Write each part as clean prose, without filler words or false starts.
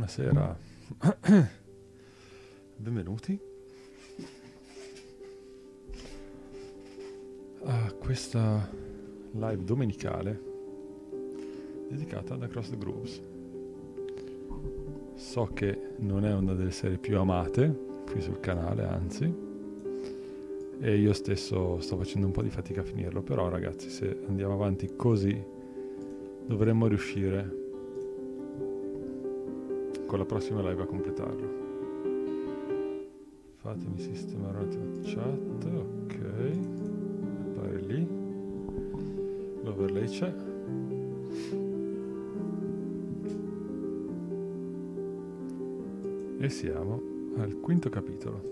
Buonasera. Benvenuti a questa live domenicale dedicata ad Across the Grooves. So che non è una delle serie più amate qui sul canale, anzi, e io stesso sto facendo un po' di fatica a finirlo, però ragazzi, se andiamo avanti così dovremmo riuscire con la prossima live a completarlo. Fatemi sistemare un attimo il chat, ok, appare lì, l'overlay c'è. E siamo al quinto capitolo.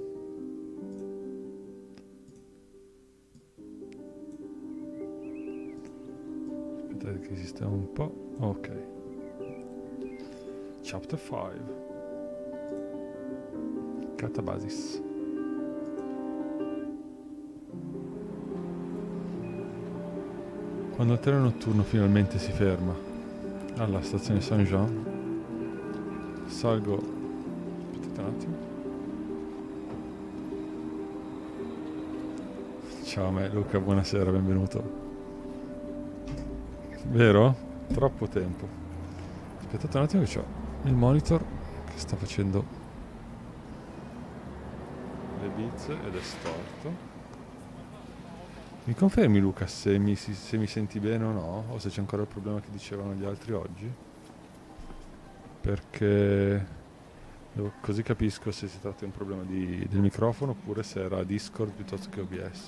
Aspettate che sistema un po', ok. Chapter 5. Catabasis. Quando il treno notturno finalmente si ferma alla stazione Saint-Jean, salgo. Aspettate un attimo. Ciao a me, Luca, buonasera, benvenuto. Vero? Troppo tempo. Aspettate un attimo che c'ho il monitor che sta facendo le bizze ed è storto. Mi confermi, Luca, se mi senti bene o no? O se c'è ancora il problema che dicevano gli altri oggi? Perché così capisco se si tratta di un problema del microfono oppure se era Discord piuttosto che OBS.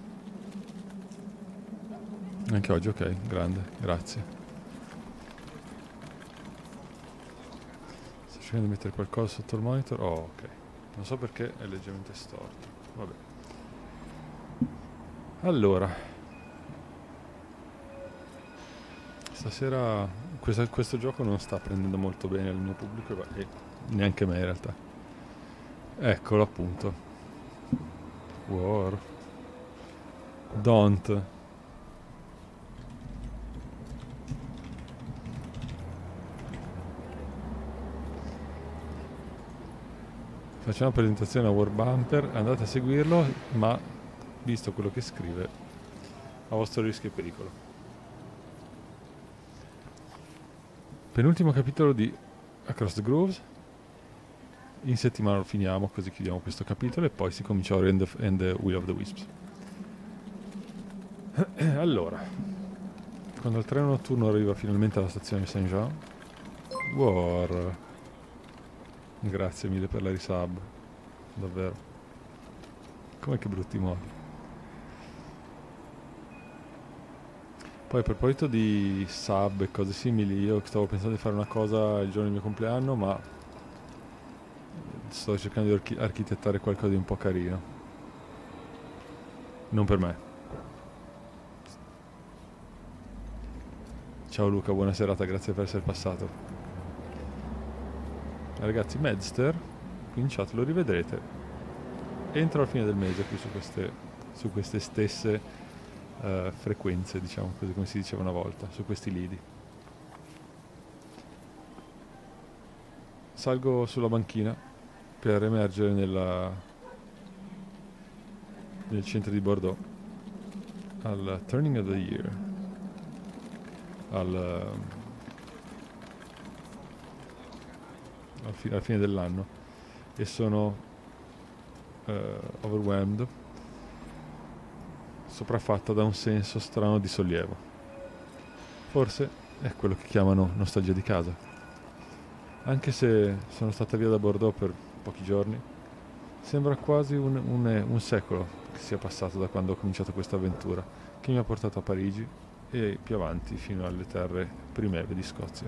Anche oggi, ok, grande, grazie. Sto cercando di mettere qualcosa sotto il monitor. Oh, ok. Non so perché è leggermente storto. Vabbè. Allora, stasera questo gioco non sta prendendo molto bene il mio pubblico e neanche me in realtà. Eccolo appunto. War. Don't. Facciamo una presentazione a War Bumper, andate a seguirlo, ma visto quello che scrive, a vostro rischio e pericolo. Penultimo capitolo di Across the Grooves. In settimana lo finiamo, così chiudiamo questo capitolo e poi si comincia Ori and the Will of the Wisps. Allora, quando il treno notturno arriva finalmente alla stazione Saint-Jean, War. Grazie mille per la risub, davvero. Com'è che brutti modi. Poi a proposito di sub e cose simili, io stavo pensando di fare una cosa il giorno del mio compleanno, ma sto cercando di architettare qualcosa di un po' carino. Non per me. Ciao Luca, buona serata, grazie per essere passato. Ragazzi, Medster, qui in chat lo rivedrete entro la fine del mese qui su queste stesse frequenze, diciamo così, come si diceva una volta, su questi lidi. Salgo sulla banchina per emergere nel centro di Bordeaux al Turning of the Year, alla fine dell'anno, e sono overwhelmed, sopraffatta da un senso strano di sollievo. Forse è quello che chiamano nostalgia di casa. Anche se sono stata via da Bordeaux per pochi giorni, sembra quasi un secolo che sia passato da quando ho cominciato questa avventura, che mi ha portato a Parigi e più avanti fino alle terre primeve di Scozia.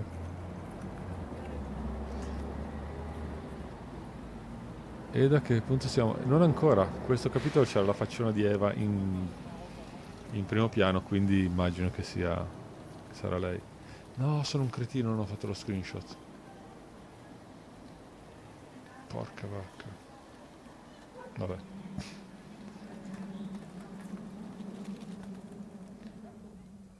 E da che punto siamo? Non ancora, questo capitolo c'era la facciona di Eva in primo piano, quindi immagino che sarà lei. No, sono un cretino, non ho fatto lo screenshot. Porca vacca. Vabbè.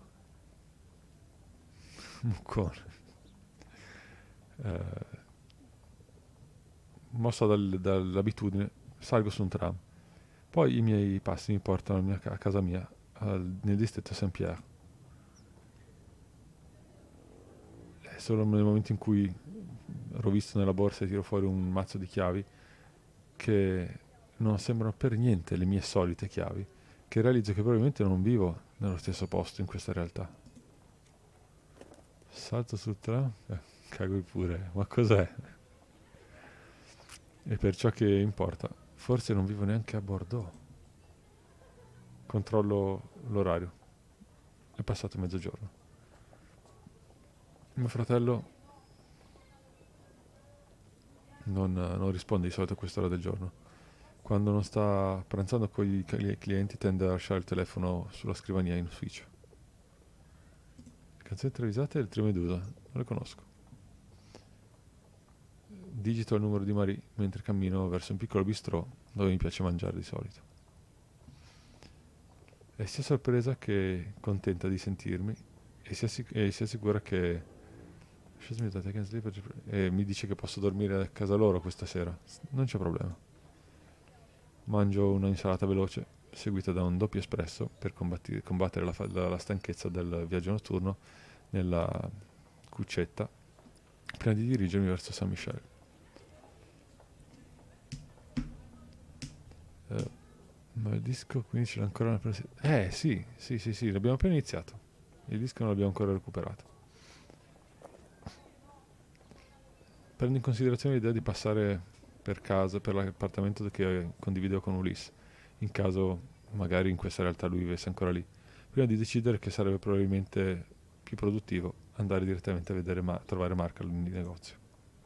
Muccone. mossa dall'abitudine, salgo su un tram. Poi i miei passi mi portano a casa mia, nel distretto Saint-Pierre. È solo nel momento in cui rovisto nella borsa e tiro fuori un mazzo di chiavi, che non sembrano per niente le mie solite chiavi, che realizzo che probabilmente non vivo nello stesso posto in questa realtà. Salto sul tram, cago pure, ma cos'è? E per ciò che importa, forse non vivo neanche a Bordeaux. Controllo l'orario, è passato mezzogiorno. Mio fratello non risponde di solito a quest'ora del giorno. Quando non sta pranzando con i clienti tende a lasciare il telefono sulla scrivania in ufficio. Canzoni travisate e il trio Medusa, non le conosco. Digito il numero di Marie mentre cammino verso un piccolo bistrò dove mi piace mangiare di solito. È sia sorpresa che contenta di sentirmi e si assicura che e mi dice che posso dormire a casa loro questa sera. Non c'è problema. Mangio una insalata veloce, seguita da un doppio espresso per combattere la stanchezza del viaggio notturno nella cuccetta, prima di dirigermi verso Saint-Michel. Ma il disco quindi ce l'ha ancora nella sì, l'abbiamo appena iniziato. Il disco non l'abbiamo ancora recuperato. Prendo in considerazione l'idea di passare per casa, per l'appartamento che condivido con Ulisse, in caso magari in questa realtà lui vivesse ancora lì, prima di decidere che sarebbe probabilmente più produttivo andare direttamente a vedere trovare Marca in negozio.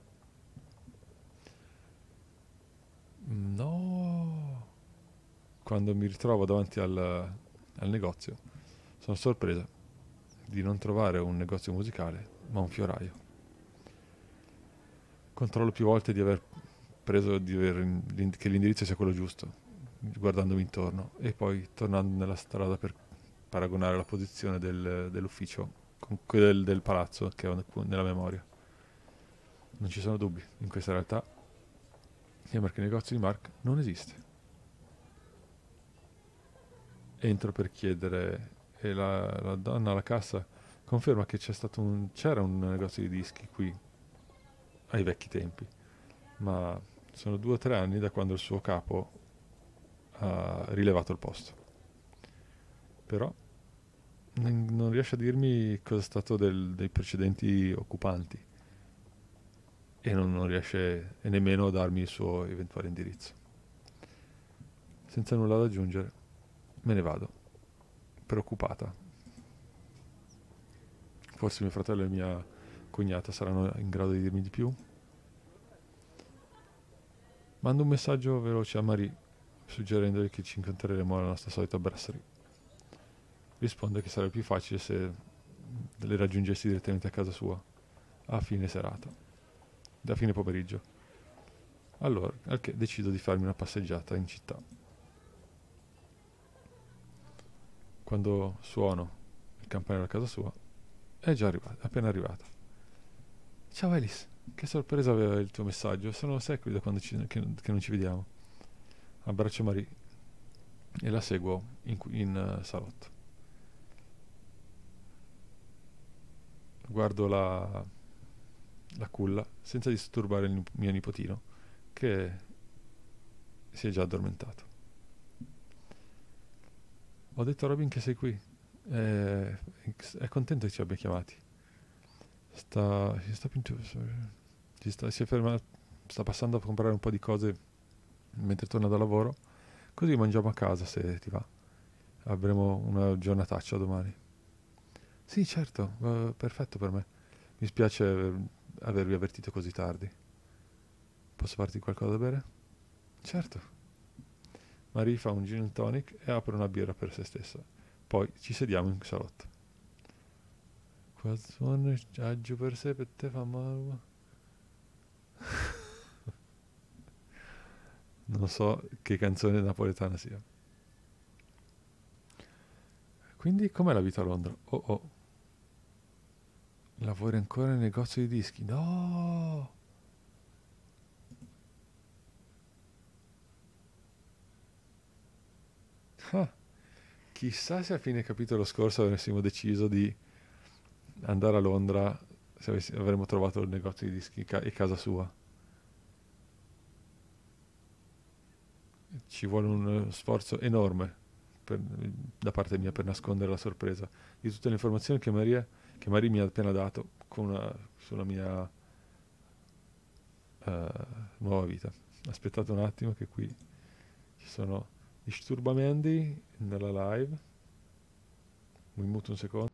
No! Quando mi ritrovo davanti al negozio, sono sorpresa di non trovare un negozio musicale, ma un fioraio. Controllo più volte che l'indirizzo sia quello giusto, guardandomi intorno e poi tornando nella strada per paragonare la posizione dell'ufficio con quella del palazzo che ho nella memoria. Non ci sono dubbi, in questa realtà sembra che il negozio di Mark non esiste. Entro per chiedere e la donna alla cassa conferma che c'era un negozio di dischi qui ai vecchi tempi, ma sono 2 o 3 anni da quando il suo capo ha rilevato il posto. Però non riesce a dirmi cosa è stato dei precedenti occupanti e non riesce nemmeno a darmi il suo eventuale indirizzo. Senza nulla da aggiungere, me ne vado, preoccupata. Forse mio fratello e mia cognata saranno in grado di dirmi di più. Mando un messaggio veloce a Marie, suggerendogli che ci incontreremo alla nostra solita brasserie. Risponde che sarebbe più facile se le raggiungessi direttamente a casa sua, a fine serata, da fine pomeriggio. Allora, al che decido di farmi una passeggiata in città. Quando suono il campanello a casa sua, è già arrivato, è appena arrivato. Ciao Alice, che sorpresa aveva il tuo messaggio, sono secoli da quando che non ci vediamo. Abbraccio Marie e la seguo in salotto. Guardo la culla senza disturbare il mio nipotino, che si è già addormentato. Ho detto a Robin che sei qui. È contento che ci abbia chiamati. Si è fermato, sta passando a comprare un po' di cose mentre torna da lavoro. Così mangiamo a casa se ti va. Avremo una giornataccia domani. Sì, certo, perfetto per me. Mi spiace avervi avvertito così tardi. Posso farti qualcosa da bere? Certo. Marie fa un gin and tonic e apre una birra per se stessa. Poi ci sediamo in salotto. Qua suona agio per sé per te fa male. Non so che canzone napoletana sia. Quindi com'è la vita a Londra? Oh oh. Lavori ancora nel negozio di dischi? No! Ah, chissà se a fine capitolo scorso avessimo deciso di andare a Londra, se avremmo trovato il negozio di dischi e casa sua. Ci vuole un sforzo enorme da parte mia per nascondere la sorpresa di tutte le informazioni che Maria mi ha appena dato sulla mia eh, nuova vita. Aspettate un attimo che qui ci sono disturbamenti nella live. Mi muto un secondo.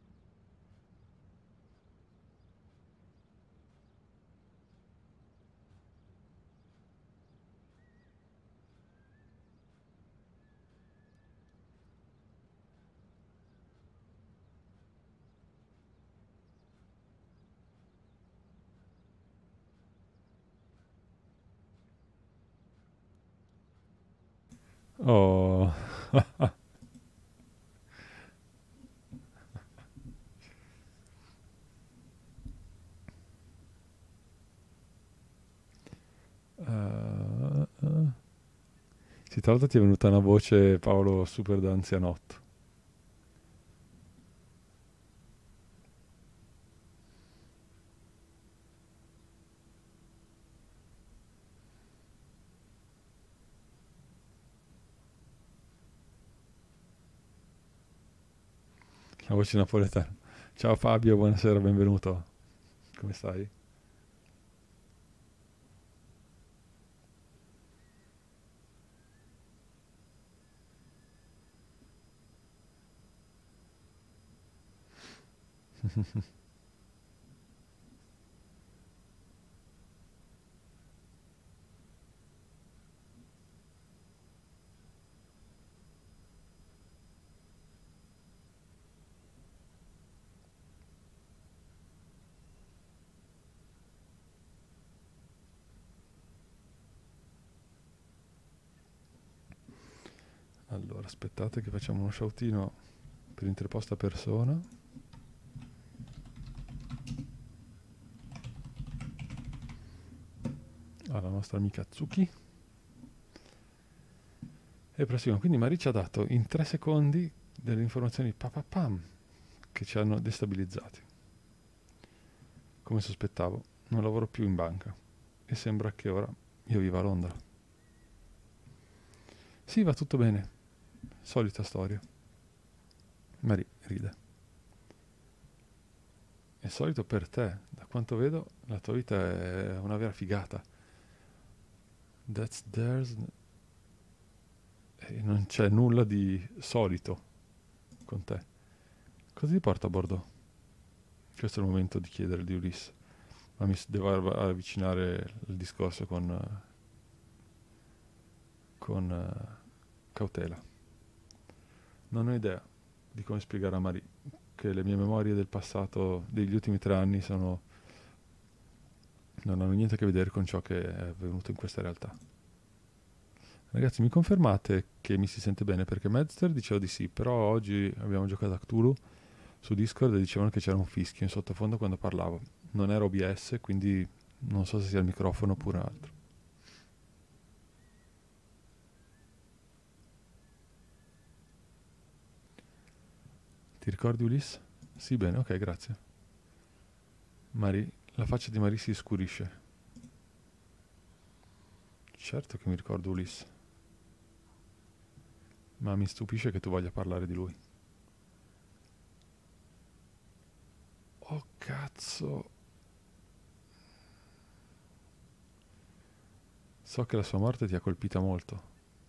Oh, sì, tra l'altro ti è venuta una voce, Paolo, super da anzianotto. La voce napoletana. Ciao Fabio, buonasera, benvenuto. Come stai? Allora, aspettate che facciamo uno shoutino per interposta persona alla nostra amica Tsuki. E proseguiamo. Quindi Maria ci ha dato in 3 secondi delle informazioni papapam che ci hanno destabilizzati. Come sospettavo, non lavoro più in banca e sembra che ora io viva a Londra. Sì, va tutto bene. Solita storia. Maria ride. È solito per te. Da quanto vedo, la tua vita è una vera figata. That's there's... E non c'è nulla di solito con te. Cosa ti porta a Bordeaux? Questo è il momento di chiedere di Ulisse. Ma devo avvicinare il discorso con cautela. Non ho idea di come spiegare a Marie che le mie memorie del passato, degli ultimi 3 anni, non hanno niente a che vedere con ciò che è avvenuto in questa realtà. Ragazzi, mi confermate che mi si sente bene? Perché Medster diceva di sì, però oggi abbiamo giocato a Cthulhu su Discord e dicevano che c'era un fischio in sottofondo quando parlavo. Non era OBS, quindi non so se sia il microfono oppure altro. Ti ricordi Ulisse? Sì, bene, ok, grazie. Marie, la faccia di Marie si scurisce. Certo che mi ricordo Ulisse, ma mi stupisce che tu voglia parlare di lui. Oh cazzo! So che la sua morte ti ha colpita molto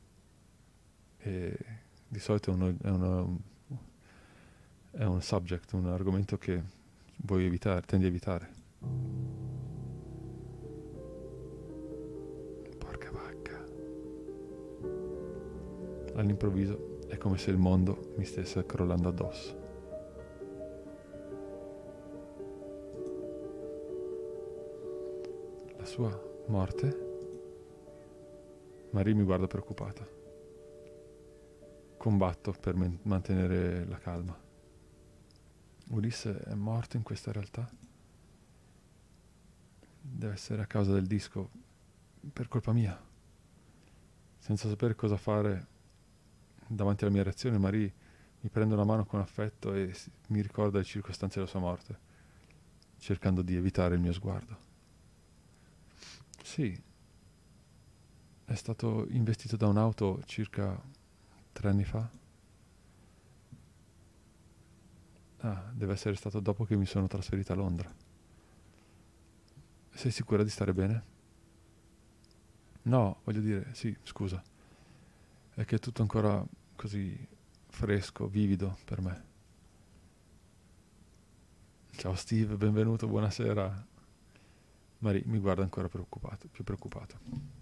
e di solito è un subject, un argomento che vuoi evitare, tendi a evitare. Porca vacca. All'improvviso è come se il mondo mi stesse crollando addosso. La sua morte? Marie mi guarda preoccupata. Combatto per mantenere la calma. Ulisse è morto in questa realtà? Deve essere a causa del disco, per colpa mia. Senza sapere cosa fare, Davanti alla mia reazione, Marie mi prende una mano con affetto e mi ricorda le circostanze della sua morte, cercando di evitare il mio sguardo. Sì, è stato investito da un'auto circa 3 anni fa. Ah, deve essere stato dopo che mi sono trasferita a Londra. Sei sicura di stare bene? No, voglio dire, sì, scusa. È che è tutto ancora così fresco, vivido per me. Ciao Steve, benvenuto, buonasera. Marie mi guarda ancora preoccupato, più preoccupato.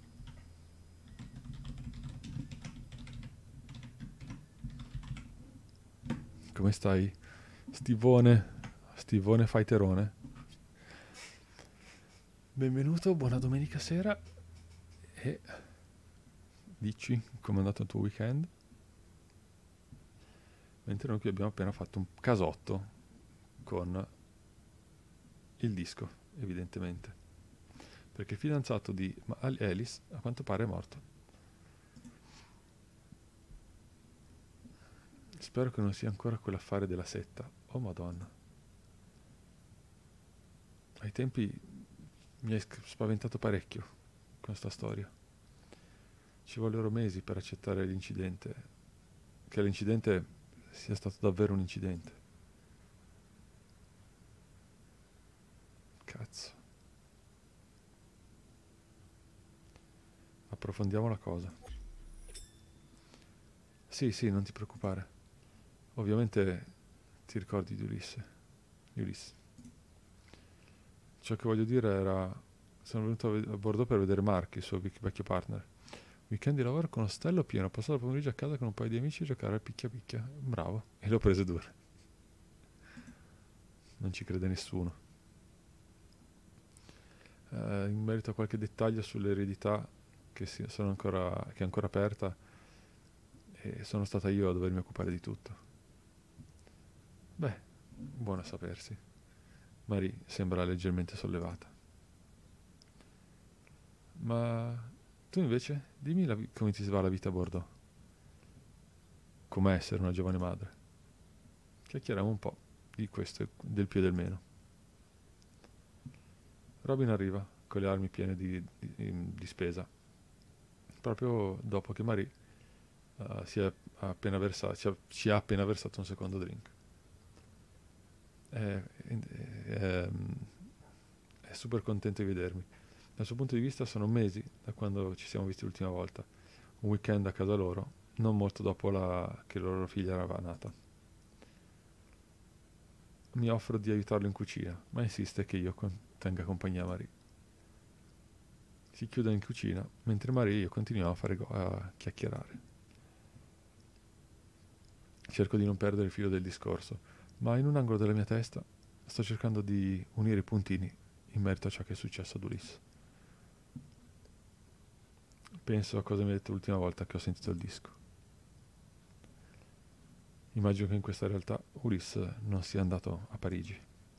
Come stai? Stivone, Stivone fighterone. Benvenuto, buona domenica sera e dici com'è andato il tuo weekend? Mentre noi qui abbiamo appena fatto un casotto con il disco, evidentemente. Perché il fidanzato di Alice a quanto pare è morto. Spero che non sia ancora quell'affare della setta. Oh Madonna. Ai tempi mi hai spaventato parecchio con sta storia. Ci vollero mesi per accettare l'incidente, che l'incidente sia stato davvero un incidente. Cazzo. Approfondiamo la cosa. Sì, sì, non ti preoccupare. Ovviamente ti ricordi di Ulisse. Ulisse. Ciò che voglio dire era, sono venuto a Bordeaux per vedere Mark, il suo vecchio partner. Weekend di lavoro con ostello pieno, ho passato il pomeriggio a casa con un paio di amici a giocare al picchia picchia. Bravo. E le ho prese dure. Non ci crede nessuno. In merito a qualche dettaglio sull'eredità che è ancora aperta, e sono stata io a dovermi occupare di tutto. Beh, buono a sapersi. Marie sembra leggermente sollevata. Ma tu invece, dimmi come ti va la vita a Bordeaux. Com'è essere una giovane madre? Chiacchieriamo un po' di questo, del più e del meno. Robin arriva con le armi piene di spesa, proprio dopo che Marie ci ha appena versato un secondo drink. È, è- è super contento di vedermi. Dal suo punto di vista sono mesi da quando ci siamo visti l'ultima volta, un weekend a casa loro, non molto dopo che la loro figlia era nata. Mi offro di aiutarlo in cucina, ma insiste che io tenga compagnia a Marie. Si chiude in cucina, mentre Marie e io continuiamo a chiacchierare. Cerco di non perdere il filo del discorso, ma in un angolo della mia testa sto cercando di unire i puntini in merito a ciò che è successo ad Ulisse. Penso a cosa mi ha detto l'ultima volta che ho sentito il disco. Immagino che in questa realtà Ulisse non sia andato a Parigi.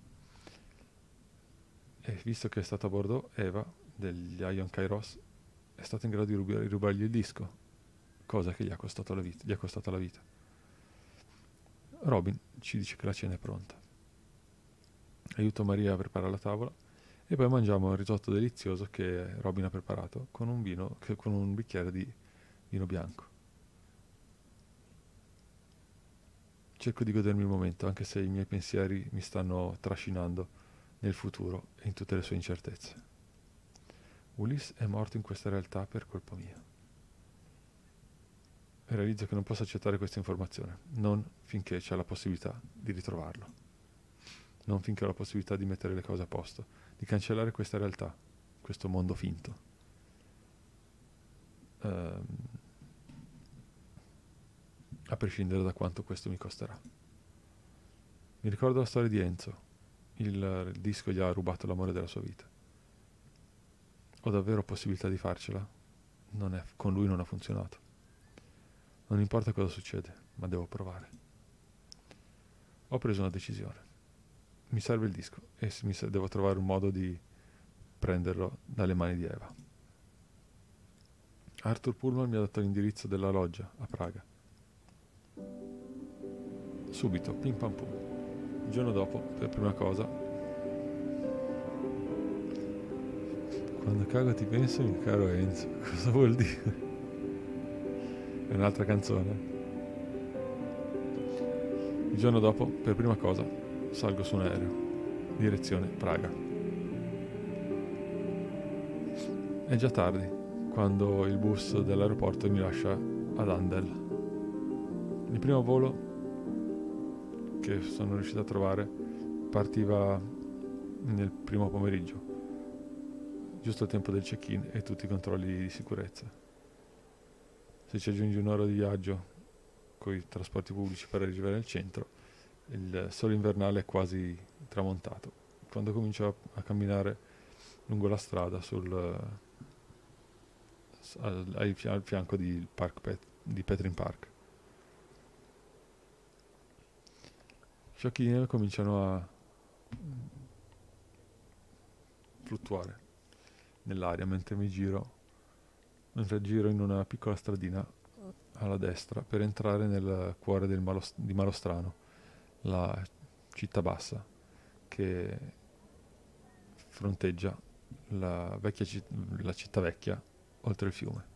E visto che è stato a Bordeaux, Eva, degli Ion Kairos, è stata in grado di rubargli il disco, cosa che gli ha costato la vita. Robin ci dice che la cena è pronta. Aiuto Maria a preparare la tavola e poi mangiamo un risotto delizioso che Robin ha preparato con con un bicchiere di vino bianco. Cerco di godermi il momento, anche se i miei pensieri mi stanno trascinando nel futuro e in tutte le sue incertezze. Ulisse è morto in questa realtà per colpa mia. E realizzo che non posso accettare questa informazione, non finché c'è la possibilità di ritrovarlo, non finché ho la possibilità di mettere le cose a posto, di cancellare questa realtà, questo mondo finto. Ehm, a prescindere da quanto questo mi costerà. Mi ricordo la storia di Enzo, il disco gli ha rubato l'amore della sua vita. Ho davvero possibilità di farcela? Con lui non ha funzionato. Non importa cosa succede, ma devo provare. Ho preso una decisione. Mi serve il disco e devo trovare un modo di prenderlo dalle mani di Eva. Arthur Pullman mi ha dato l'indirizzo della loggia a Praga. subito, pim pam pum. Il giorno dopo, per prima cosa, quando cago ti penso, mio caro Enzo, cosa vuol dire? È un'altra canzone. Il giorno dopo, per prima cosa, salgo su un aereo, direzione Praga. È già tardi, quando il bus dell'aeroporto mi lascia ad Andel. Il primo volo che sono riuscito a trovare partiva nel primo pomeriggio, giusto al tempo del check-in e tutti i controlli di sicurezza. Se ci aggiungi un'ora di viaggio con i trasporti pubblici per arrivare al centro, il sole invernale è quasi tramontato. Quando comincio a camminare lungo la strada al fianco di Petrin Park, fiocchi di neve cominciano a fluttuare nell'aria mentre giro in una piccola stradina alla destra per entrare nel cuore di Malostrano, la città bassa che fronteggia la città vecchia oltre il fiume.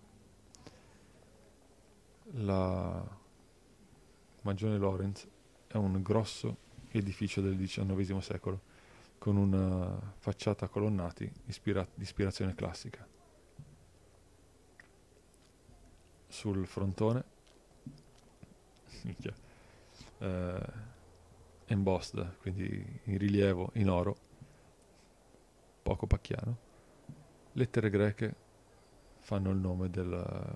La Magione Lorenz è un grosso edificio del XIX secolo con una facciata a colonnati di ispirazione classica. Sul frontone, minchia, embossed, quindi in rilievo in oro, poco pacchiano, lettere greche fanno il nome del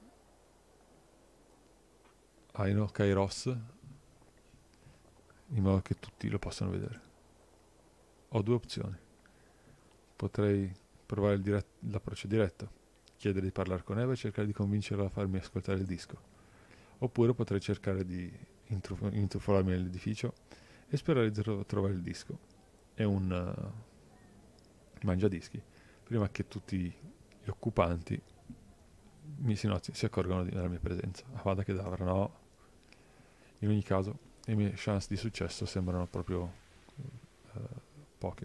Aino Kairos, in modo che tutti lo possano vedere. Ho due opzioni. Potrei provare l'approccio diretto, chiedere di parlare con Eva e cercare di convincerla a farmi ascoltare il disco. Oppure potrei cercare di intrufolarmi nell'edificio e sperare di trovare il disco e un mangiadischi prima che tutti gli occupanti si accorgano della mia presenza. Avada Kedavra, no. In ogni caso, le mie chance di successo sembrano proprio poche.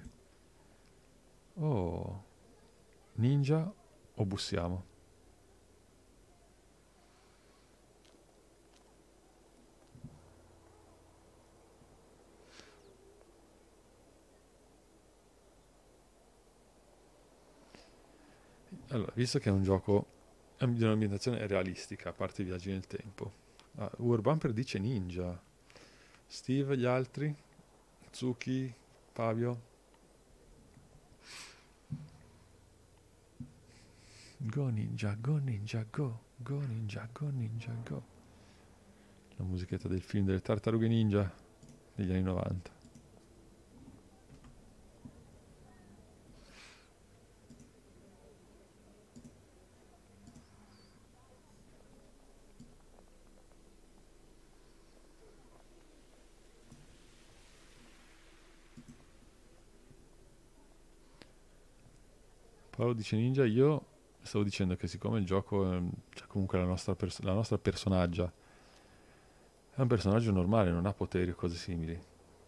Oh, ninja o bussiamo? Allora, visto che è un gioco di un'ambientazione realistica, a parte i viaggi nel tempo, Urbumper dice ninja. Steve, gli altri? Tsuki, Fabio? Go ninja, go ninja, go. Go ninja, go ninja, go. La musichetta del film delle tartarughe ninja degli anni 90. Paolo dice ninja, io stavo dicendo che siccome il gioco, cioè comunque la nostra personaggia è un personaggio normale, non ha poteri o cose simili,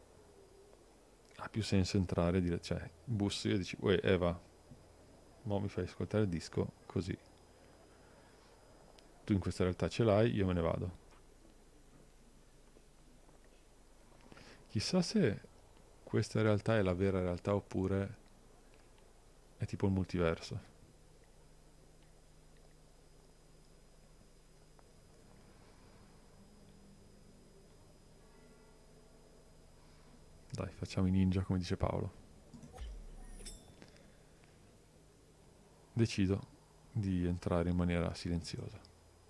ha più senso entrare e dire, cioè, bussi e dici, uè Eva, mo mi fai ascoltare il disco, così. Tu in questa realtà ce l'hai, io me ne vado. Chissà se questa realtà è la vera realtà oppure è tipo il multiverso. Dai, facciamo i ninja come dice Paolo. Decido di entrare in maniera silenziosa.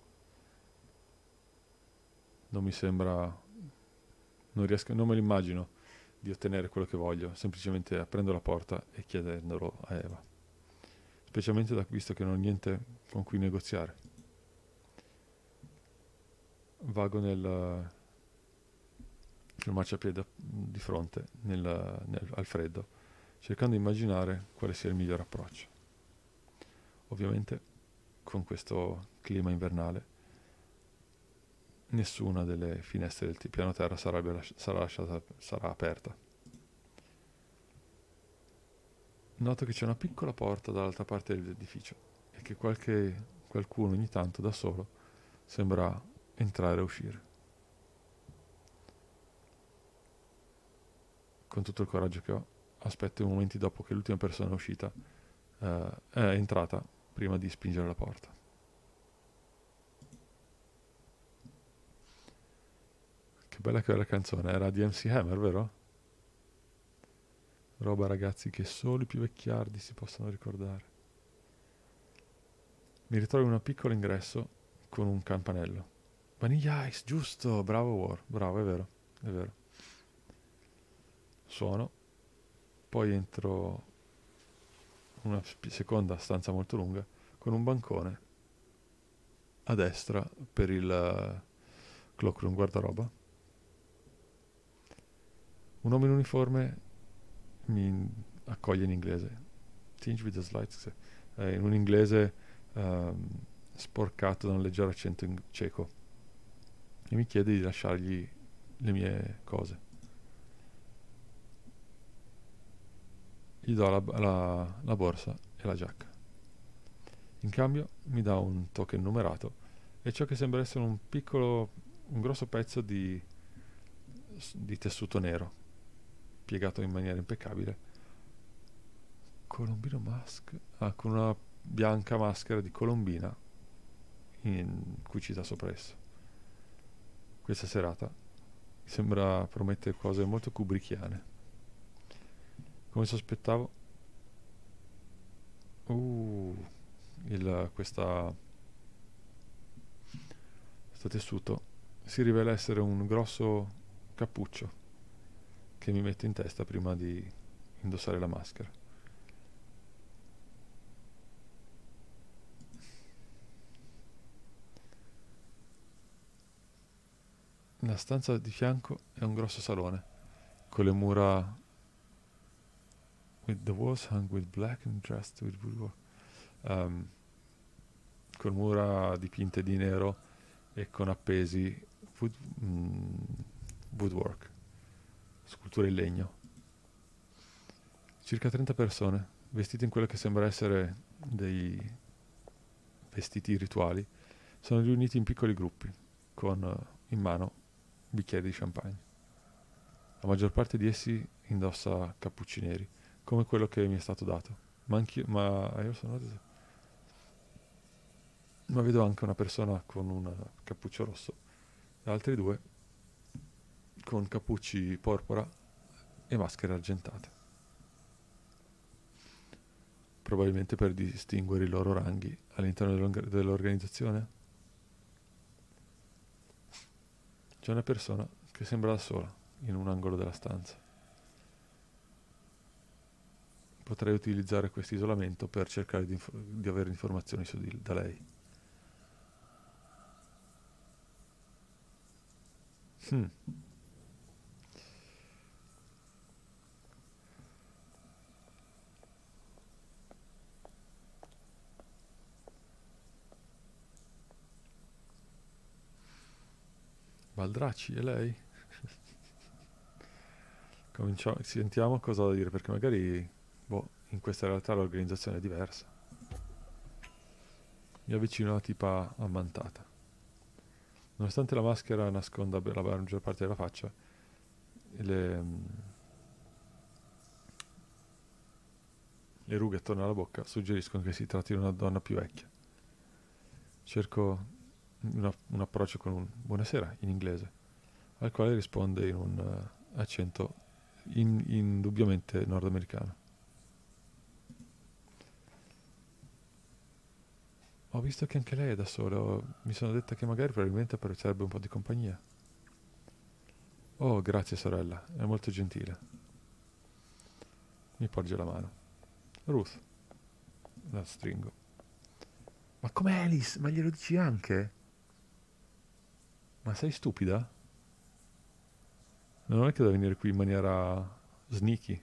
Non mi sembra, non me lo immagino di ottenere quello che voglio, semplicemente aprendo la porta e chiedendolo a Eva. Specialmente visto che non ho niente con cui negoziare. Vago sul marciapiede di fronte, al freddo, cercando di immaginare quale sia il miglior approccio. Ovviamente, con questo clima invernale, nessuna delle finestre del piano terra sarà aperta. Noto che c'è una piccola porta dall'altra parte dell'edificio e che qualcuno ogni tanto da solo sembra entrare e uscire. Con tutto il coraggio che ho, aspetto i momenti dopo che l'ultima persona è uscita, è entrata prima di spingere la porta. Che bella che era la canzone, era di MC Hammer, vero? Roba, ragazzi, che solo i più vecchiardi si possono ricordare. Mi ritrovo in un piccolo ingresso con un campanello. Vanilla Ice, giusto, bravo War, bravo, è vero, è vero. Suono, poi entro una seconda stanza molto lunga con un bancone a destra per il cloakroom, guardaroba. Un uomo in uniforme mi accoglie in inglese. Tinge with a slight, in un inglese sporcato da un leggero accento ceco, e mi chiede di lasciargli le mie cose. Gli do la borsa e la giacca. In cambio mi dà un token numerato e ciò che sembra essere un grosso pezzo di tessuto nero, piegato in maniera impeccabile. Colombino Mask? Ah, con una bianca maschera di colombina cucita sopra esso. Questa serata sembra promettere cose molto kubrickiane. Come sospettavo, questo tessuto si rivela essere un grosso cappuccio che mi metto in testa prima di indossare la maschera. La stanza di fianco è un grosso salone con le mura with the walls hung with black and dressed with woodwork, con mura dipinte di nero e con appesi woodwork, sculture in legno. Circa 30 persone, vestite in quello che sembra essere dei vestiti rituali, sono riuniti in piccoli gruppi, con in mano bicchieri di champagne. La maggior parte di essi indossa cappucci neri, come quello che mi è stato dato. Ma vedo anche una persona con un cappuccio rosso e altri due con cappucci porpora e maschere argentate. Probabilmente per distinguere i loro ranghi all'interno dell'organizzazione. C'è una persona che sembra da sola in un angolo della stanza. Potrei utilizzare questo isolamento per cercare di avere informazioni da lei. Baldracci, è lei? Sentiamo cosa ha da dire, perché magari in questa realtà l'organizzazione è diversa. Mi avvicino alla tipa ammantata. Nonostante la maschera nasconda la maggior parte della faccia, le rughe attorno alla bocca suggeriscono che si tratti di una donna più vecchia. Cerco un approccio con un buonasera in inglese, al quale risponde in un accento indubbiamente nordamericano. Ho visto che anche lei è da sola, mi sono detta che magari probabilmente apprezzerebbe un po' di compagnia. Oh, grazie sorella, è molto gentile. Mi porge la mano. Ruth, la stringo. Ma com'è Alice? Ma glielo dici anche? Ma sei stupida? Non è che devi venire qui in maniera sneaky.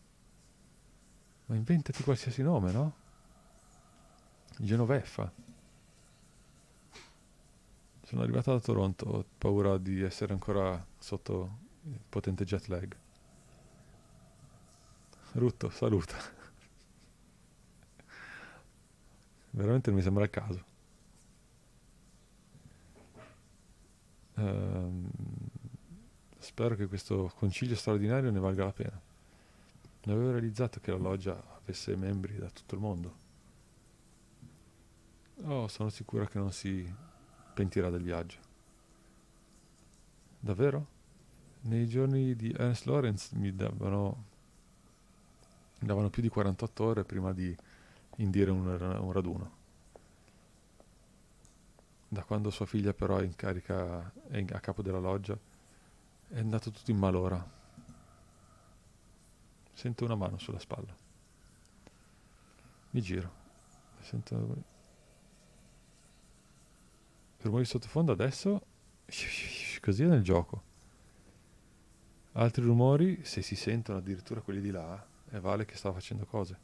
Ma inventati qualsiasi nome, no? Genoveffa. Sono arrivato da Toronto, ho paura di essere ancora sotto il potente jet lag. Rutto, saluta. Veramente non mi sembra il caso. Ehm, Spero che questo concilio straordinario ne valga la pena. Non avevo realizzato che la loggia avesse membri da tutto il mondo. Oh, sono sicuro che non si pentirà del viaggio. Davvero? Nei giorni di Ernst Lorenz davano più di 48 ore prima di indire un raduno. Da quando sua figlia però è in carica, a capo della loggia, è andato tutto in malora. Sento una mano sulla spalla. Mi giro. Sento rumori di sottofondo adesso. Così è nel gioco. Altri rumori, se si sentono addirittura quelli di là, è Vale che sta facendo cose.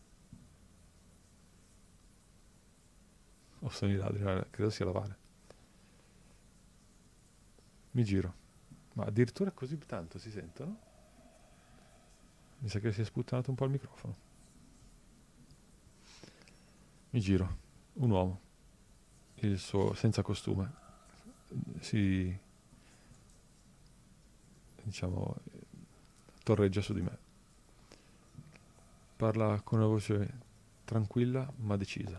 O sono i ladri, credo sia la Vale. Mi giro. Ma addirittura così tanto si sentono? Mi sa che si è sputtanato un po' il microfono. Mi giro. Un uomo. Il suo senza costume. Si, diciamo, torreggia su di me. Parla con una voce tranquilla ma decisa.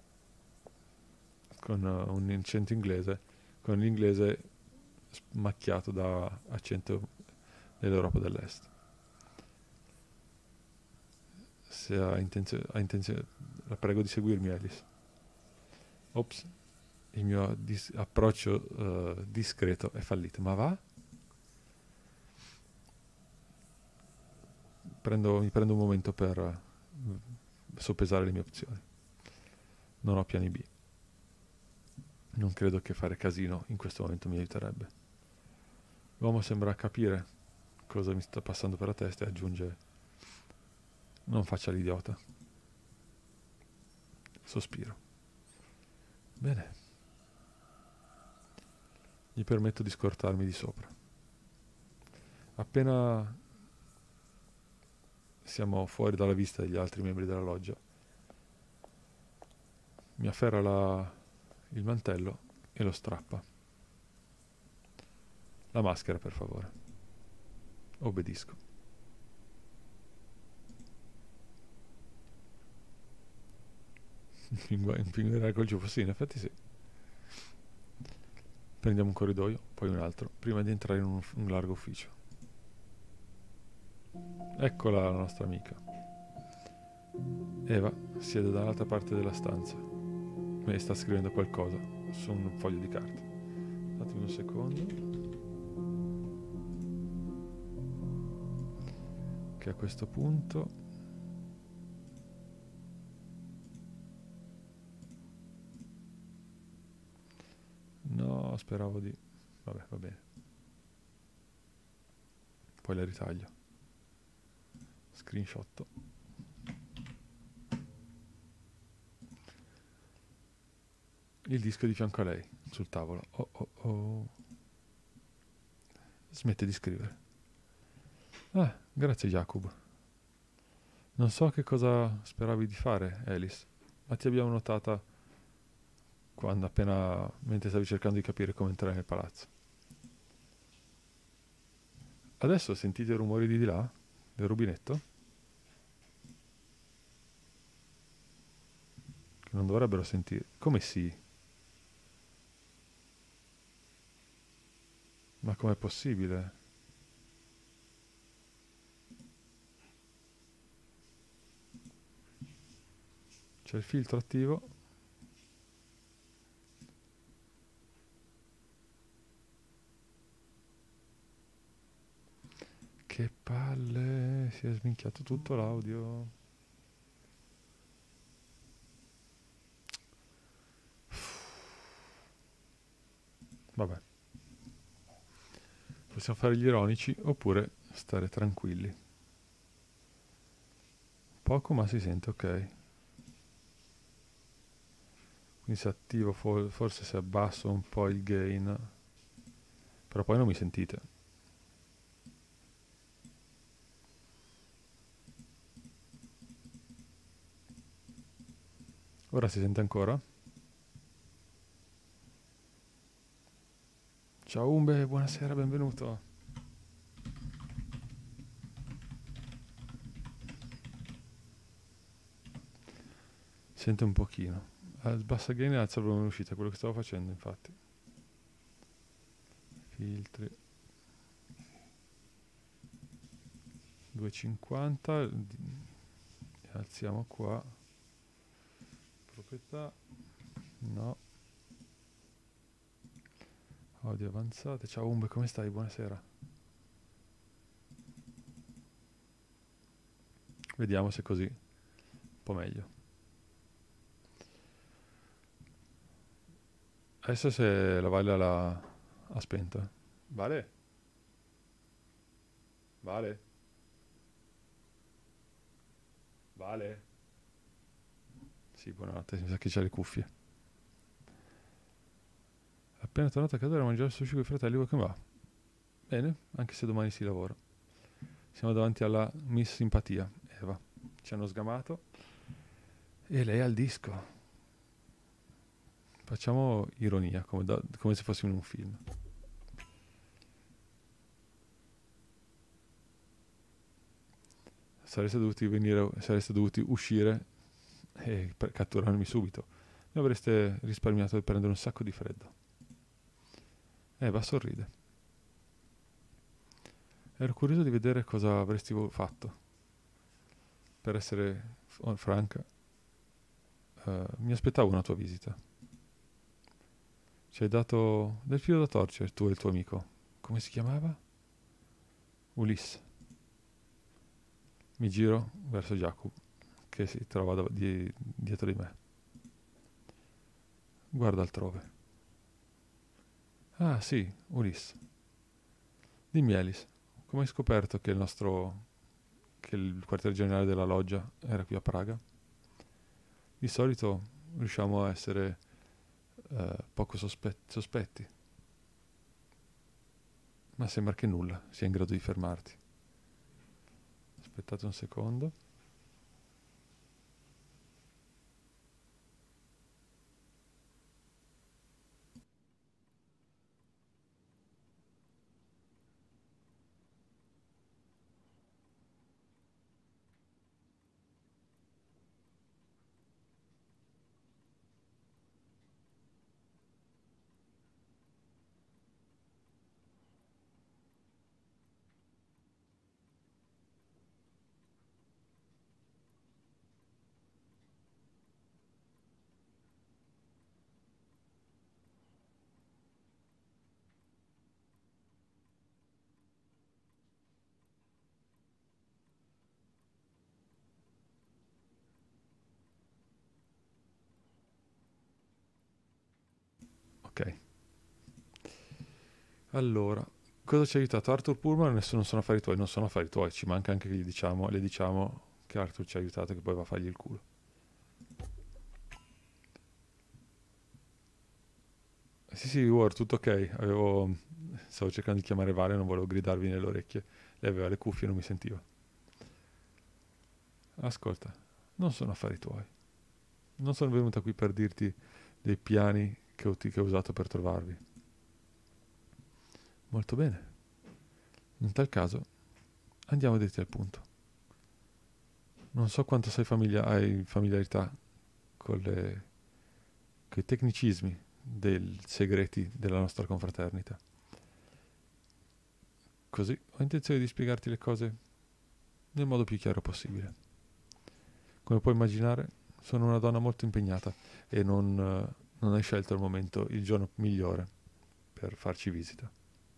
Con un accento inglese. Con l'inglese macchiato da accento dell'Europa dell'Est. Se ha intenzione, la prego di seguirmi, Alice. Ops, il mio approccio discreto è fallito. Ma va? Mi prendo un momento per soppesare le mie opzioni. Non ho piani B. Non credo che fare casino in questo momento mi aiuterebbe. L'uomo sembra capire cosa mi sta passando per la testa e aggiunge: non faccia l'idiota. Sospiro. Bene. Gli permetto di scortarmi di sopra. Appena siamo fuori dalla vista degli altri membri della loggia, mi afferra il mantello e lo strappa. La maschera, per favore. Obbedisco. Impinguerei col ciuffo, sì, in effetti sì. Prendiamo un corridoio, poi un altro, prima di entrare in un largo ufficio. Eccola la nostra amica. Eva siede dall'altra parte della stanza e sta scrivendo qualcosa su un foglio di carta. Datemi un secondo. Che a questo punto no, speravo di... Vabbè, va bene. Poi la ritaglio. Screenshot. Il disco di fianco a lei, sul tavolo. Oh oh oh. Smette di scrivere. Ah, grazie Jacob. Non so che cosa speravi di fare, Alice, ma ti abbiamo notata mentre stavi cercando di capire come entrare nel palazzo. Adesso sentite i rumori di là? Del rubinetto? Che non dovrebbero sentire. Come sì? Ma com'è possibile? C'è il filtro attivo. Che palle, si è sminchiato tutto l'audio. Vabbè. Possiamo fare gli ironici oppure stare tranquilli. Poco ma si sente, ok. Quindi se attivo, forse se abbasso un po' il gain, però poi non mi sentite. Ora si sente ancora? Ciao Umbe, buonasera, benvenuto. Sente un pochino. Sbassa gain e alza il volume uscita, è quello che stavo facendo infatti. Filtri. 250. Alziamo qua. Proprietà. No. Audio avanzate. Ciao Umbe, come stai? Buonasera. Vediamo se così un po' meglio. Adesso se la Vale ha spento. Vale? Vale? Vale? Sì, buonanotte, mi sa che c'ha le cuffie. Appena tornato a casa ero a mangiare sushi con i fratelli, vuoi che va? Bene, anche se domani si lavora. Siamo davanti alla Miss Simpatia, Eva. Ci hanno sgamato e lei ha il disco. Facciamo ironia, come se fossimo in un film. Sareste dovuti uscire e catturarmi subito. Mi avreste risparmiato di prendere un sacco di freddo. Eva sorride. Ero curioso di vedere cosa avresti fatto. Per essere franca, mi aspettavo una tua visita. Ci hai dato del filo da torcere, tu e il tuo amico. Come si chiamava? Ulisse. Mi giro verso Jacob, che si trova dietro di me. Guarda altrove. Ah, sì, Ulisse. Dimmi, Alice, come hai scoperto che il quartier generale della loggia era qui a Praga? Di solito riusciamo a essere poco sospetti, ma sembra che nulla sia in grado di fermarti. Aspettate un secondo. Ok. Allora, cosa ci ha aiutato? Arthur Pullman adesso non sono affari tuoi, non sono affari tuoi, ci manca anche che le diciamo che Arthur ci ha aiutato e che poi va a fargli il culo. Sì, sì, Ward, tutto ok. Stavo cercando di chiamare Vale, non volevo gridarvi nelle orecchie. Lei aveva le cuffie e non mi sentiva. Ascolta, non sono affari tuoi. Non sono venuta qui per dirti dei piani che ho usato per trovarvi. Molto bene. In tal caso, andiamo dritti al punto. Non so quanto hai familiarità con i tecnicismi dei segreti della nostra confraternita. Così ho intenzione di spiegarti le cose nel modo più chiaro possibile. Come puoi immaginare, sono una donna molto impegnata e non hai scelto al momento il giorno migliore per farci visita.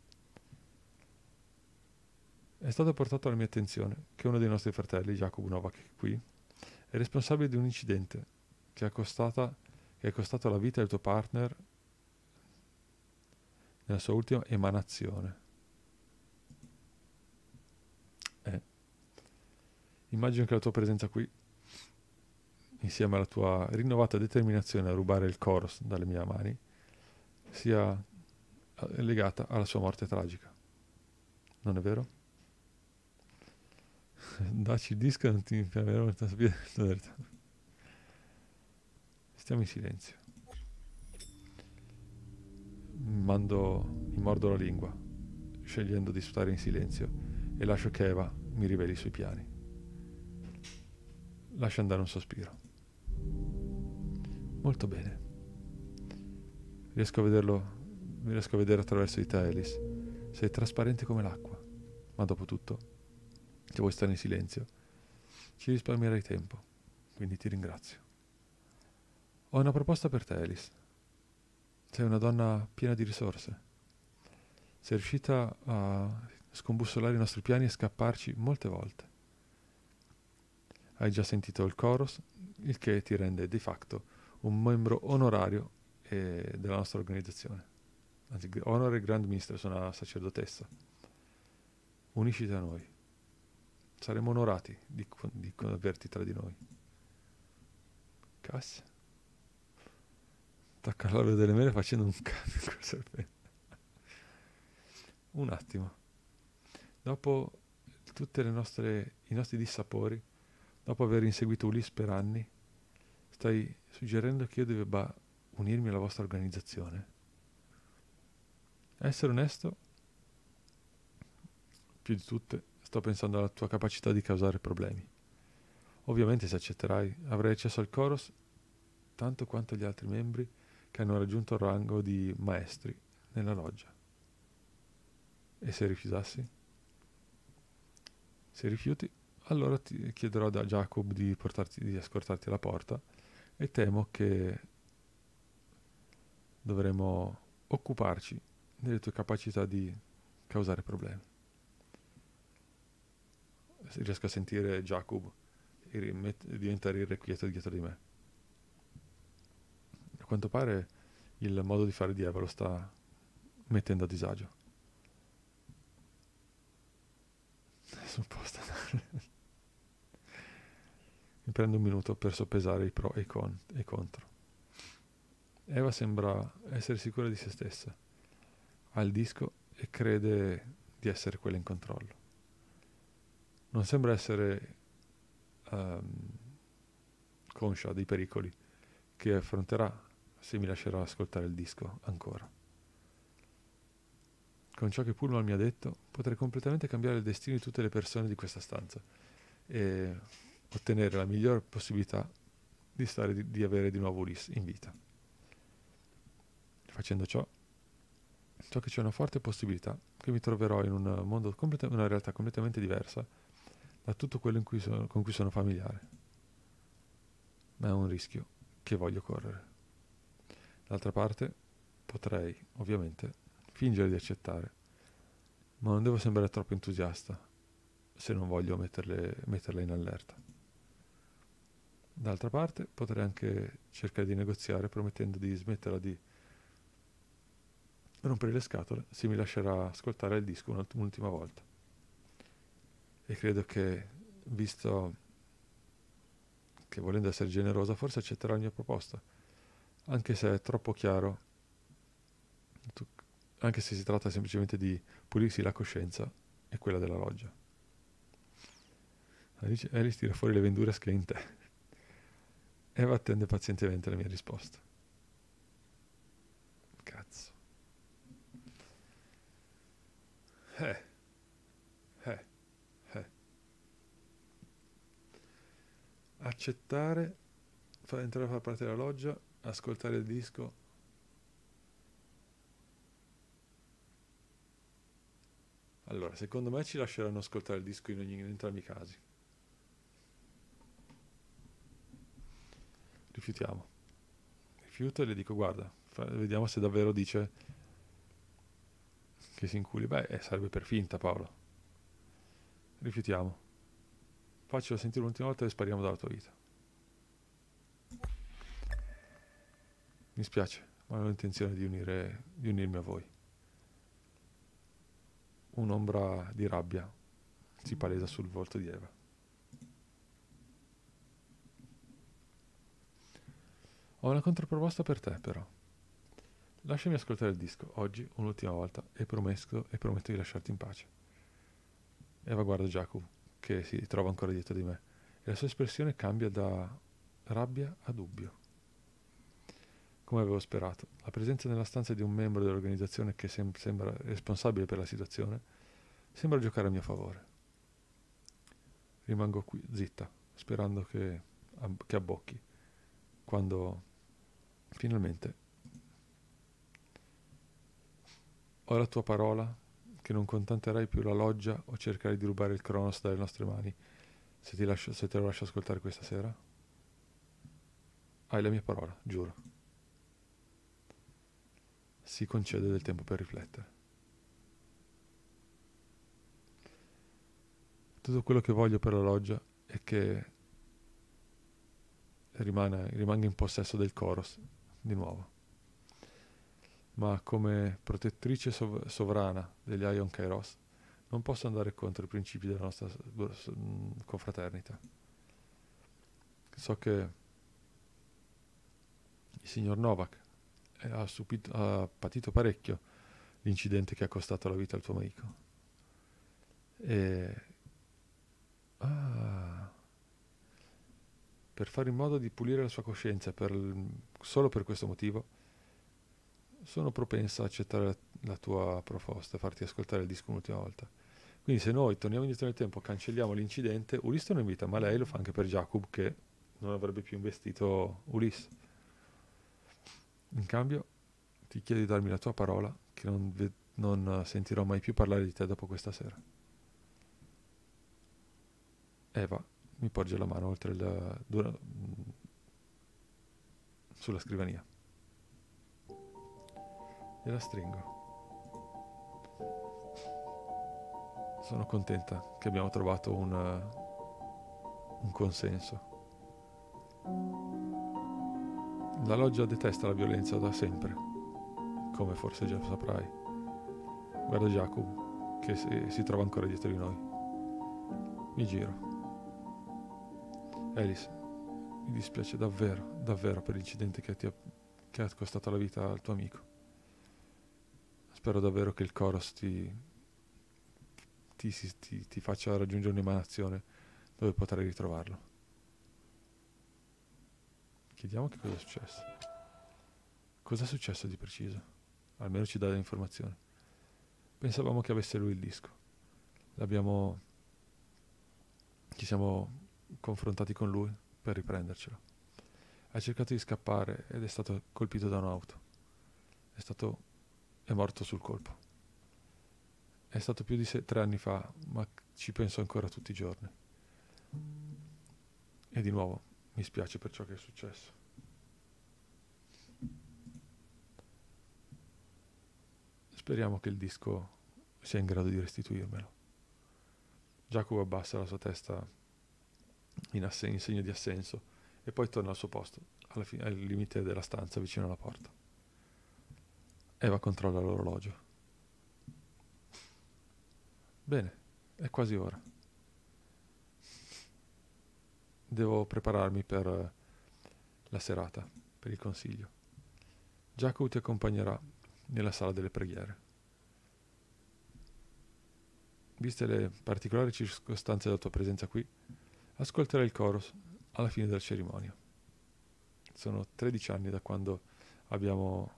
È stato portato alla mia attenzione che uno dei nostri fratelli, Jakub Novak, qui, è responsabile di un incidente che è costato la vita del tuo partner nella sua ultima emanazione. Immagino che la tua presenza qui insieme alla tua rinnovata determinazione a rubare il Chorus dalle mie mani, sia legata alla sua morte tragica. Non è vero? Dacci il disco e non ti infiammerò la verità. Stiamo in silenzio. Mi mordo la lingua, scegliendo di stare in silenzio, e lascio che Eva mi riveli i suoi piani. Lascia andare un sospiro. Molto bene. Riesco a vedere attraverso di te, Alice. Sei trasparente come l'acqua. Ma dopo tutto, se vuoi stare in silenzio, ci risparmierai tempo. Quindi ti ringrazio. Ho una proposta per te, Alice. Sei una donna piena di risorse. Sei riuscita a scombussolare i nostri piani e scapparci molte volte. Hai già sentito il chorus, il che ti rende di facto un membro onorario della nostra organizzazione. Anzi, Honor Grand Mistress, una sacerdotessa. Unisciti a noi. Saremo onorati di averti tra di noi. Cass? Tocca l'olio delle mele facendo un cambio col serpente. Un attimo. Dopo tutti i nostri dissapori, dopo aver inseguito Ulisse per anni, stai suggerendo che io debba unirmi alla vostra organizzazione? A essere onesto, più di tutte, sto pensando alla tua capacità di causare problemi. Ovviamente, se accetterai, avrai accesso al Chorus tanto quanto gli altri membri che hanno raggiunto il rango di maestri nella loggia. E se rifiutassi? Se rifiuti, allora ti chiederò da Jacob di ascoltarti alla porta, e temo che dovremo occuparci delle tue capacità di causare problemi. Riesco a sentire Jacob diventare irrequieto dietro di me. A quanto pare il modo di fare di Eva lo sta mettendo a disagio. Adesso un po' sta... Mi prendo un minuto per soppesare i pro e i contro. Eva sembra essere sicura di se stessa. Ha il disco e crede di essere quella in controllo. Non sembra essere conscia dei pericoli che affronterà se mi lascerà ascoltare il disco ancora. Con ciò che Pullman mi ha detto, potrei completamente cambiare il destino di tutte le persone di questa stanza e ottenere la miglior possibilità di avere di nuovo Ulisse in vita. Facendo ciò, so che c'è una forte possibilità che mi troverò in un mondo una realtà completamente diversa da tutto quello con cui sono familiare. Ma è un rischio che voglio correre. D'altra parte, potrei, ovviamente, fingere di accettare, ma non devo sembrare troppo entusiasta se non voglio metterle in allerta. D'altra parte, potrei anche cercare di negoziare promettendo di smetterla di rompere le scatole se mi lascerà ascoltare il disco un'ultima volta. E credo che, visto che volendo essere generosa, forse accetterà la mia proposta, anche se è troppo chiaro, anche se si tratta semplicemente di pulirsi la coscienza e quella della loggia. Alice tira fuori le vendure che è in te. Eva attende pazientemente la mia risposta. Cazzo. Eh. Accettare, far entrare a far parte della loggia, ascoltare il disco. Allora, secondo me ci lasceranno ascoltare il disco in entrambi i casi. Rifiutiamo. Rifiuto e le dico, guarda, vediamo se davvero dice che si inculi. Beh, sarebbe per finta, Paolo. Rifiutiamo. Faccelo sentire l'ultima volta e spariamo dalla tua vita. Mi spiace, ma non ho intenzione di unirmi a voi. Un'ombra di rabbia si palesa sul volto di Eva. Ho una controproposta per te, però. Lasciami ascoltare il disco, oggi, un'ultima volta, e prometto di lasciarti in pace. Eva guarda Jacob, che si trova ancora dietro di me, e la sua espressione cambia da rabbia a dubbio. Come avevo sperato, la presenza nella stanza di un membro dell'organizzazione che sembra responsabile per la situazione sembra giocare a mio favore. Rimango qui, zitta, sperando che abbocchi, quando finalmente ho la tua parola che non contatterai più la loggia o cercherai di rubare il Cronos dalle nostre mani se te lo lascio ascoltare questa sera? Hai la mia parola, giuro. Si concede del tempo per riflettere. Tutto quello che voglio per la loggia è che rimanga in possesso del Koros di nuovo. Ma come protettrice sovrana degli Ion Kairos non posso andare contro i principi della nostra confraternita. So che il signor Novak ha patito parecchio l'incidente che ha costato la vita al tuo amico. E per fare in modo di pulire la sua coscienza solo per questo motivo, sono propensa a accettare la tua proposta e farti ascoltare il disco un'ultima volta. Quindi se noi torniamo indietro nel tempo, cancelliamo l'incidente, Ulisse non invita, ma lei lo fa anche per Jacob, che non avrebbe più investito Ulisse. In cambio ti chiedo di darmi la tua parola che non sentirò mai più parlare di te dopo questa sera. Eva mi porge la mano oltre sulla scrivania e la stringo. Sono contenta che abbiamo trovato un consenso. La loggia detesta la violenza da sempre, come forse già saprai. Guarda Jacob, che si trova ancora dietro di noi. Mi giro. Alice, mi dispiace davvero, davvero per l'incidente che ha costato la vita al tuo amico. Spero davvero che il Koros ti faccia raggiungere un'emanazione dove potrai ritrovarlo. Chiediamo che cosa è successo. Cosa è successo di preciso? Almeno ci dà delle informazioni. Pensavamo che avesse lui il disco. Ci siamo confrontati con lui per riprendercelo. Ha cercato di scappare ed è stato colpito da un'auto. È morto sul colpo. È stato più di 3 anni fa, ma ci penso ancora tutti i giorni. E di nuovo mi spiace per ciò che è successo. Speriamo che il disco sia in grado di restituirmelo. Giacomo abbassa la sua testa in segno di assenso e poi torna al suo posto, al limite della stanza vicino alla porta. Eva controlla l'orologio. Bene, è quasi ora. Devo prepararmi per la serata, per il consiglio. Giacomo ti accompagnerà nella sala delle preghiere. Viste le particolari circostanze della tua presenza qui, ascolterai il chorus alla fine della cerimonia. Sono 13 anni da quando abbiamo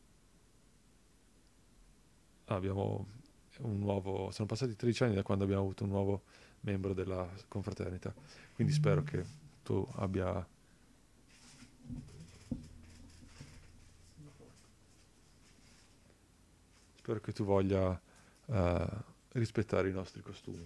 sono passati 13 anni da quando abbiamo avuto un nuovo membro della confraternita, quindi spero che tu voglia rispettare i nostri costumi.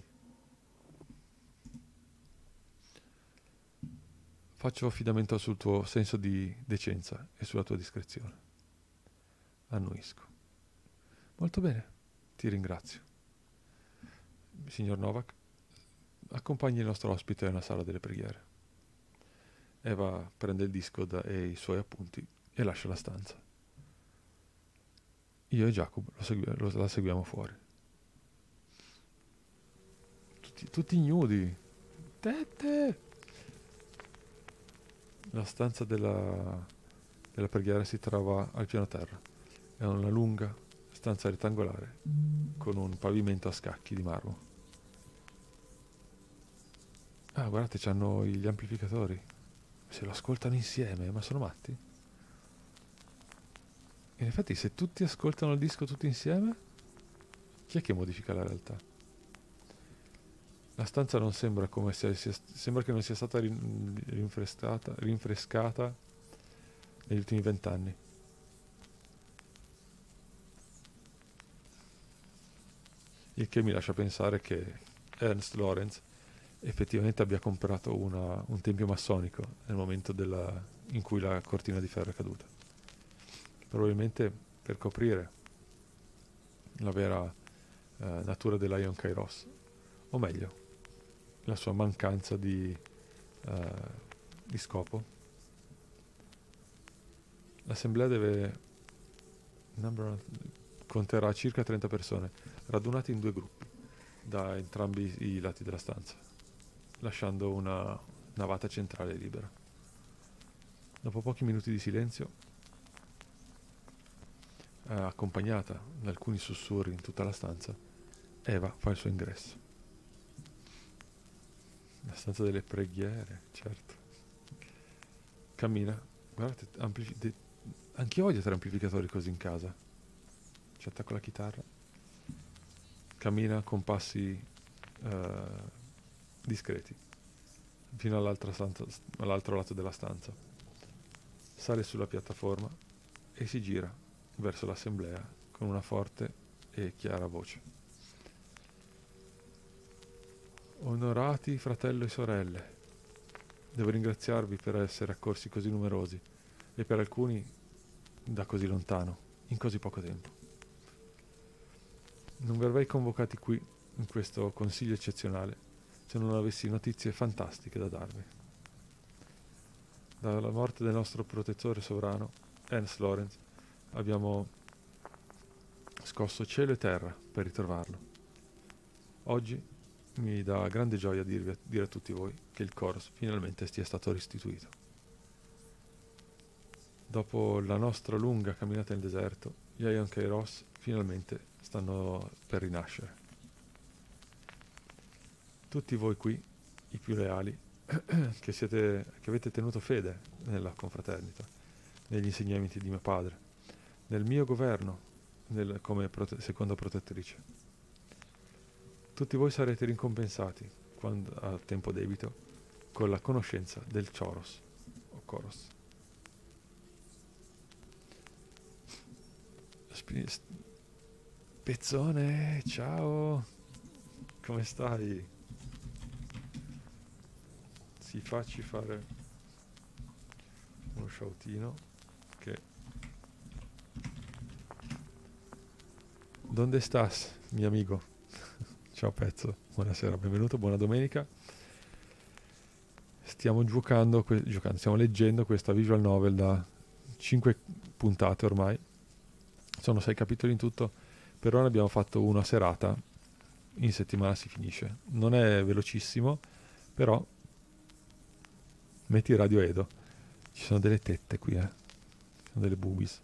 Faccio affidamento sul tuo senso di decenza e sulla tua discrezione. Annuisco. Molto bene, ti ringrazio. Signor Novak, accompagni il nostro ospite nella sala delle preghiere. Eva prende il disco e i suoi appunti e lascia la stanza. Io e Jacob la seguiamo fuori. Tutti ignudi. Tette! La stanza della preghiera si trova al piano terra. È una lunga stanza rettangolare con un pavimento a scacchi di marmo. Ah, guardate, c'hanno gli amplificatori. Se lo ascoltano insieme, ma sono matti? In effetti, se tutti ascoltano il disco tutti insieme, chi è che modifica la realtà? La stanza non sembra come se sembra che non sia stata rinfrescata negli ultimi 20 anni. Il che mi lascia pensare che Ernst Lorenz effettivamente abbia comprato un tempio massonico nel momento in cui la cortina di ferro è caduta. Probabilmente per coprire la vera natura dell'Ion Kairos, o meglio, la sua mancanza di scopo. L'assemblea conterrà circa 30 persone, radunate in 2 gruppi da entrambi i lati della stanza, lasciando una navata centrale libera. Dopo pochi minuti di silenzio, accompagnata da alcuni sussurri in tutta la stanza, Eva fa il suo ingresso. La stanza delle preghiere, certo. Cammina, guardate, anch'io voglio 3 amplificatori così in casa. Ci attacco la chitarra. Cammina con passi discreti fino all'altro lato della stanza. Sale sulla piattaforma e si gira verso l'assemblea con una forte e chiara voce. Onorati fratello e sorelle, devo ringraziarvi per essere accorsi così numerosi e per alcuni da così lontano, in così poco tempo. Non verrei convocati qui, in questo consiglio eccezionale, se non avessi notizie fantastiche da darvi. Dalla morte del nostro protettore sovrano, Ernst Lorenz, abbiamo scosso cielo e terra per ritrovarlo. Oggi mi dà grande gioia dire a tutti voi che il Chorus finalmente sia stato restituito. Dopo la nostra lunga camminata nel deserto, gli Ion Kairos finalmente stanno per rinascere. Tutti voi qui, i più leali, che avete tenuto fede nella confraternita, negli insegnamenti di mio padre, nel mio governo come seconda protettrice. Tutti voi sarete ricompensati, a tempo debito, con la conoscenza del Choros, o Choros. Pezzone, ciao! Come stai? Facci fare uno shoutino che... Donde estás, mio amigo? Ciao Pezzo, buonasera, benvenuto, buona domenica. Stiamo stiamo leggendo questa visual novel da 5 puntate ormai. Sono 6 capitoli in tutto. Per ora abbiamo fatto una serata, in settimana si finisce. Non è velocissimo, però metti Radio Edo. Ci sono delle tette qui, ci sono delle boobies.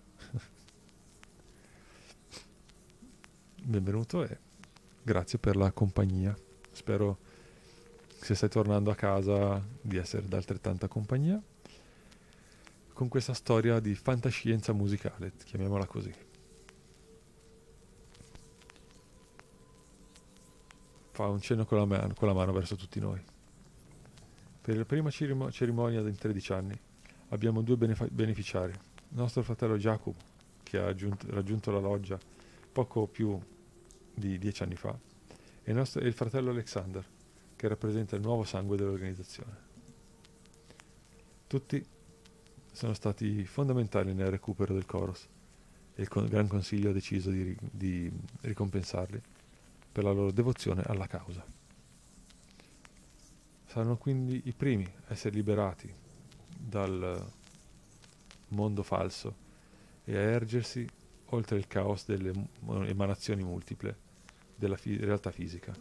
Benvenuto e grazie per la compagnia. Spero, se stai tornando a casa, di essere d'altrettanta compagnia con questa storia di fantascienza musicale, chiamiamola così. Fa un cenno con la mano verso tutti noi. Per la prima cerimonia in 13 anni abbiamo 2 beneficiari. Il nostro fratello Jacob, che ha raggiunto la loggia poco più di 10 anni fa, e il fratello Alexander, che rappresenta il nuovo sangue dell'organizzazione. Tutti sono stati fondamentali nel recupero del Chorus e il Gran Consiglio ha deciso di ricompensarli per la loro devozione alla causa. Saranno quindi i primi a essere liberati dal mondo falso e a ergersi oltre il caos delle emanazioni multiple della realtà fisica.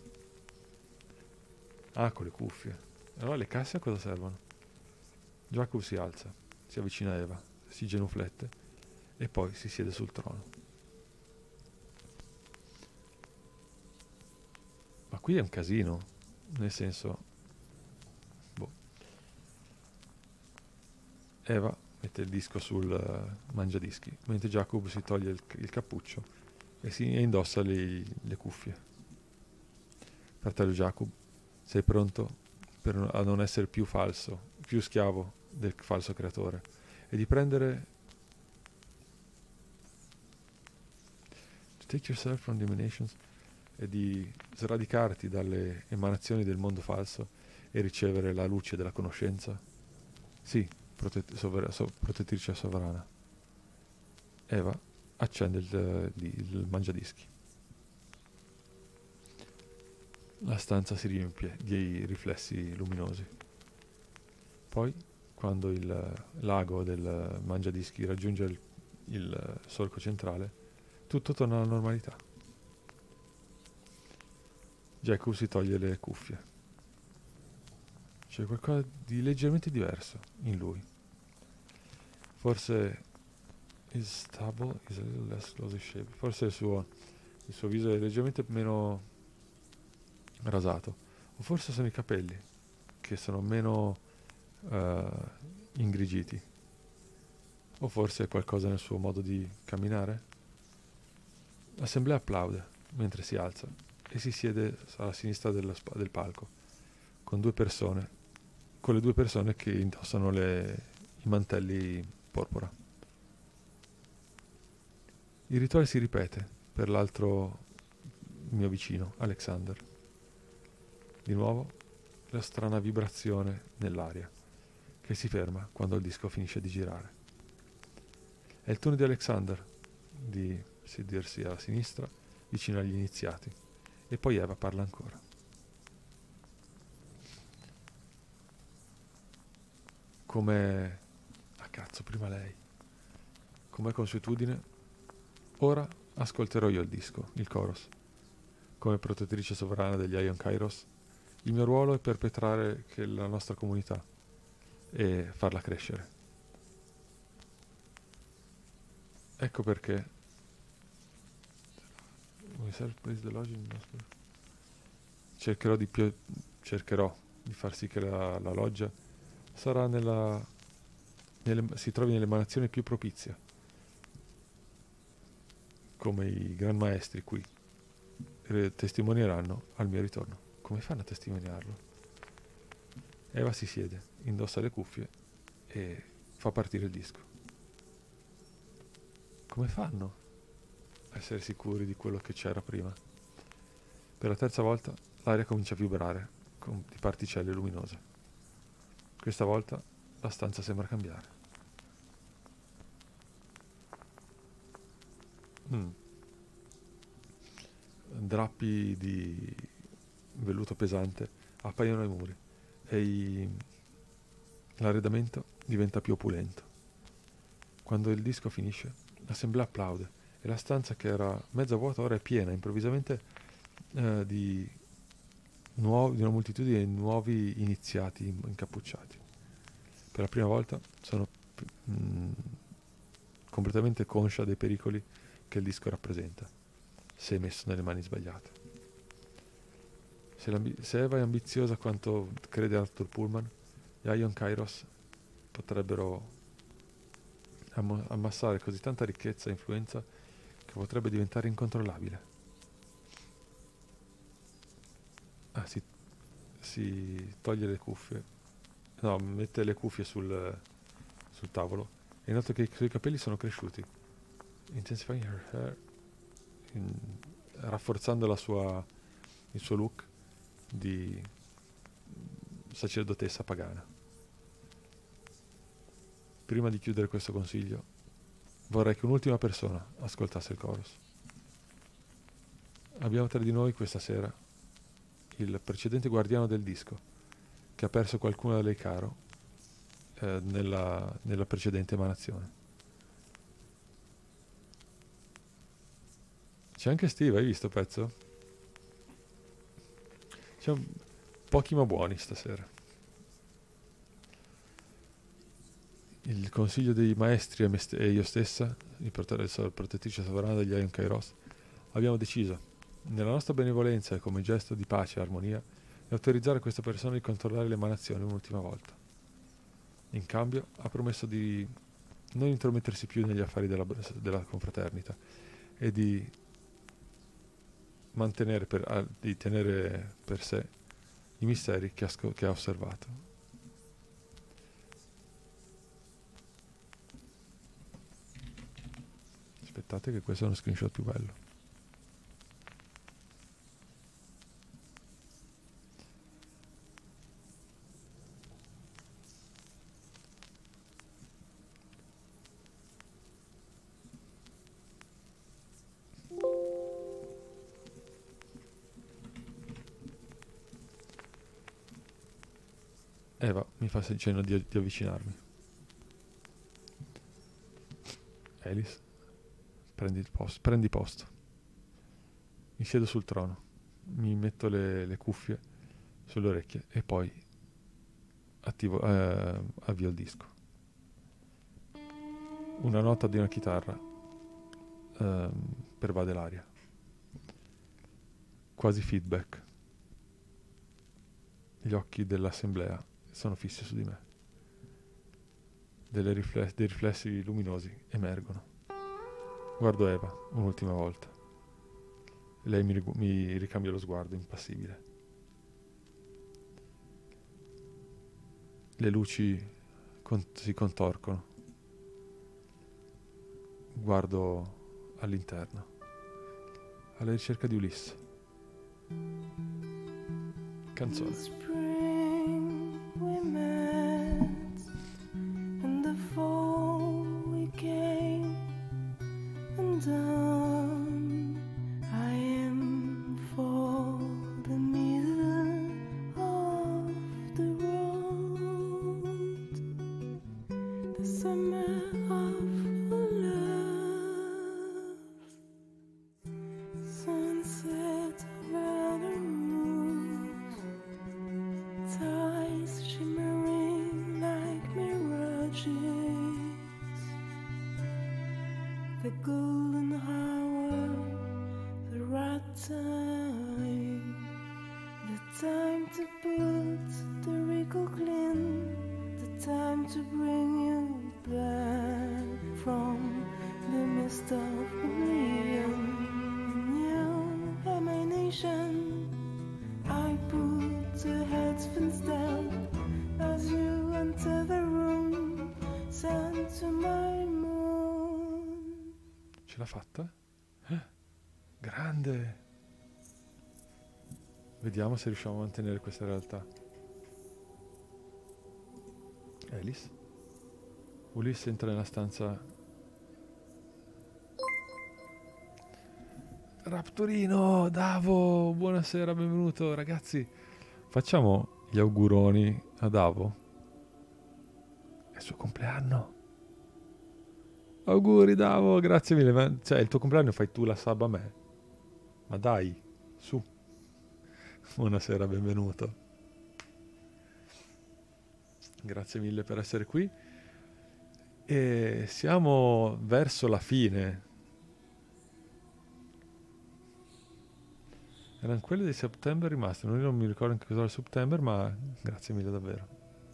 Ah, con le cuffie. Allora le casse a cosa servono? Jacob si alza, si avvicina a Eva si genuflette e poi si siede sul trono. Ma qui è un casino, nel senso, boh. Eva mette il disco sul mangiadischi, mentre Jacob si toglie il cappuccio e si indossa le cuffie. Fratello Jacob, sei pronto a non essere più falso, più schiavo del falso creatore e di prendere to take yourself from the emanations e di sradicarti dalle emanazioni del mondo falso e ricevere la luce della conoscenza? Sì, protettrice sovrana. Eva accende il mangiadischi. La stanza si riempie di riflessi luminosi. Poi, quando il lago del mangiadischi raggiunge il solco centrale, tutto torna alla normalità. Jacob si toglie le cuffie. C'è qualcosa di leggermente diverso in lui. Forse his stubble is a little less closely shaped. Forse il suo viso è leggermente meno rasato. O forse sono i capelli che sono meno ingrigiti. O forse è qualcosa nel suo modo di camminare. L'assemblea applaude mentre si alza e si siede alla sinistra del palco con le due persone che indossano i mantelli porpora. Il rituale si ripete per l'altro mio vicino, Alexander. Di nuovo la strana vibrazione nell'aria che si ferma quando il disco finisce di girare. È il turno di Alexander di sedersi alla sinistra vicino agli iniziati e poi Eva parla ancora. Come cazzo, prima lei. Come consuetudine, ora ascolterò io il disco, il chorus. Come protettrice sovrana degli Ion Kairos, il mio ruolo è perpetrare la nostra comunità e farla crescere. Ecco perché cercherò di far sì che la loggia sarà si trovi nell'emanazione più propizia, come i gran maestri qui testimonieranno al mio ritorno. Come fanno a testimoniarlo? Eva si siede, indossa le cuffie e fa partire il disco. Come fanno a essere sicuri di quello che c'era prima? Per la terza volta l'aria comincia a vibrare di particelle luminose. Questa volta la stanza sembra cambiare. Drappi di velluto pesante appaiono ai muri e l'arredamento diventa più opulento. Quando il disco finisce, l'assemblea applaude e la stanza che era mezza vuota ora è piena improvvisamente di una moltitudine di nuovi iniziati incappucciati. Per la prima volta sono completamente conscia dei pericoli che il disco rappresenta, se messo nelle mani sbagliate. Se Eva è ambiziosa quanto crede Arthur Pullman, gli Ion Kairos potrebbero ammassare così tanta ricchezza e influenza che potrebbe diventare incontrollabile. Si toglie le cuffie, no, mette le cuffie sul tavolo e nota che i suoi capelli sono cresciuti, intensifying her hair, rafforzando il suo look di sacerdotessa pagana. Prima di chiudere questo consiglio, vorrei che un'ultima persona ascoltasse il chorus. Abbiamo tra di noi questa sera il precedente guardiano del disco, che ha perso qualcuno da lei caro nella precedente emanazione. C'è anche Steve, hai visto pezzo? Pochi ma buoni stasera. il consiglio dei maestri e io stessa, protettrice sovrana degli Aion Kairos, abbiamo deciso, nella nostra benevolenza e come gesto di pace e armonia, di autorizzare a questa persona di controllare le emanazioni un'ultima volta. In cambio ha promesso di non intromettersi più negli affari della confraternita e di di tenere per sé i misteri che ha osservato. Aspettate che questo è uno screenshot più bello. Eva mi fa cenno di avvicinarmi. Alice, prendi posto. Mi siedo sul trono, mi metto le cuffie sulle orecchie e poi avvio il disco. Una nota di una chitarra pervade l'aria. Quasi feedback. Gli occhi dell'assemblea sono fissi su di me. Dei riflessi luminosi emergono. Guardo Eva un'ultima volta. Lei mi ricambia lo sguardo impassibile. Le luci si contorcono. Guardo all'interno, alla ricerca di Ulisse. Canzone. The golden hour, the right time, the time to put the wrinkle clean, the time to bring you back from the mist of oblivion. New emanation, I put the headphones down as you enter the room, sent to my moon. Ce l'ha fatta? Grande! Vediamo se riusciamo a mantenere questa realtà. Alice? Ulisse entra nella stanza. Raptorino! Davo! Buonasera, benvenuto ragazzi. Facciamo gli auguroni a Davo. È il suo compleanno. Auguri Davo, grazie mille. Cioè, il tuo compleanno fai tu la sub a me? Ma dai, su. Buonasera, benvenuto. Grazie mille per essere qui. E siamo verso la fine. Erano quelle di September rimaste. Non mi ricordo anche cosa era September, ma grazie mille davvero.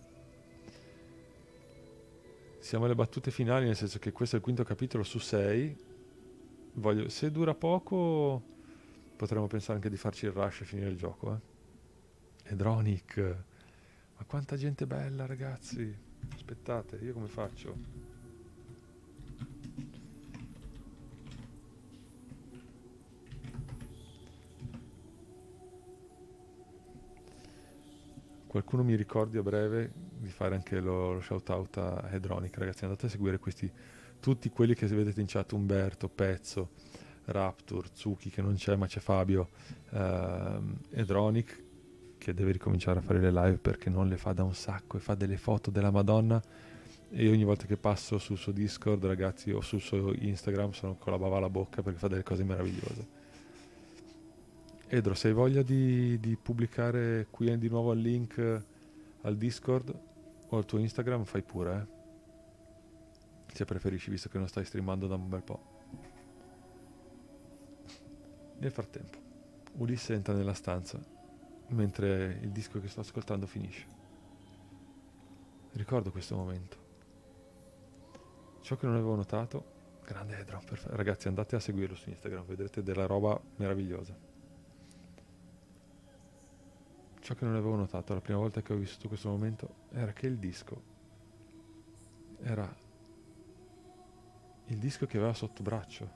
Siamo alle battute finali, nel senso che questo è il quinto capitolo su 6. Se dura poco, potremmo pensare anche di farci il rush e finire il gioco, Edronic. Ma quanta gente bella, ragazzi. Aspettate, io come faccio? Qualcuno mi ricordi a breve di fare anche lo shout out a Hedronic, ragazzi. Andate a seguire tutti quelli che vedete in chat: Umberto, Pezzo, Raptor, Zucchi che non c'è ma c'è Fabio, Hedronic che deve ricominciare a fare le live perché non le fa da un sacco e fa delle foto della Madonna, e ogni volta che passo sul suo Discord, ragazzi, o sul suo Instagram sono con la bava alla bocca perché fa delle cose meravigliose. Edro, se hai voglia di pubblicare qui di nuovo il link al Discord o al tuo Instagram, fai pure, se preferisci, visto che non stai streamando da un bel po'. Nel frattempo, Ulisse entra nella stanza mentre il disco che sto ascoltando finisce. Ricordo questo momento. Ciò che non avevo notato, grande Edron, ragazzi, andate a seguirlo su Instagram, vedrete della roba meravigliosa. Ciò che non avevo notato la prima volta che ho vissuto questo momento era che il disco era il disco che aveva sotto braccio.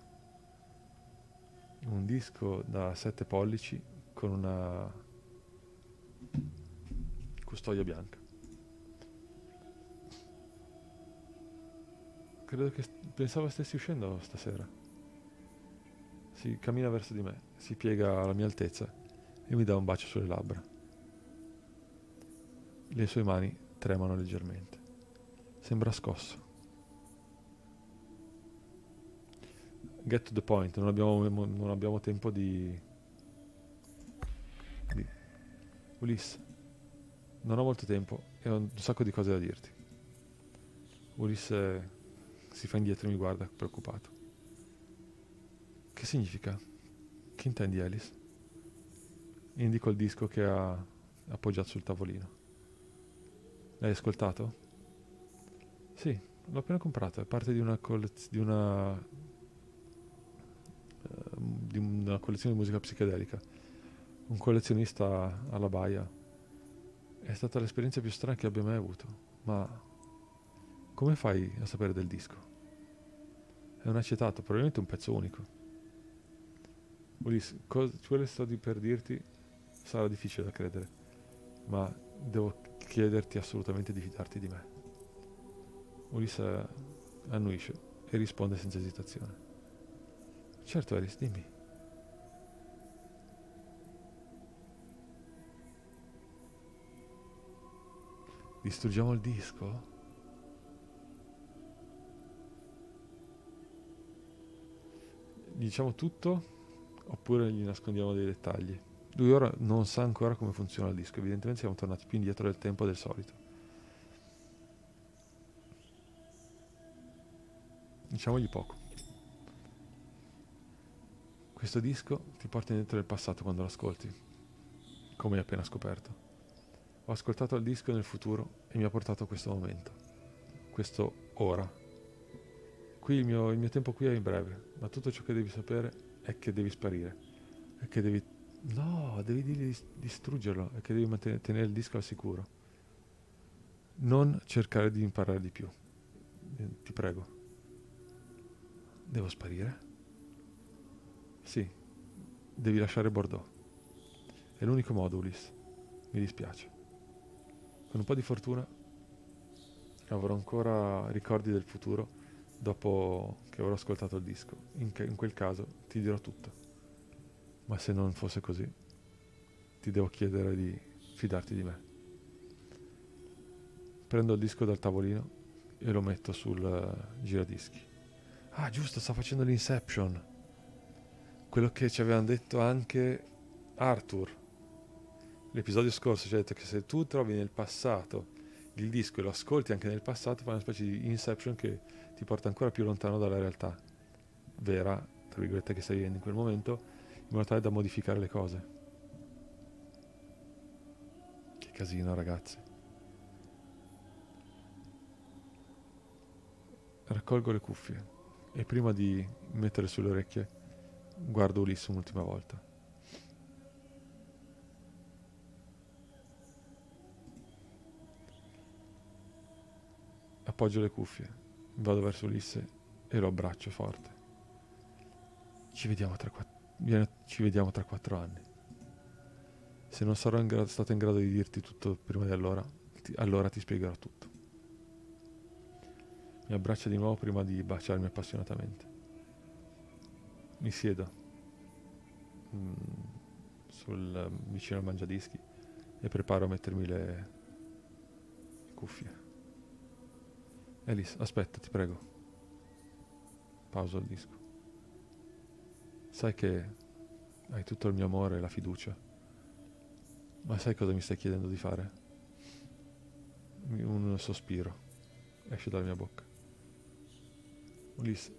Un disco da 7 pollici con una custodia bianca. Credo che pensavo stessi uscendo stasera. Si cammina verso di me, si piega alla mia altezza e mi dà un bacio sulle labbra. Le sue mani tremano leggermente. Sembra scosso. Get to the point, non abbiamo tempo di... Ulisse, non ho molto tempo e ho un sacco di cose da dirti. Ulisse si fa indietro e mi guarda preoccupato. Che significa? Che intendi, Alice? Indico il disco che ha appoggiato sul tavolino. L'hai ascoltato? Sì, l'ho appena comprato, è parte di una collezione di musica psichedelica. Un collezionista alla baia. È stata l'esperienza più strana che abbia mai avuto. Ma come fai a sapere del disco? È un acetato, probabilmente un pezzo unico. Ulisse, quello che sto per dirti sarà difficile da credere, ma devo chiederti assolutamente di fidarti di me. Ulisse annuisce e risponde senza esitazione. Certo, Alice, dimmi. Distruggiamo il disco? Diciamo tutto oppure gli nascondiamo dei dettagli? Lui ora non sa ancora come funziona il disco, evidentemente siamo tornati più indietro del tempo del solito. Diciamogli poco. Questo disco ti porta indietro nel passato quando lo ascolti, come hai appena scoperto. Ho ascoltato il disco nel futuro e mi ha portato a questo momento, questo ora. Qui il mio tempo qui è in breve, ma tutto ciò che devi sapere è che devi sparire, è che devi... No, devi distruggerlo, è che devi tenere il disco al sicuro. Non cercare di imparare di più. Ti prego. Devo sparire? Sì, devi lasciare Bordeaux. È l'unico modo, Ulisse. Mi dispiace. Con un po' di fortuna avrò ancora ricordi del futuro dopo che avrò ascoltato il disco. In quel caso ti dirò tutto. Ma se non fosse così, ti devo chiedere di fidarti di me. Prendo il disco dal tavolino e lo metto sul giradischi. Ah, giusto, sta facendo l'Inception. Quello che ci avevano detto anche Arthur. L'episodio scorso ci ha detto che se tu trovi nel passato il disco e lo ascolti anche nel passato, fa una specie di Inception che ti porta ancora più lontano dalla realtà vera, tra virgolette, che stai vivendo in quel momento, in modo tale da modificare le cose. Che casino, ragazzi. Raccolgo le cuffie e prima di mettere sulle orecchie guardo Ulisse un'ultima volta. Appoggio le cuffie, vado verso Ulisse e lo abbraccio forte. Ci vediamo tra 4 anni. Se non sarò stato in grado di dirti tutto prima di allora, allora ti spiegherò tutto. Mi abbraccia di nuovo prima di baciarmi appassionatamente. Mi siedo vicino al mangiadischi e preparo a mettermi le cuffie. Alice, aspetta, ti prego. Pauso il disco. Sai che hai tutto il mio amore e la fiducia, ma sai cosa mi stai chiedendo di fare? Un sospiro esce dalla mia bocca. Ulisse,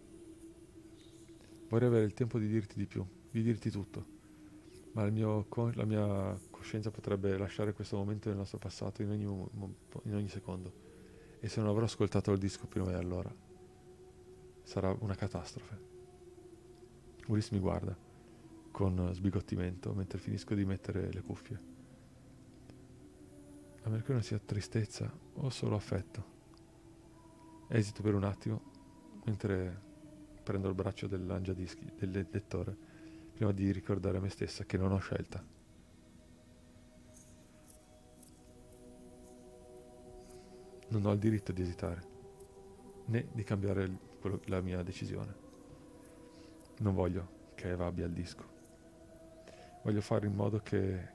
vorrei avere il tempo di dirti di più, di dirti tutto, ma la mia coscienza potrebbe lasciare questo momento del nostro passato in ogni secondo. E se non avrò ascoltato il disco prima di allora, sarà una catastrofe. Ulisse mi guarda con sbigottimento mentre finisco di mettere le cuffie. A meno che non sia tristezza o solo affetto. Esito per un attimo mentre prendo il braccio del lettore prima di ricordare a me stessa che non ho scelta. Non ho il diritto di esitare, né di cambiare la mia decisione. Non voglio che Eva abbia il disco. Voglio fare in modo che...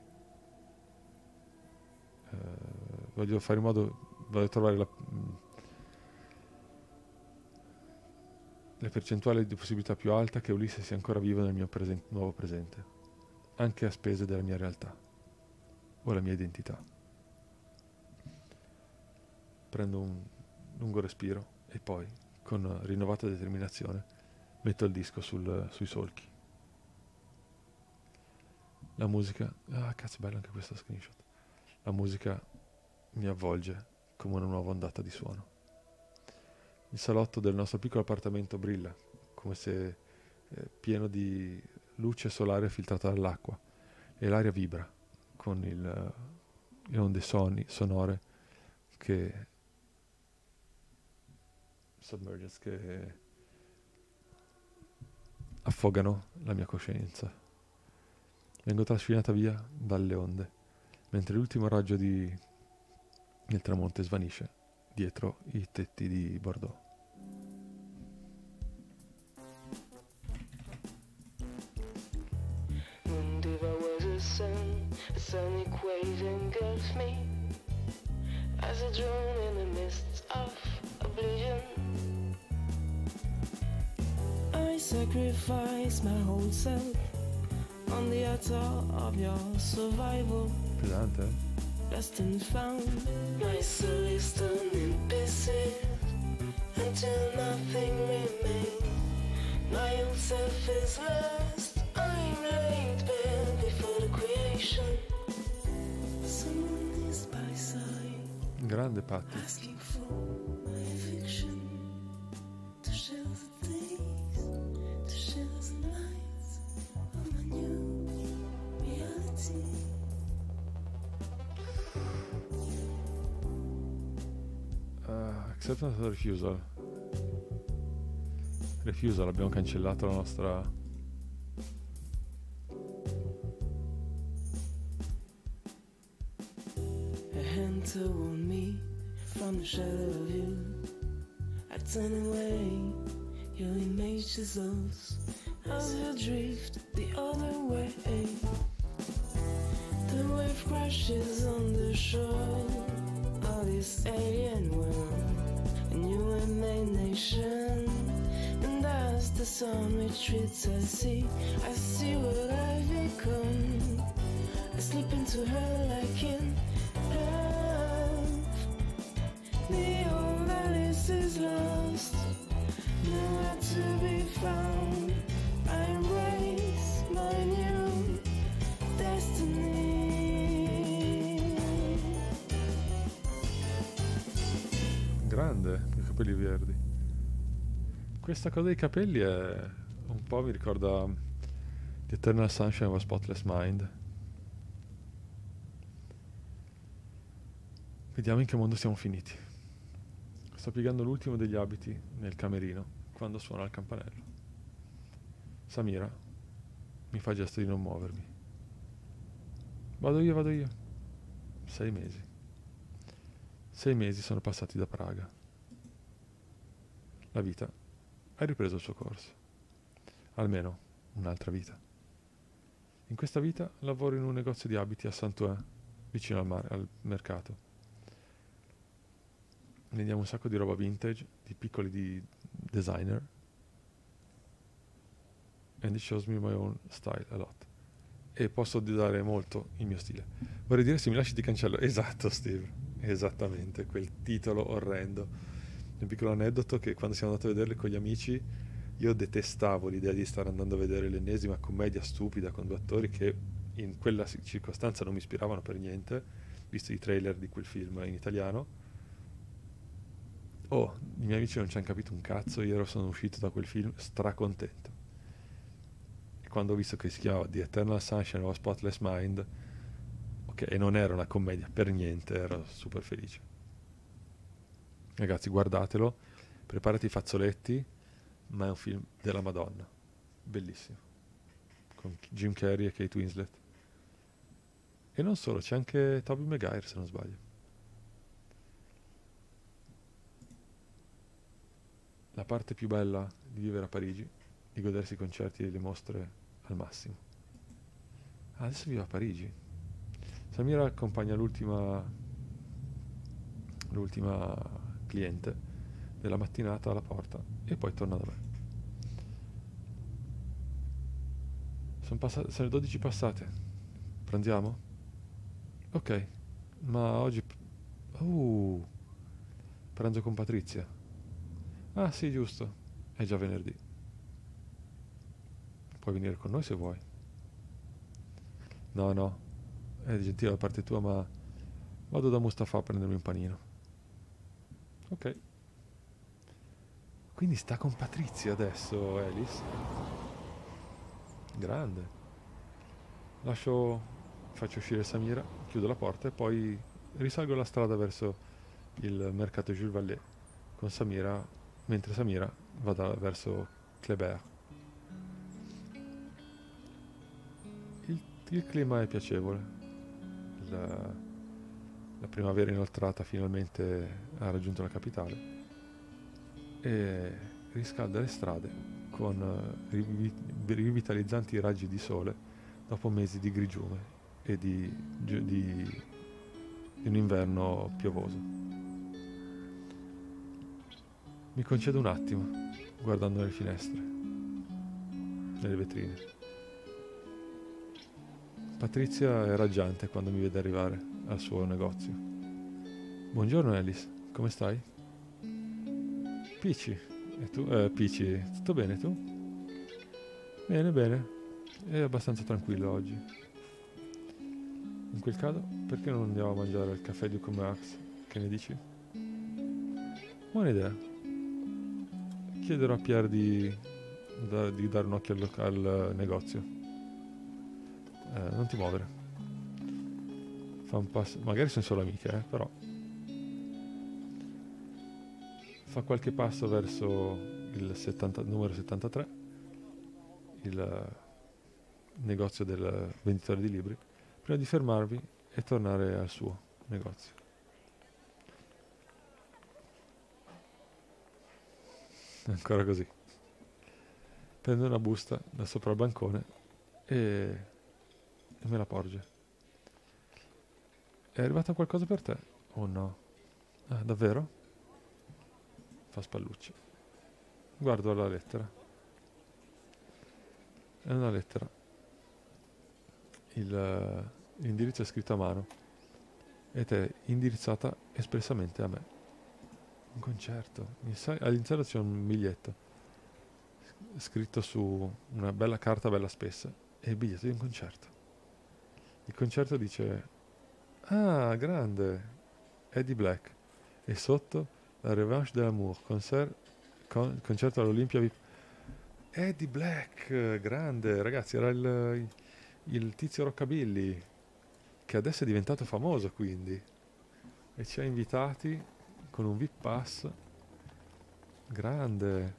voglio trovare la percentuale di possibilità più alta che Ulisse sia ancora vivo nel mio nuovo presente, anche a spese della mia realtà o la mia identità. Prendo un lungo respiro e poi, con rinnovata determinazione, metto il disco sui solchi. La musica... Ah, cazzo, bello anche questo screenshot. La musica mi avvolge come una nuova ondata di suono. Il salotto del nostro piccolo appartamento brilla, come se pieno di luce solare filtrata dall'acqua, e l'aria vibra con le onde sonore che affogano la mia coscienza. Vengo trascinata via dalle onde, mentre l'ultimo raggio del tramonto svanisce dietro i tetti di Bordeaux. And if I was a sun equation engulfs me as a drone in the mists of oblivion. I sacrifice my whole self on the altar of your survival. Pesante, eh? Lost and found, my soul is torn in pieces until nothing remains. My old self is lost. I'm laid bare before the creation. Someone is by side, Grande Patti. asking for my affection, to share the days, to share the nights of my new reality. Acceptance or refusal? Refusal, abbiamo cancellato la nostra... A hand toward me from the shadow of you. I turn away, your image dissolves as I drift the other way. The wave crashes on the shore of this alien world, a new emanation. And as the sun retreats, I see what I've become. I slip into her like in love. The old Alice is lost, nowhere to be found. I embrace my new destiny. Grande, i capelli verdi. Questa cosa dei capelli è un po' mi ricorda The Eternal Sunshine of a Spotless Mind. Vediamo in che mondo siamo finiti. Sto piegando l'ultimo degli abiti nel camerino quando suona il campanello. Samira mi fa gesto di non muovermi. Vado io. 6 mesi. 6 mesi sono passati da Praga. La vita ha ripreso il suo corso. Almeno un'altra vita. In questa vita lavoro in un negozio di abiti a Saint-Ouen, vicino al mare, al mercato. Vendiamo un sacco di roba vintage, di piccoli di designer. And it shows me my own style a lot. E posso dare molto il mio stile. Vorrei dire, se mi lasci ti cancello. Esatto, Steve. Esattamente, quel titolo orrendo Un piccolo aneddoto che quando siamo andati a vederle con gli amici, io detestavo l'idea di stare andando a vedere l'ennesima commedia stupida con due attori che in quella circostanza non mi ispiravano per niente, visto i trailer di quel film in italiano. Oh, i miei amici non ci hanno capito un cazzo, sono uscito da quel film stracontento. E quando ho visto che si chiamava The Eternal Sunshine of a Spotless Mind, ok, e non era una commedia per niente, ero super felice. Ragazzi, guardatelo, preparati i fazzoletti, ma è un film della Madonna, bellissimo, con Jim Carrey e Kate Winslet. E non solo, c'è anche Tobey Maguire se non sbaglio. La parte più bella di vivere a Parigi, di godersi i concerti e le mostre al massimo. Ah, adesso vivo a Parigi. Samira accompagna l'ultima cliente della mattinata alla porta e poi torna da me. Sono le 12 passate. Prandiamo? Ok, ma oggi... pranzo con Patrizia. Ah sì, giusto. È già venerdì. Puoi venire con noi se vuoi. No, no, è gentile da parte tua, ma vado da Mustafa a prendermi un panino. Ok. Quindi sta con Patrizia adesso, Alice. Grande. Faccio uscire Samira, chiudo la porta e poi risalgo la strada verso il mercato Jules Vallée con Samira, mentre Samira vada verso Kléber. Il clima è piacevole. La, la primavera inoltrata finalmente ha raggiunto la capitale e riscalda le strade con rivitalizzanti raggi di sole dopo mesi di grigiume e di un inverno piovoso. Mi concedo un attimo guardando le finestre, nelle vetrine. Patrizia è raggiante quando mi vede arrivare al suo negozio. Buongiorno Alice, come stai? Pici, e tu? Pici, tutto bene tu? Bene, bene, è abbastanza tranquillo oggi. In quel caso, perché non andiamo a mangiare il caffè di Comax? Che ne dici? Buona idea. Chiederò a Pierre di dare un occhio al negozio. Non ti muovere. Fa un passo. Magari sono solo amiche, però. Fa qualche passo verso numero 73, il negozio del venditore di libri, prima di fermarvi e tornare al suo negozio. Ancora così. Prende una busta da sopra il bancone e me la porge. È arrivato qualcosa per te? Oh no. Ah, davvero? Fa spallucce. Guardo la lettera. È una lettera. L'indirizzo è scritto a mano ed è indirizzata espressamente a me. Un concerto. All'interno c'è un biglietto scritto su una bella carta bella spessa e il biglietto di un concerto. Il concerto dice: ah, grande, Eddie Black. E sotto La Revanche de l'Amour, concerto all'Olympia VIP. Eddie Black, grande, ragazzi, era il tizio Rockabilly, che adesso è diventato famoso quindi. E ci ha invitati con un VIP pass. Grande.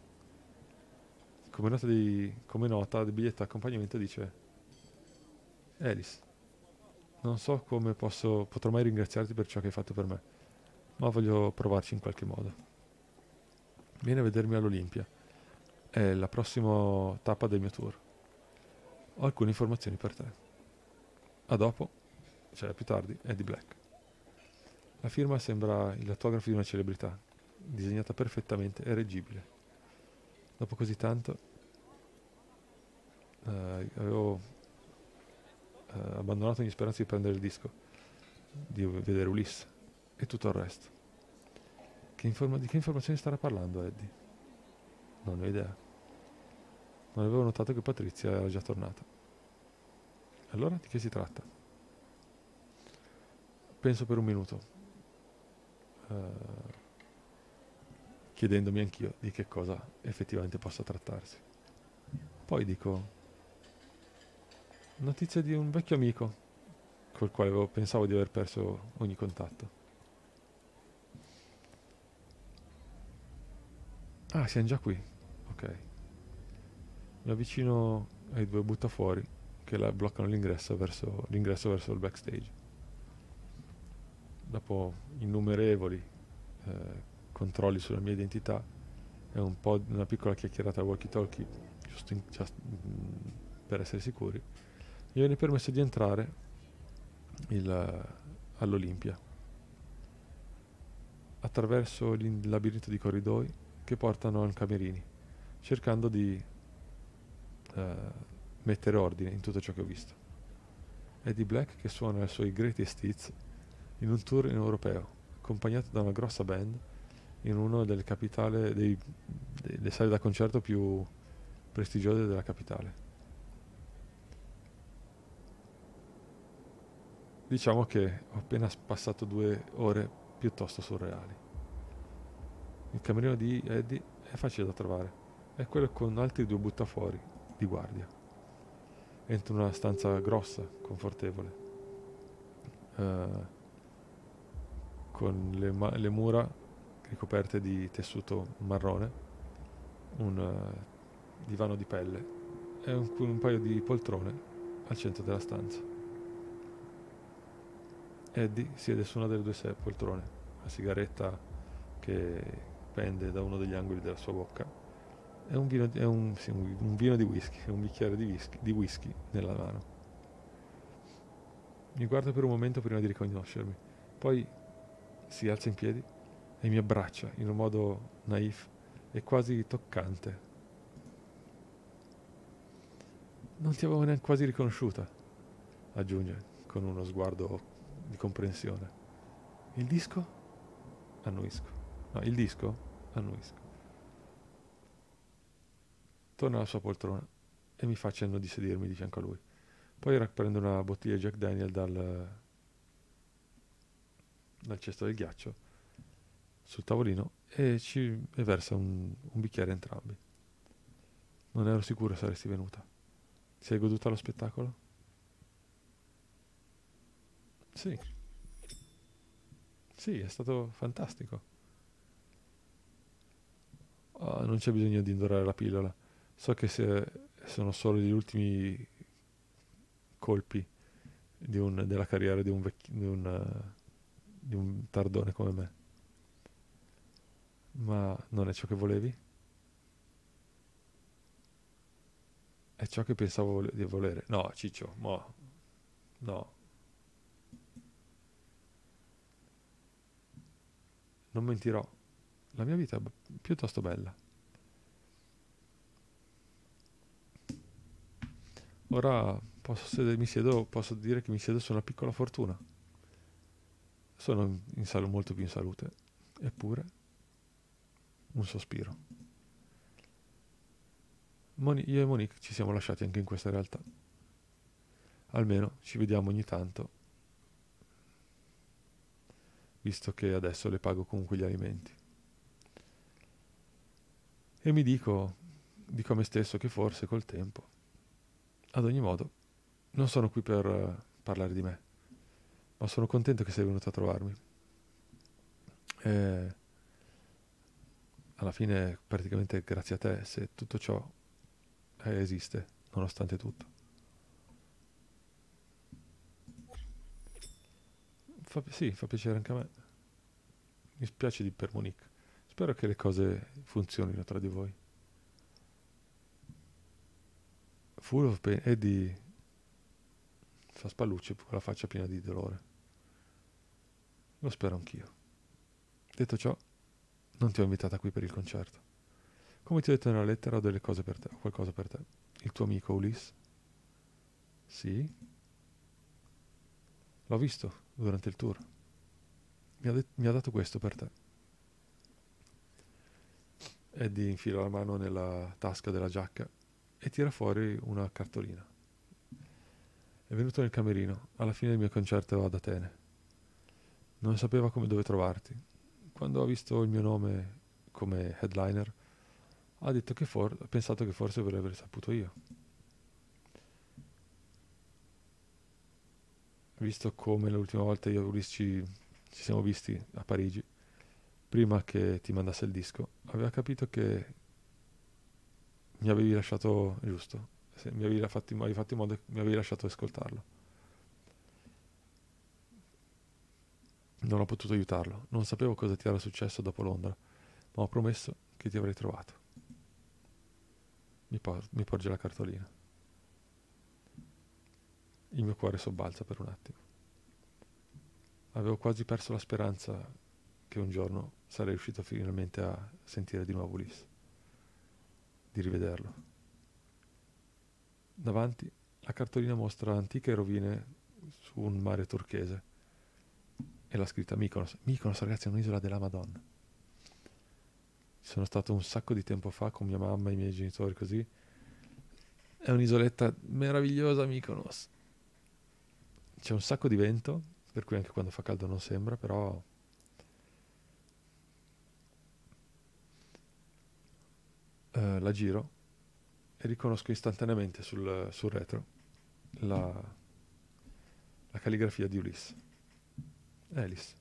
Come nota del biglietto accompagnamento dice: Alice, non so come potrò mai ringraziarti per ciò che hai fatto per me, ma voglio provarci in qualche modo. Vieni a vedermi all'Olympia. È la prossima tappa del mio tour. Ho alcune informazioni per te. A dopo, cioè più tardi, Eddie Black. La firma sembra il l'autografo di una celebrità, disegnata perfettamente e reggibile. Dopo così tanto, avevo abbandonato ogni speranza di prendere il disco, di vedere Ulisse e tutto il resto. Di che informazioni starà parlando Eddie? Non ho idea. Non avevo notato che Patrizia era già tornata. Allora di che si tratta? Penso per un minuto, eh, chiedendomi anch'io di che cosa effettivamente possa trattarsi. Poi dico, notizia di un vecchio amico col quale pensavo di aver perso ogni contatto. Ah, siamo già qui. Ok. Mi avvicino ai due buttafuori che bloccano l'ingresso verso il backstage. Dopo innumerevoli controlli sulla mia identità e un po' di una piccola chiacchierata al walkie-talkie, per essere sicuri, mi viene permesso di entrare all'Olimpia attraverso il labirinto di corridoi che portano ai camerini, cercando di mettere ordine in tutto ciò che ho visto. Eddie Black che suona i suoi greatest hits in un tour in europeo, accompagnato da una grossa band in una delle delle sale da concerto più prestigiose della capitale. Diciamo che ho appena passato 2 ore piuttosto surreali. Il camerino di Eddie è facile da trovare, è quello con altri 2 buttafuori di guardia. Entro in una stanza grossa, confortevole, con le mura ricoperte di tessuto marrone, un divano di pelle e un paio di poltrone al centro della stanza. Eddie siede su una delle 2 poltrone, una sigaretta che pende da uno degli angoli della sua bocca e un vino di whisky e un bicchiere di whisky nella mano. Mi guarda per un momento prima di riconoscermi, poi si alza in piedi e mi abbraccia in un modo naif e quasi toccante. Non ti avevo neanche quasi riconosciuta, aggiunge con uno sguardo di comprensione. Il disco? Annuisco. No, il disco? Annuisco. Torna alla sua poltrona e mi fa cenno di sedermi di fianco a lui. Poi prende una bottiglia di Jack Daniel dal cesto del ghiaccio sul tavolino e versa un bicchiere entrambi. Non ero sicuro se saresti venuta. Ti sei goduta lo spettacolo? Sì. Sì, è stato fantastico. Oh, non c'è bisogno di indorare la pillola. So che sono solo gli ultimi colpi della carriera di un tardone come me. Ma non è ciò che volevi? È ciò che pensavo di volere. No, Ciccio, no, non mentirò. La mia vita è piuttosto bella. Ora posso dire che mi siedo su una piccola fortuna. Sono molto più in salute. Eppure, un sospiro. Io e Monique ci siamo lasciati anche in questa realtà. Almeno ci vediamo ogni tanto, visto che adesso le pago comunque gli alimenti. E dico a me stesso che forse col tempo, ad ogni modo, non sono qui per parlare di me, ma sono contento che sei venuto a trovarmi. E alla fine, praticamente grazie a te, se tutto ciò esiste, nonostante tutto. Sì, fa piacere anche a me. Mi spiace per Monique. Spero che le cose funzionino tra di voi. Full of Pain, Eddie fa spallucce con la faccia piena di dolore. Lo spero anch'io. Detto ciò, non ti ho invitata qui per il concerto. Come ti ho detto nella lettera, ho delle cose per te, ho qualcosa per te. Il tuo amico Ulisse? Sì? L'ho visto durante il tour. Mi ha dato questo per te. Eddie infila la mano nella tasca della giacca e tira fuori una cartolina. È venuto nel camerino alla fine del mio concerto ad Atene. Non sapeva dove trovarti. Quando ha visto il mio nome come headliner, ha detto ha pensato che forse vorrei aver saputo io. Visto come l'ultima volta io e Ulisse ci siamo visti a Parigi, prima che ti mandasse il disco, aveva capito che mi avevi lasciato giusto. Se mi avevi fatto in modo che mi avevi lasciato ascoltarlo. Non ho potuto aiutarlo, non sapevo cosa ti era successo dopo Londra, ma ho promesso che ti avrei trovato. Mi porge la cartolina. Il mio cuore sobbalza per un attimo. Avevo quasi perso la speranza che un giorno sarei riuscito finalmente a sentire di nuovo Ulisse, di rivederlo. Davanti la cartolina mostra antiche rovine su un mare turchese e la scritta Mykonos. Mykonos, ragazzi, è un'isola della Madonna. Ci sono stato un sacco di tempo fa con mia mamma e i miei genitori così. È un'isoletta meravigliosa, Mykonos. C'è un sacco di vento, per cui anche quando fa caldo non sembra, però la giro e riconosco istantaneamente sul retro la calligrafia di Ulisse. Alice.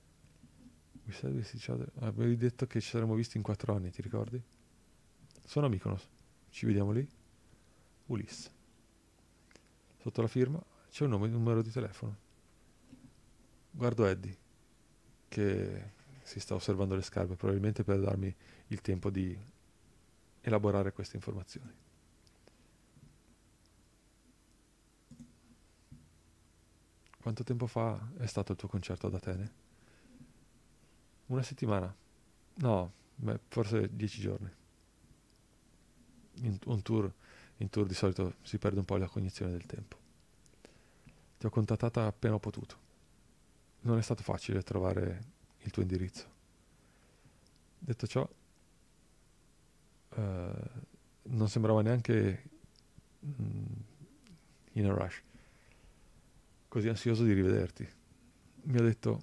Avevi detto che ci saremmo visti in 4 anni, ti ricordi? Sono a Mykonos. Ci vediamo lì? Ulisse. Sotto la firma c'è un nome e un numero di telefono. Guardo Eddie, che si sta osservando le scarpe, probabilmente per darmi il tempo di elaborare queste informazioni. Quanto tempo fa è stato il tuo concerto ad Atene? Una settimana? No, forse 10 giorni. In tour di solito si perde un po' la cognizione del tempo. Ti ho contattata appena ho potuto. Non è stato facile trovare il tuo indirizzo. Detto ciò, non sembrava neanche in a rush, così ansioso di rivederti. Mi ha detto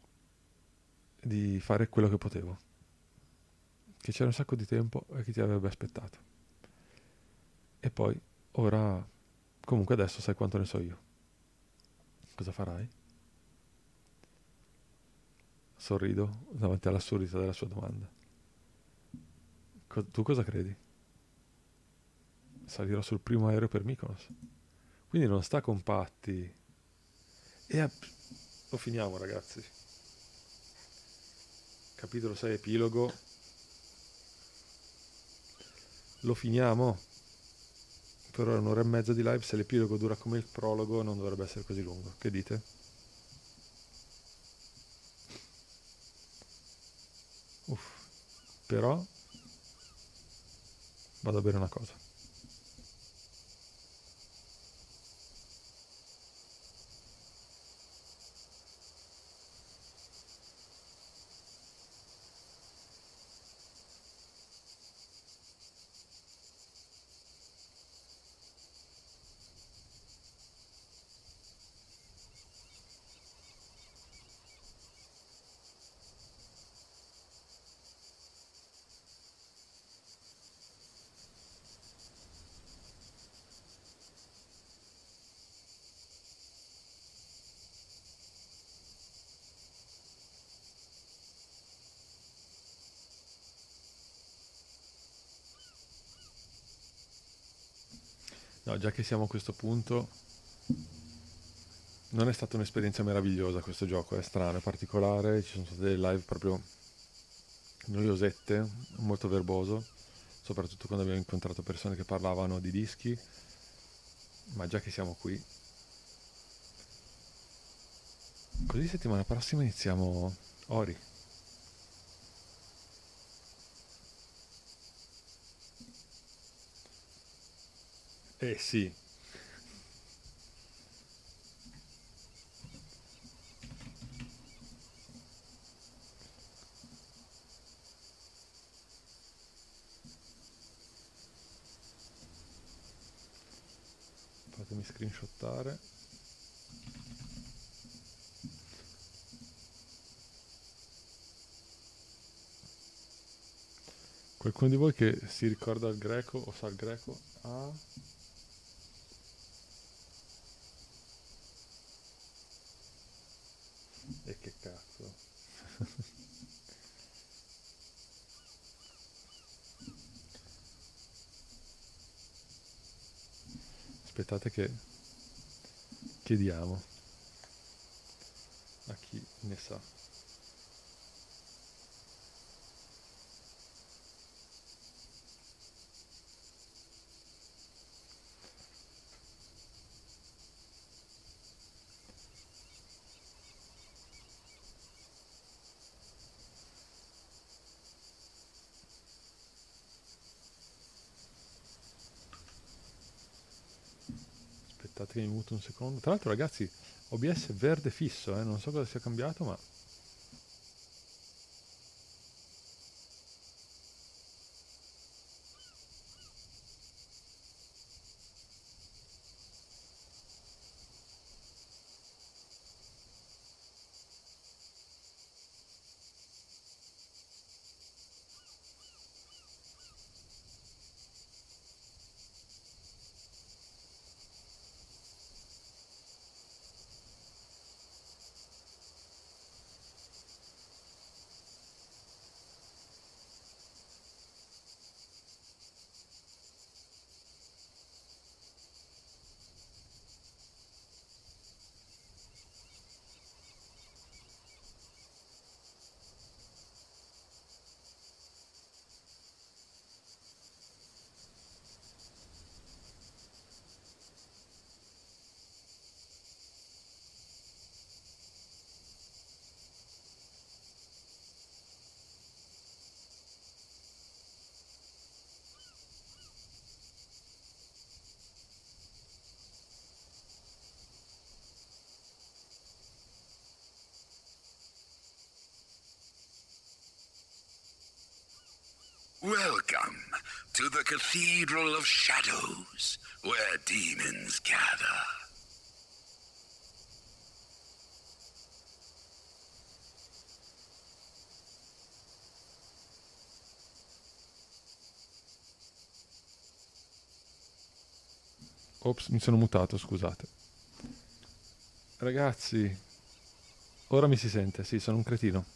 di fare quello che potevo, che c'era un sacco di tempo e che ti avrebbe aspettato. E poi, ora, comunque adesso sai quanto ne so io. Cosa farai? Sorrido davanti all'assurdità della sua domanda. Tu cosa credi? Salirò sul primo aereo per Mykonos. Quindi non sta con Patti. Lo finiamo, ragazzi. Capitolo 6, epilogo. Lo finiamo. Per ora 1 ora e mezza di live. Se l'epilogo dura come il prologo non dovrebbe essere così lungo. Che dite? Però vado a bere una cosa. No, già che siamo a questo punto, non è stata un'esperienza meravigliosa questo gioco, è strano, è particolare, ci sono state delle live proprio noiosette, molto verboso, soprattutto quando abbiamo incontrato persone che parlavano di dischi, ma già che siamo qui, così settimana prossima iniziamo Ori. Eh sì, Fatemi screenshottare. Qualcuno di voi che si ricorda il greco o sa il greco? Ah. E che cazzo. Aspettate che chiediamo a chi ne sa. Aspettate che mi muto un secondo. Tra l'altro ragazzi, OBS verde fisso, non so cosa sia cambiato, ma... Welcome to the Cathedral of Shadows, where demons gather. Ops, mi sono mutato, scusate. Ragazzi, ora mi si sente, sì, sono un cretino.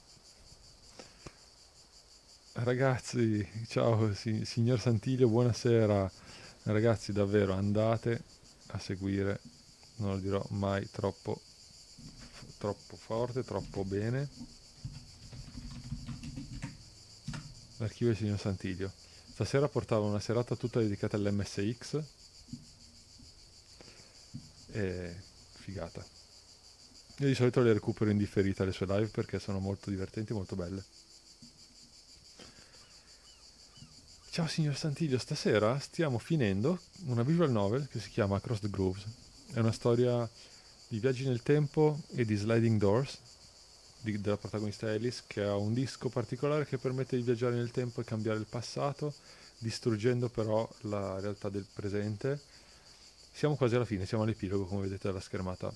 Ragazzi, ciao signor Santilio, buonasera. Ragazzi, davvero andate a seguire, non lo dirò mai troppo forte, troppo bene, l'archivio del signor Santilio. Stasera portavo una serata tutta dedicata all'MSX e figata. Io di solito le recupero in differita le sue live perché sono molto divertenti, molto belle. Ciao signor Santilio, stasera stiamo finendo una visual novel che si chiama Across the Grooves. È una storia di viaggi nel tempo e di sliding doors della protagonista Alice, che ha un disco particolare che permette di viaggiare nel tempo e cambiare il passato, distruggendo però la realtà del presente. Siamo quasi alla fine, siamo all'epilogo, come vedete dalla schermata.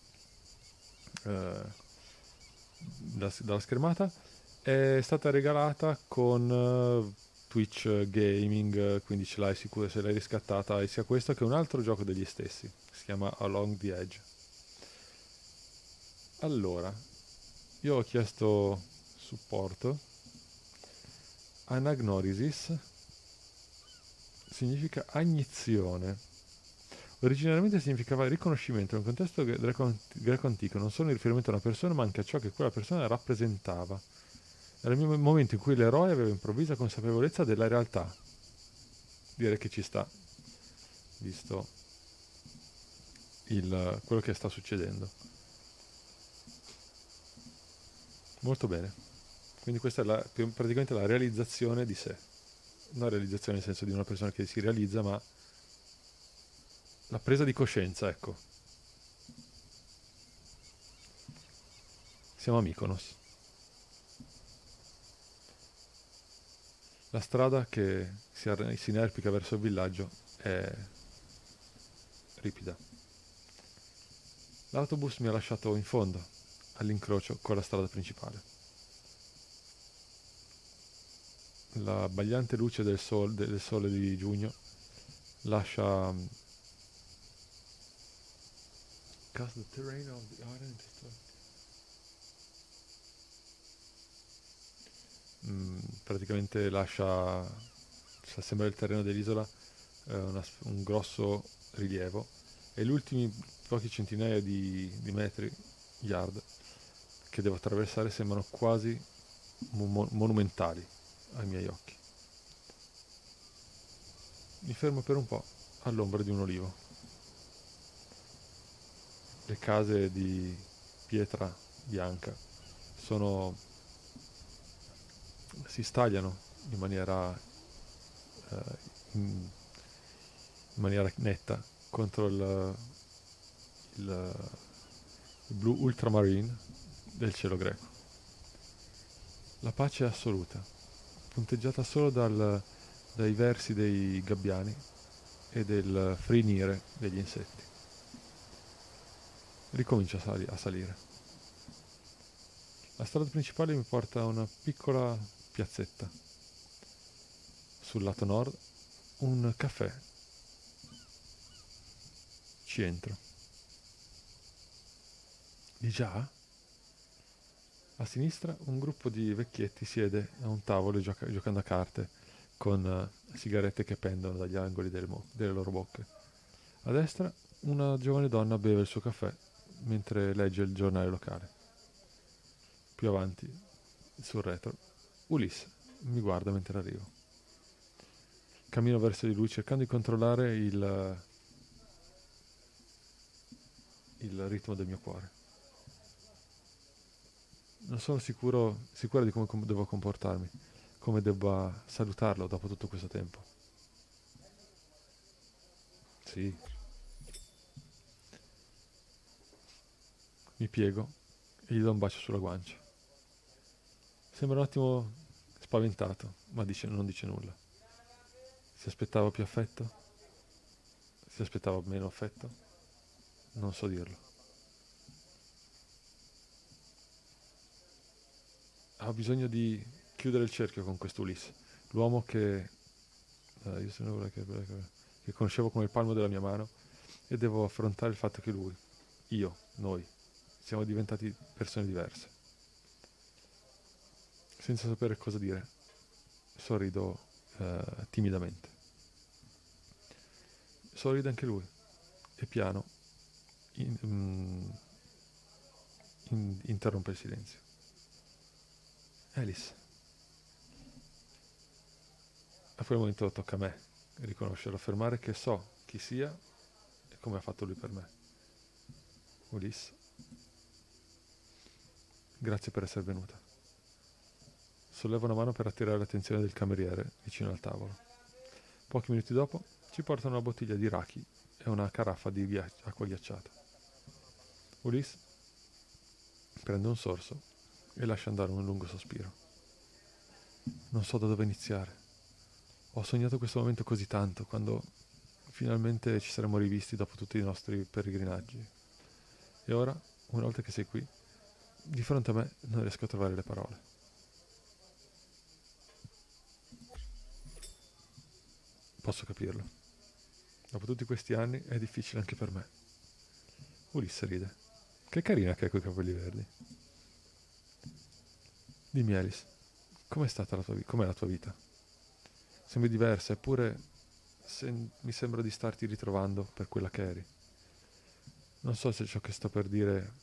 Dalla schermata è stata regalata con Twitch Gaming, quindi ce l'hai sicuro se l'hai riscattata, e sia questo che un altro gioco degli stessi, si chiama Along the Edge. Allora, io ho chiesto supporto. Anagnorisis significa agnizione. Originariamente significava riconoscimento nel contesto greco antico, non solo in riferimento a una persona, ma anche a ciò che quella persona rappresentava. Era il momento in cui l'eroe aveva improvvisa consapevolezza della realtà. Direi che ci sta, visto quello che sta succedendo. Molto bene. Quindi questa è praticamente la realizzazione di sé. Non realizzazione nel senso di una persona che si realizza, ma la presa di coscienza, ecco. Siamo a Mykonos. La strada che si inerpica verso il villaggio è ripida. L'autobus mi ha lasciato in fondo, all'incrocio con la strada principale. La abbagliante luce del sole di giugno lascia... Cause the terrain of the island praticamente sembra il terreno dell'isola un grosso rilievo, e gli ultimi pochi centinaia di metri, yard, che devo attraversare sembrano quasi monumentali ai miei occhi. Mi fermo per un po' all'ombra di un olivo. Le case di pietra bianca si stagliano in maniera netta contro il blu ultramarine del cielo greco. La pace è assoluta, punteggiata solo dai versi dei gabbiani e del frinire degli insetti. Ricomincio a salire. La strada principale mi porta a una piccola piazzetta. Sul lato nord un caffè. Ci entro. Di già? A sinistra un gruppo di vecchietti siede a un tavolo giocando a carte con sigarette che pendono dagli angoli delle loro bocche. A destra una giovane donna beve il suo caffè mentre legge il giornale locale. Più avanti, sul retro, Ulisse mi guarda mentre arrivo. Cammino verso di lui cercando di controllare il ritmo del mio cuore. Non sono sicura di come devo comportarmi, come debba salutarlo dopo tutto questo tempo. Sì. Mi piego e gli do un bacio sulla guancia. Sembra un attimo spaventato, ma non dice nulla. Si aspettava più affetto? Si aspettava meno affetto? Non so dirlo. Ha bisogno di chiudere il cerchio con questo Ulisse, l'uomo che io sono quello che conoscevo come il palmo della mia mano, e devo affrontare il fatto che noi, siamo diventati persone diverse. Senza sapere cosa dire, sorrido timidamente. Sorride anche lui, e piano interrompe il silenzio. Alice. A quel momento tocca a me riconoscerlo, affermare che so chi sia e come ha fatto lui per me. Ulisse, grazie per essere venuta. Sollevo una mano per attirare l'attenzione del cameriere vicino al tavolo. Pochi minuti dopo ci portano una bottiglia di raki e una caraffa di acqua ghiacciata. Ulisse prende un sorso e lascia andare un lungo sospiro. Non so da dove iniziare. Ho sognato questo momento così tanto, quando finalmente ci saremmo rivisti dopo tutti i nostri pellegrinaggi. E ora, una volta che sei qui, di fronte a me non riesco a trovare le parole. Posso capirlo. Dopo tutti questi anni è difficile anche per me. Ulisse ride. Che carina che hai quei capelli verdi. Dimmi, Alice, com'è stata la tua vita? Com'è la tua vita? Sembri diversa, eppure mi sembra di starti ritrovando per quella che eri. Non so se ciò che sto per dire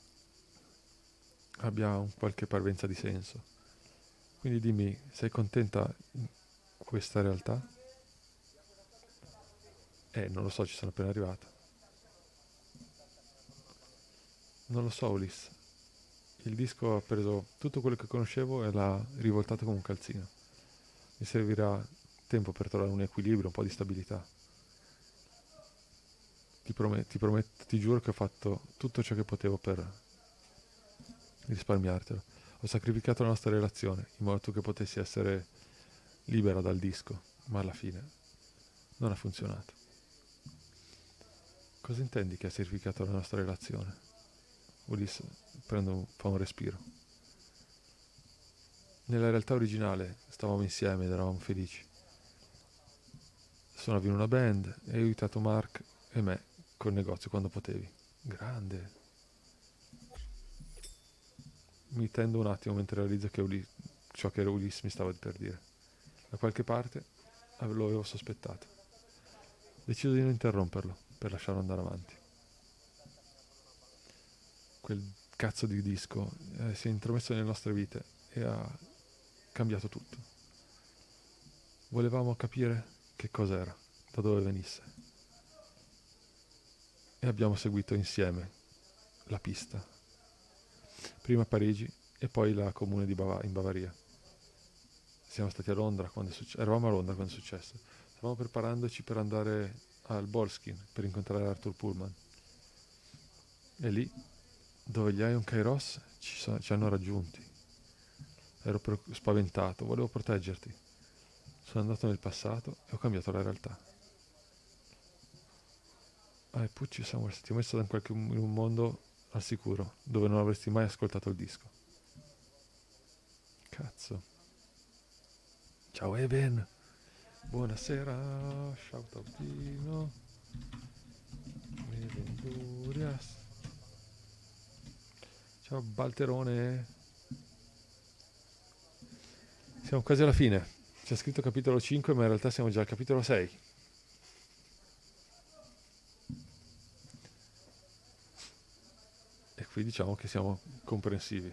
abbia qualche parvenza di senso. Quindi dimmi, sei contenta in questa realtà? Non lo so, ci sono appena arrivata. Non lo so, Ulisse. Il disco ha preso tutto quello che conoscevo e l'ha rivoltato come un calzino. Mi servirà tempo per trovare un equilibrio, un po' di stabilità. Ti prometto, ti giuro che ho fatto tutto ciò che potevo per risparmiartelo. Ho sacrificato la nostra relazione in modo che potessi essere libera dal disco, ma alla fine non ha funzionato. Cosa intendi che ha sacrificato la nostra relazione? Ulisse fa un respiro. Nella realtà originale stavamo insieme ed eravamo felici. Suonavi in una band e hai aiutato Mark e me col negozio quando potevi. Grande. Mi tendo un attimo mentre realizzo che ciò che Ulisse mi stava per dire. Da qualche parte lo avevo sospettato. Decido di non interromperlo per lasciarlo andare avanti. Quel cazzo di disco si è intromesso nelle nostre vite e ha cambiato tutto. Volevamo capire che cos'era, da dove venisse. E abbiamo seguito insieme la pista. Prima a Parigi e poi la comune in Bavaria. Siamo stati a Londra quando eravamo a Londra quando è successo. Stavamo preparandoci per andare al Boleskine per incontrare Arthur Pullman. E lì, dove gli Ion Kairos ci hanno raggiunti. Ero spaventato, volevo proteggerti. Sono andato nel passato e ho cambiato la realtà. Pucci Samuels, ti ho messo in un mondo al sicuro, dove non avresti mai ascoltato il disco. Cazzo. Ciao Eben. Buonasera. Shoutoutino. Venturias. Ciao Balterone. Siamo quasi alla fine. C'è scritto capitolo 5, ma in realtà siamo già al capitolo 6. E qui diciamo che siamo comprensivi.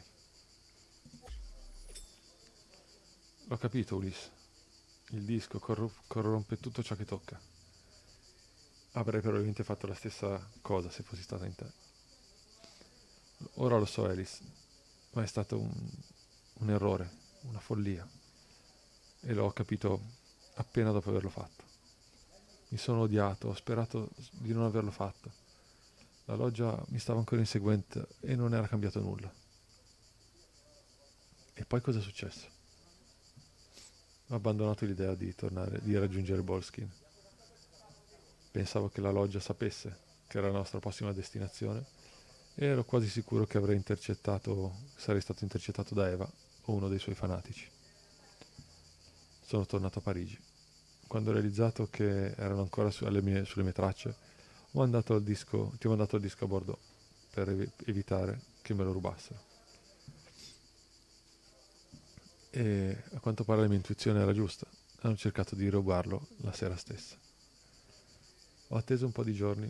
L'ho capito, Ulisse. Il disco corrompe tutto ciò che tocca. Avrei probabilmente fatto la stessa cosa se fossi stata in te. Ora lo so, Alice, ma è stato un errore, una follia. E l'ho capito appena dopo averlo fatto. Mi sono odiato, ho sperato di non averlo fatto. La loggia mi stava ancora inseguente e non era cambiato nulla. E poi cosa è successo? Ho abbandonato l'idea di raggiungere Boleskine. Pensavo che la loggia sapesse che era la nostra prossima destinazione e ero quasi sicuro che sarei stato intercettato da Eva o uno dei suoi fanatici. Sono tornato a Parigi. Quando ho realizzato che erano ancora sulle mie tracce, ti ho mandato il disco a Bordeaux per evitare che me lo rubassero. E a quanto pare la mia intuizione era giusta. Hanno cercato di rubarlo la sera stessa. Ho atteso un po' di giorni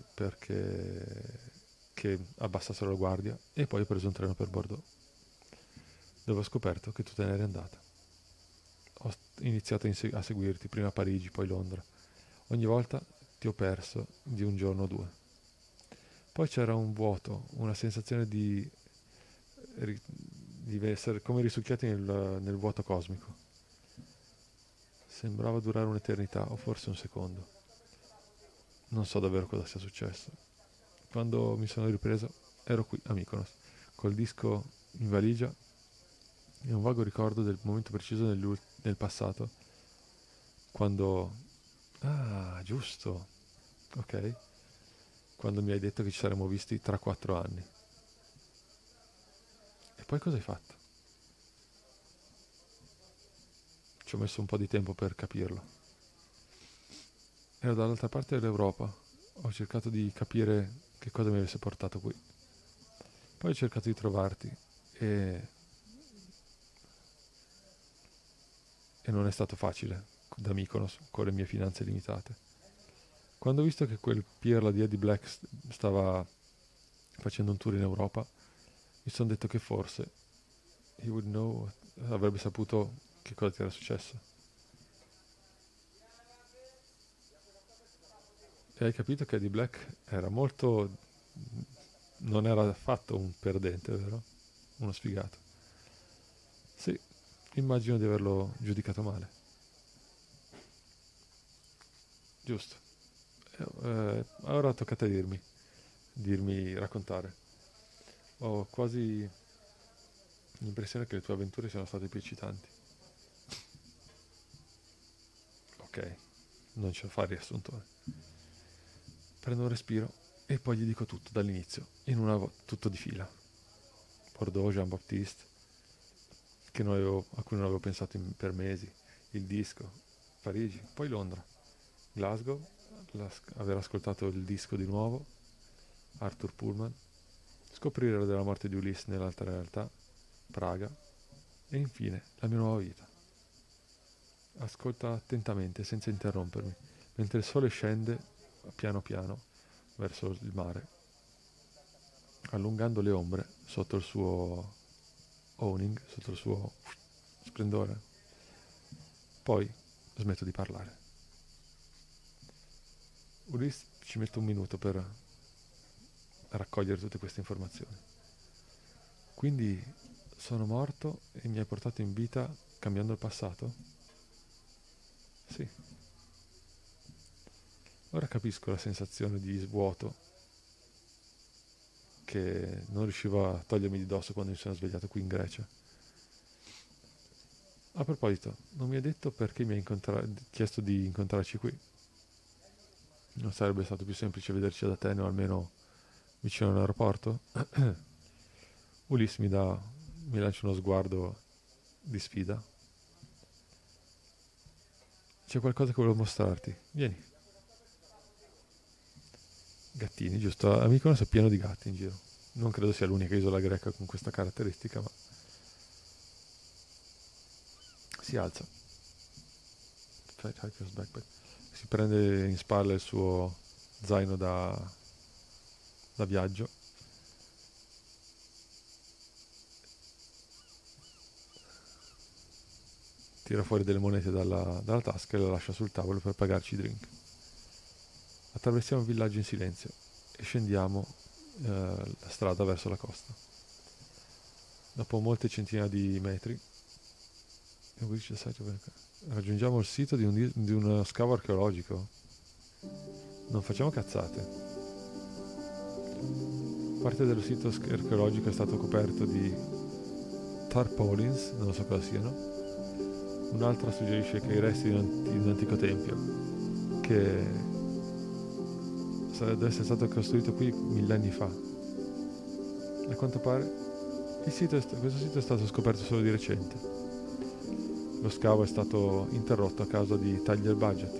che abbassassero la guardia e poi ho preso un treno per Bordeaux, dove ho scoperto che tu te ne eri andata. Ho iniziato a seguirti, prima a Parigi, poi Londra. Ogni volta ti ho perso di un giorno o due. Poi c'era un vuoto, una sensazione di essere come risucchiati nel vuoto cosmico. Sembrava durare un'eternità o forse un secondo. Non so davvero cosa sia successo. Quando mi sono ripreso ero qui a Mykonos, col disco in valigia e un vago ricordo del momento preciso nel passato, quando... Ah, giusto, ok, quando mi hai detto che ci saremmo visti tra 4 anni. E poi cosa hai fatto? Ci ho messo un po' di tempo per capirlo. Ero dall'altra parte dell'Europa, ho cercato di capire che cosa mi avesse portato qui. Poi ho cercato di trovarti e non è stato facile da Mykonos con le mie finanze limitate. Quando ho visto che quel Pierre di Eddie Black stava facendo un tour in Europa, mi sono detto che forse avrebbe saputo che cosa ti era successo. E hai capito che Eddie Black non era affatto un perdente, vero? Uno sfigato. Sì, immagino di averlo giudicato male. Giusto. Ora tocca a te raccontare. Ho quasi l'impressione che le tue avventure siano state più eccitanti. Ok, non ce la fa il riassuntore. Prendo un respiro e poi gli dico tutto dall'inizio, tutto di fila. Bordeaux, Jean-Baptiste, a cui non avevo pensato per mesi, il disco, Parigi, poi Londra, Glasgow, aver ascoltato il disco di nuovo, Arthur Pullman, scoprire della morte di Ulisse nell'altra realtà, Praga, e infine la mia nuova vita. Ascolta attentamente, senza interrompermi, mentre il sole scende piano piano verso il mare, allungando le ombre sotto il suo owning, sotto il suo splendore. Poi smetto di parlare. Ulisse ci mette un minuto per raccogliere tutte queste informazioni. Quindi sono morto e mi hai portato in vita cambiando il passato? Sì. Ora capisco la sensazione di svuoto che non riuscivo a togliermi di dosso quando mi sono svegliato qui in Grecia. A proposito, non mi hai detto perché mi hai chiesto di incontrarci qui? Non sarebbe stato più semplice vederci ad Atene o almeno vicino all'aeroporto? Ulisse mi lancia uno sguardo di sfida. C'è qualcosa che volevo mostrarti. Vieni. Gattini, giusto? A Mykonos è pieno di gatti in giro. Non credo sia l'unica isola greca con questa caratteristica, ma si alza. Si prende in spalla il suo zaino da viaggio. Tira fuori delle monete dalla tasca e le lascia sul tavolo per pagarci i drink. Attraversiamo il villaggio in silenzio e scendiamo la strada verso la costa. Dopo molte centinaia di metri raggiungiamo il sito di uno scavo archeologico. Non facciamo cazzate. Parte dello sito archeologico è stato coperto di tarpaulins, non so cosa siano. Un'altra suggerisce che i resti di un antico tempio che deve essere stato costruito qui millenni fa. A quanto pare questo sito è stato scoperto solo di recente. Lo scavo è stato interrotto a causa di tagli al budget.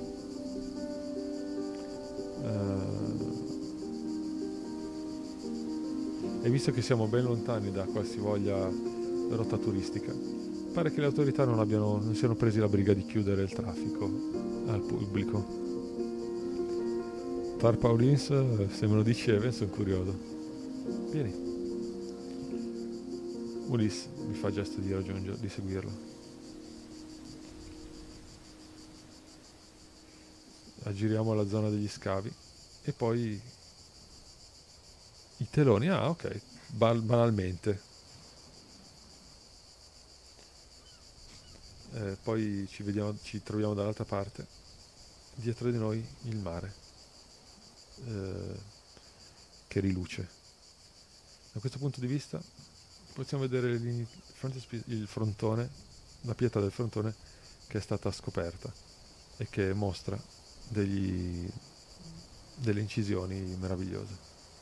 E visto che siamo ben lontani da qualsivoglia rotta turistica, pare che le autorità non siano presi la briga di chiudere il traffico al pubblico. Tarpaulins, se me lo dici Even, sono curioso. Vieni. Ulisse mi fa gesto di seguirlo. Aggiriamo la zona degli scavi e poi i teloni. Ah, ok, banalmente. Poi ci troviamo dall'altra parte, dietro di noi il mare che riluce. Da questo punto di vista possiamo vedere il frontone, la pietra del frontone che è stata scoperta e che mostra delle incisioni meravigliose.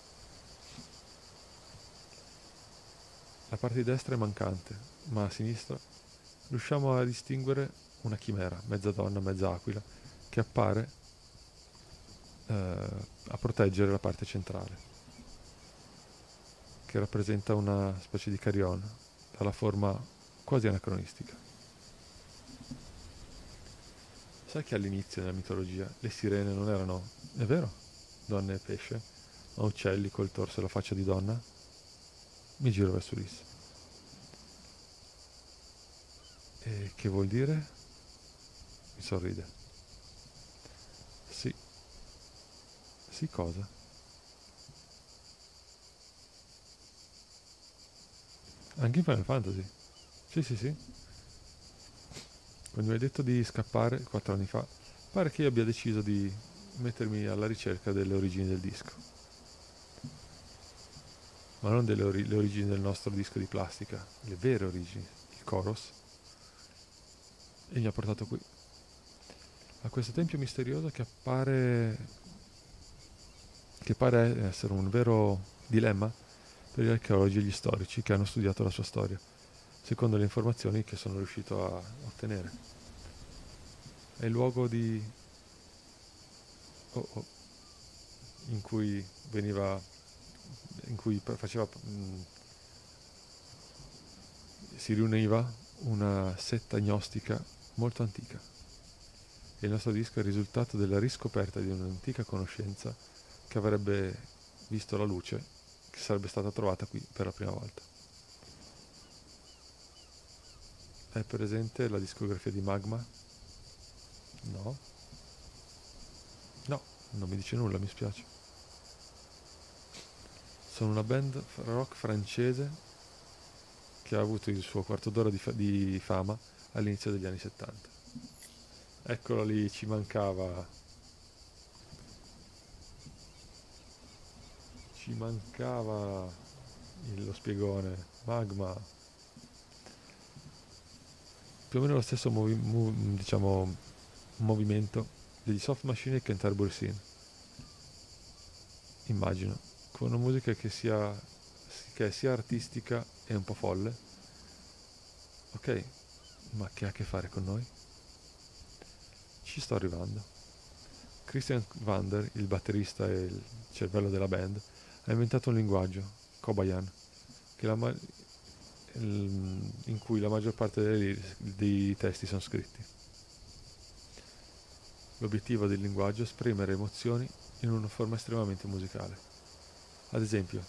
La parte di destra è mancante, ma a sinistra riusciamo a distinguere una chimera, mezza donna, mezza aquila, che appare a proteggere la parte centrale, che rappresenta una specie di carillon dalla forma quasi anacronistica. Sai che all'inizio nella mitologia le sirene non erano, è vero, donne e pesce, ma uccelli col torso e la faccia di donna? Mi giro verso Ulisse. E che vuol dire? Mi sorride. Sì. Sì, cosa? Anche in Final Fantasy. Sì. Quando mi hai detto di scappare 4 anni fa, pare che io abbia deciso di mettermi alla ricerca delle origini del disco. Ma non le origini del nostro disco di plastica, le vere origini, il Chorus. E mi ha portato qui, a questo tempio misterioso che pare essere un vero dilemma, per gli archeologi e gli storici che hanno studiato la sua storia, secondo le informazioni che sono riuscito a ottenere. È il luogo in cui si riuniva una setta gnostica molto antica. E il nostro disco è il risultato della riscoperta di un'antica conoscenza che avrebbe visto la luce, che sarebbe stata trovata qui per la prima volta. È presente la discografia di Magma? No. No, non mi dice nulla, mi spiace. Sono una band rock francese che ha avuto il suo quarto d'ora di fama all'inizio degli anni 70. Eccolo lì, ci mancava lo spiegone. Magma, più o meno lo stesso movimento degli Soft Machine e Canterbury Sin, immagino, con una musica che è sia artistica e un po' folle. Ok, ma che ha a che fare con noi? Ci sto arrivando. Christian Vander, il batterista e il cervello della band, ha inventato un linguaggio, Kobayan, in cui la maggior parte dei testi sono scritti. L'obiettivo del linguaggio è esprimere emozioni in una forma estremamente musicale. Ad esempio,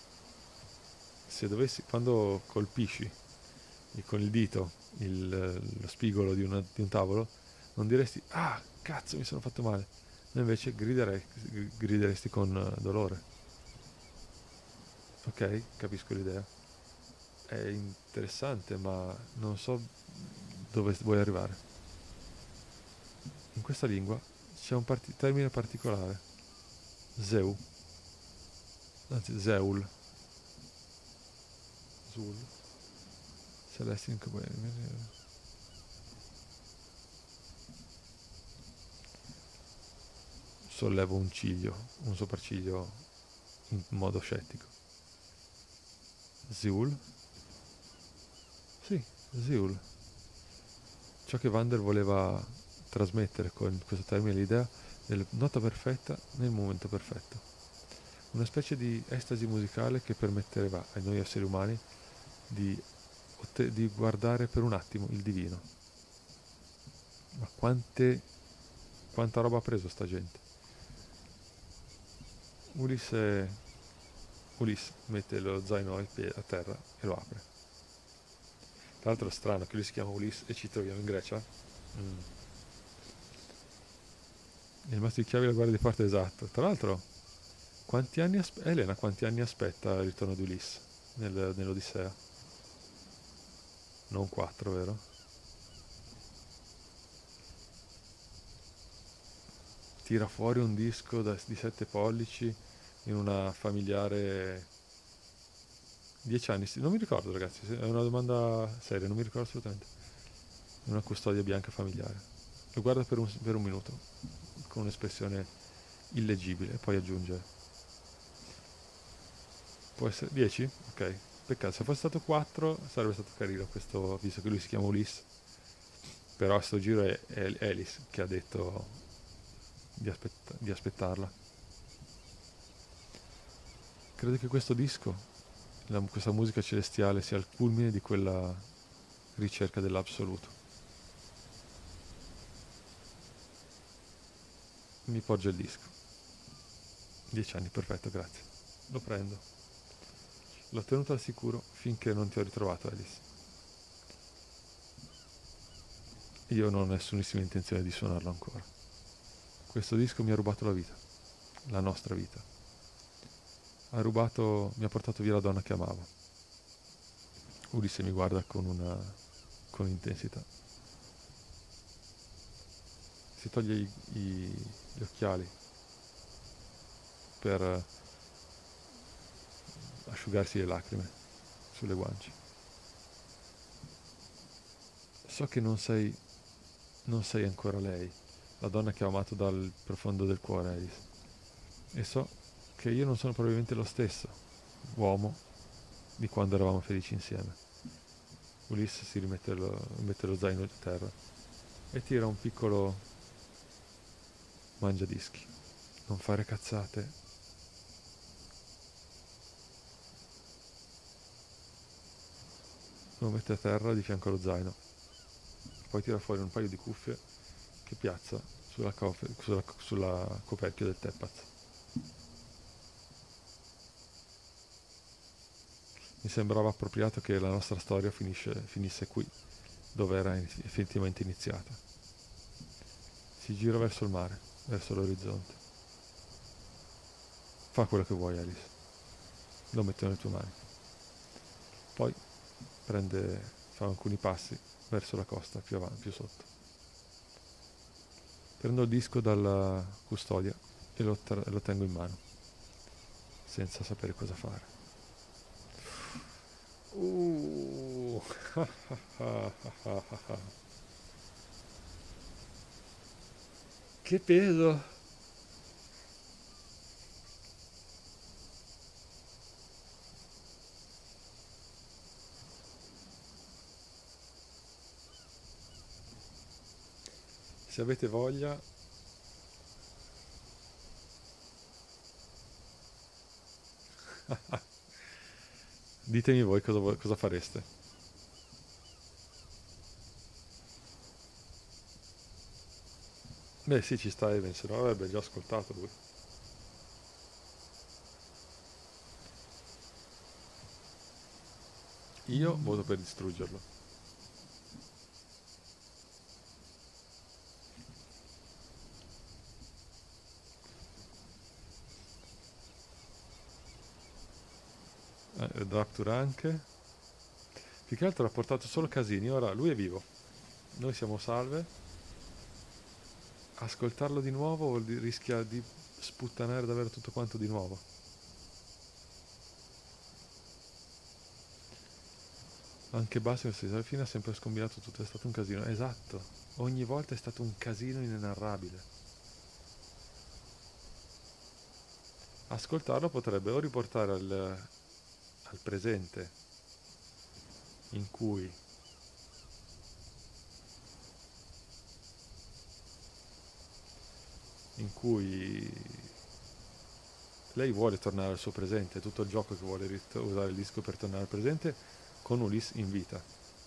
quando colpisci con il dito lo spigolo di un tavolo, non diresti "ah, cazzo, mi sono fatto male", ma invece grideresti con dolore. Ok, capisco l'idea. È interessante, ma non so dove vuoi arrivare. In questa lingua c'è un termine particolare, Zeul, Zul, Celestin, sollevo un sopracciglio in modo scettico. Zeul? Sì, Zeul. Ciò che Vander voleva trasmettere con questo termine è l'idea della nota perfetta nel momento perfetto. Una specie di estasi musicale che permetteva a noi esseri umani di guardare per un attimo il divino. Ma quanta roba ha preso sta gente? Ulisse mette lo zaino a terra e lo apre. Tra l'altro è strano che lui si chiama Ulisse e ci troviamo in Grecia. Il maestro di chiavi la guardia di porta, esatto. Tra l'altro, Elena quanti anni aspetta il ritorno di Ulisse nell'Odissea? Non 4, vero? Tira fuori un disco di 7 pollici in una familiare 10 anni. Non mi ricordo, ragazzi, è una domanda seria, non mi ricordo assolutamente. Una custodia bianca familiare. Lo guarda per un minuto con un'espressione illegibile e poi aggiunge: può essere 10? Ok, peccato, se fosse stato 4 sarebbe stato carino questo, visto che lui si chiama Ulisse. Però a sto giro è Alice che ha detto di aspettarla. Credo che questo disco, questa musica celestiale, sia il culmine di quella ricerca dell'assoluto. Mi porge il disco. 10 anni, perfetto, grazie. Lo prendo. L'ho tenuto al sicuro finché non ti ho ritrovato, Alice. Io non ho nessunissima intenzione di suonarlo ancora. Questo disco mi ha rubato la vita, la nostra vita. Mi ha portato via la donna che amavo. Ulisse mi guarda con intensità. Si toglie gli occhiali per asciugarsi le lacrime sulle guance. So che non sei ancora lei, la donna che ho amato dal profondo del cuore, Alice. E so che io non sono probabilmente lo stesso uomo di quando eravamo felici insieme. Ulisse si mette lo zaino a terra e tira un piccolo mangiadischi. Non fare cazzate. Lo mette a terra di fianco allo zaino. Poi tira fuori un paio di cuffie che piazza sulla coperchio del Tepaz. Mi sembrava appropriato che la nostra storia finisse qui, dove era effettivamente iniziata. Si gira verso il mare, verso l'orizzonte. Fa quello che vuoi, Alice. Lo metto nelle tue mani. Poi fa alcuni passi verso la costa, più avanti, più sotto. Prendo il disco dalla custodia e lo tengo in mano, senza sapere cosa fare. Che peso! Se avete voglia, ditemi voi cosa fareste. Beh sì, ci sta Even, se no avrebbe già ascoltato lui. Io voto per distruggerlo. Rapture anche. Più che altro ha portato solo casini, ora lui è vivo. Noi siamo salve. Ascoltarlo di nuovo rischia di sputtanare davvero tutto quanto di nuovo. Anche Bastian alla fine ha sempre scombinato tutto, è stato un casino. Esatto, ogni volta è stato un casino inenarrabile. Ascoltarlo potrebbe o riportare al presente in cui lei vuole tornare al suo presente, è tutto il gioco che vuole usare il disco per tornare al presente con Ulisse in vita.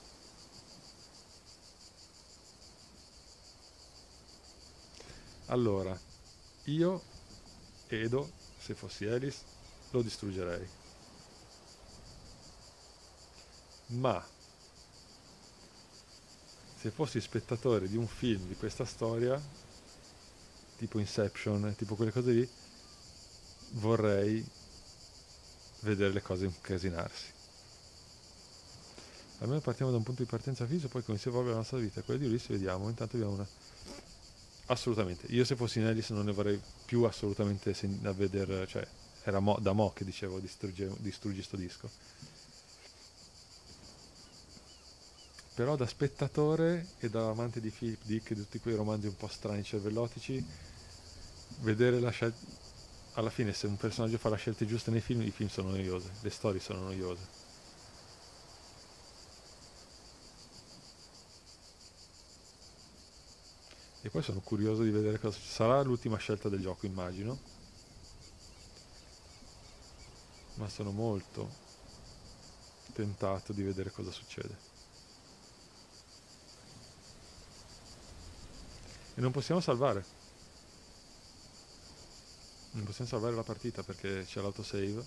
Allora, io, Edo, se fossi Alice, lo distruggerei. Ma se fossi spettatore di un film di questa storia, tipo Inception, tipo quelle cose lì, vorrei vedere le cose incasinarsi. Almeno partiamo da un punto di partenza fisso, poi come si evolve la nostra vita, quella di Ulisse vediamo, intanto abbiamo una... Assolutamente, io se fossi in Alice non ne vorrei più assolutamente a vedere, cioè era da mo' che dicevo distruggi sto disco. Però da spettatore e da amante di Philip Dick e di tutti quei romanzi un po' strani cervellotici, vedere la scelta, alla fine se un personaggio fa le scelte giuste nei film, i film sono noiosi, le storie sono noiose. E poi sono curioso di vedere cosa sarà l'ultima scelta del gioco, immagino. Ma sono molto tentato di vedere cosa succede. E non possiamo salvare. Non possiamo salvare la partita perché c'è l'autosave.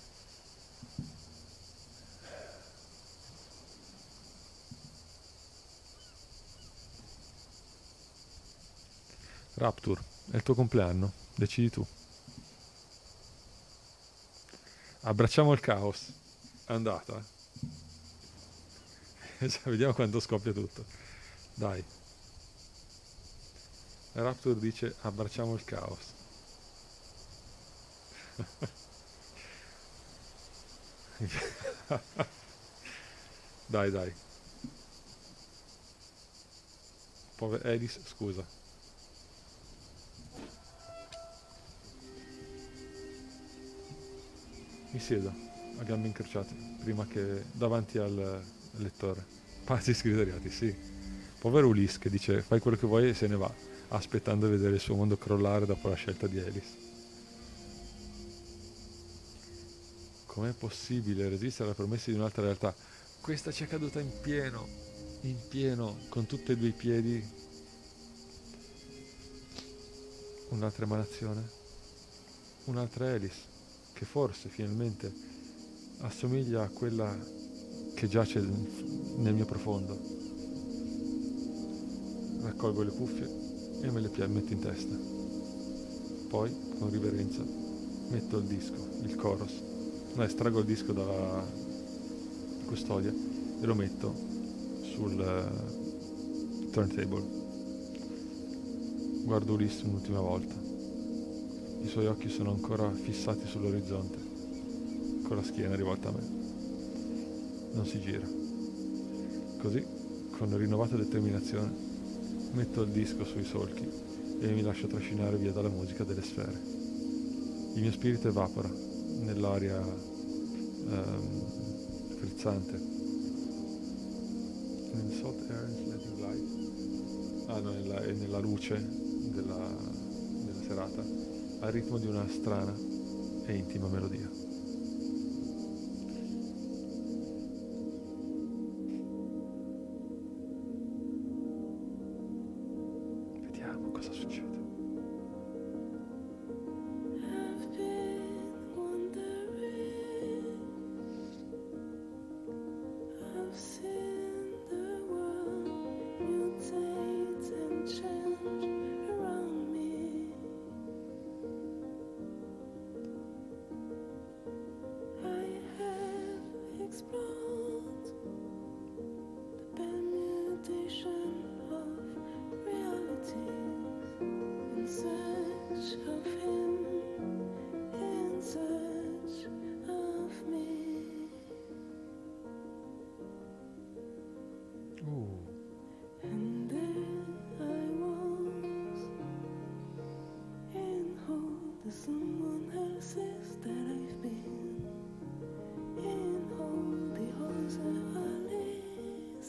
Rapture, è il tuo compleanno, decidi tu. Abbracciamo il caos. È andata. Vediamo quando scoppia tutto. Dai. Rapture dice abbracciamo il caos. Dai, dai. Povera Alice, scusa. Mi siedo. a gambe incrociate, prima che davanti al lettore. Pazzi scriteriati, sì. Povero Ulisse che dice fai quello che vuoi e se ne va, aspettando di vedere il suo mondo crollare dopo la scelta di Alice. Com'è possibile resistere alle promesse di un'altra realtà? Questa ci è caduta in pieno, con tutti e due i piedi. Un'altra emanazione, un'altra Alice, che forse finalmente assomiglia a quella che giace nel mio profondo. Raccolgo le cuffie e me le metto in testa. Poi, con riverenza, metto il disco, il chorus. Estraggo il disco dalla custodia e lo metto sul turntable. Guardo Ulisse un'ultima volta. I suoi occhi sono ancora fissati sull'orizzonte, con la schiena rivolta a me. Non si gira. Così, con rinnovata determinazione, metto il disco sui solchi e mi lascio trascinare via dalla musica delle sfere. Il mio spirito evapora nell'aria frizzante. Nel salt air and letting light. Ah no, nella luce della serata, al ritmo di una strana e intima melodia. Vediamo cosa succede. I've been wondering. I've seen the world mutate and change around me. I have explored the permutation of realities in search of him, in search of me. And there I was, in hold of someone else's that I've been, in hold because Alice's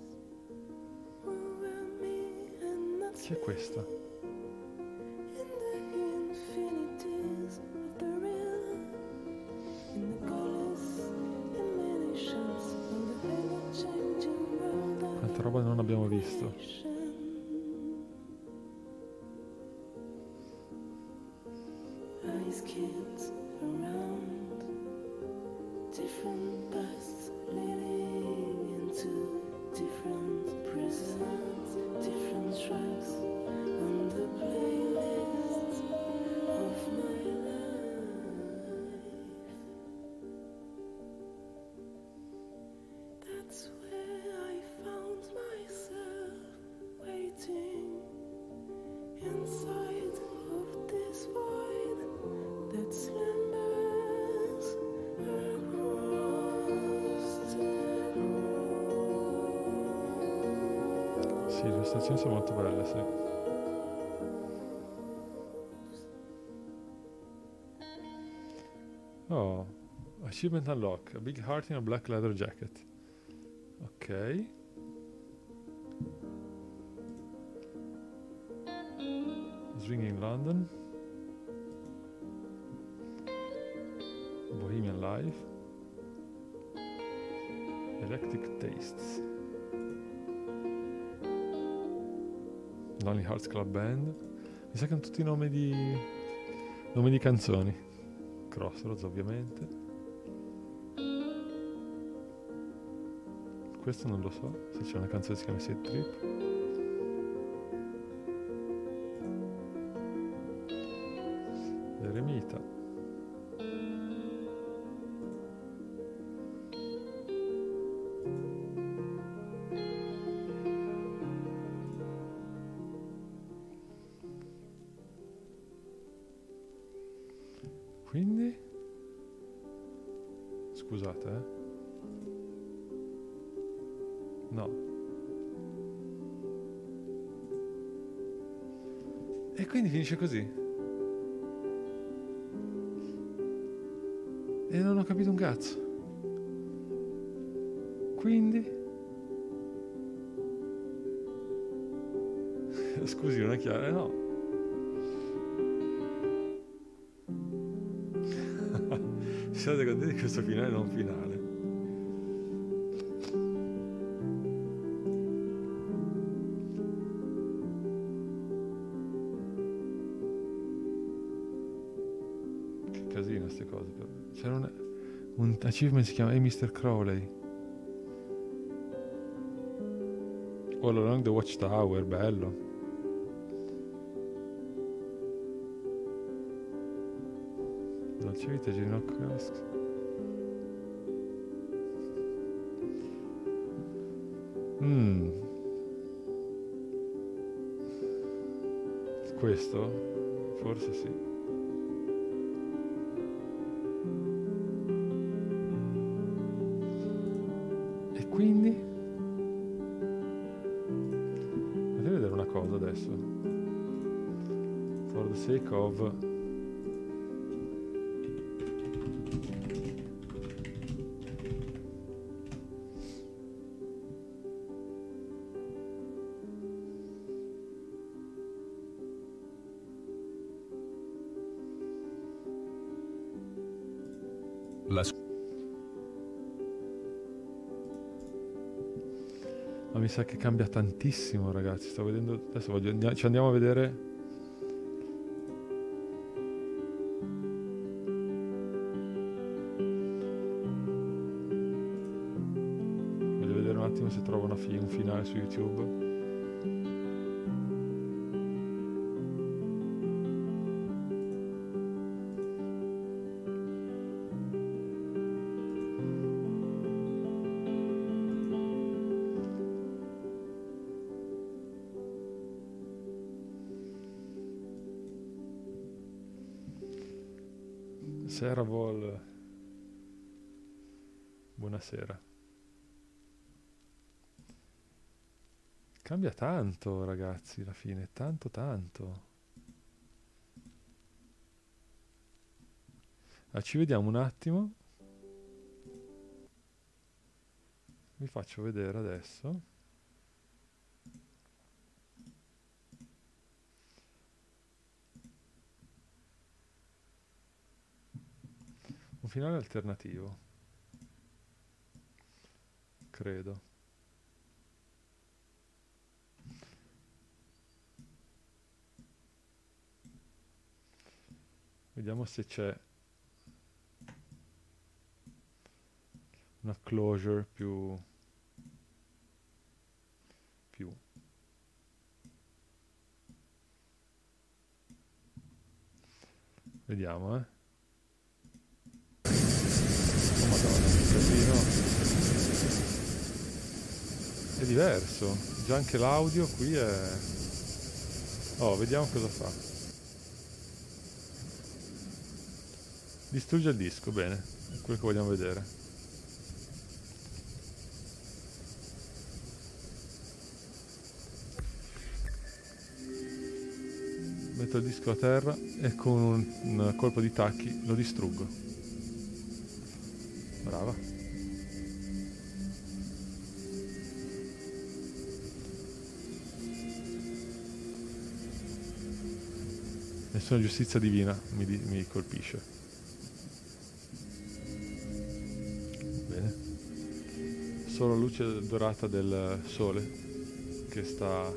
were me and not Chi è questa? in the infinities of the real, in the colors emanations of the ever-changing world of Quanta roba non abbiamo visto. Ice kids around, different paths leading into different presents, different tracks on the playlist of my life. That's where I found myself waiting inside of this void that slumbers across the road. Sì, le illustrazioni sono molto belle, sì. Oh, achievement unlock, a big heart in a black leather jacket. Ok. Swinging London. Bohemian Life. Electric Tastes. Lonely Hearts Club Band. Mi sa che hanno tutti nomi di canzoni. Crossroads ovviamente. Questo non lo so, se c'è una canzone che si chiama Set Trip. Eremita. Quindi scusate, no. E quindi finisce così. E non ho capito un cazzo. Quindi... Scusi, non è chiaro, no. Siete contenti di questo finale non finale? Che casino queste cose però. C'era un achievement, si chiama Hey Mr. Crowley. All Along the Watchtower, bello. Dolce vita, Ginocchio Cask. Questo? Forse sì. E quindi? Fatemi vedere una cosa adesso. For the sake of... Ma mi sa che cambia tantissimo, ragazzi. Sto vedendo... Adesso ci andiamo a vedere... Voglio vedere un attimo se trovo un finale su YouTube. Servol, buonasera. Cambia tanto, ragazzi, alla fine, tanto. Ci vediamo un attimo. Vi faccio vedere adesso. Un finale alternativo, credo. Vediamo se c'è una closure più... Vediamo, Oh Madonna, che casino. È diverso. Già anche l'audio qui è... Oh, vediamo cosa fa. Distrugge il disco, bene. È quello che vogliamo vedere. Metto il disco a terra e con un colpo di tacchi lo distruggo. Brava. Nessuna giustizia divina mi colpisce. Bene. Solo luce dorata del sole che sta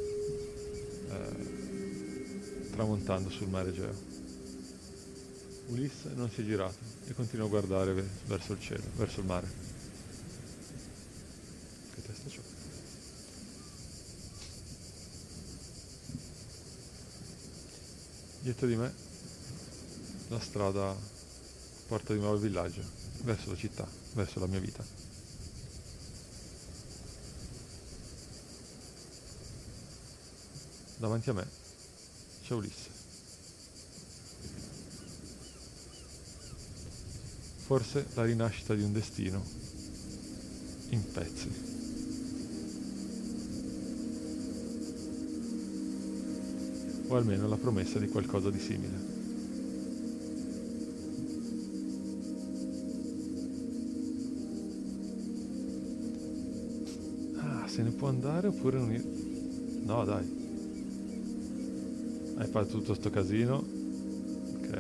tramontando sul mare Egeo. Ulisse non si è girato e continua a guardare verso il cielo, verso il mare. Che testa c'ho? Dietro di me la strada porta di nuovo al villaggio, verso la città, verso la mia vita. Davanti a me c'è Ulisse. Forse la rinascita di un destino in pezzi. O almeno la promessa di qualcosa di simile. se ne può andare oppure non... No, dai. Hai fatto tutto sto casino. Ok.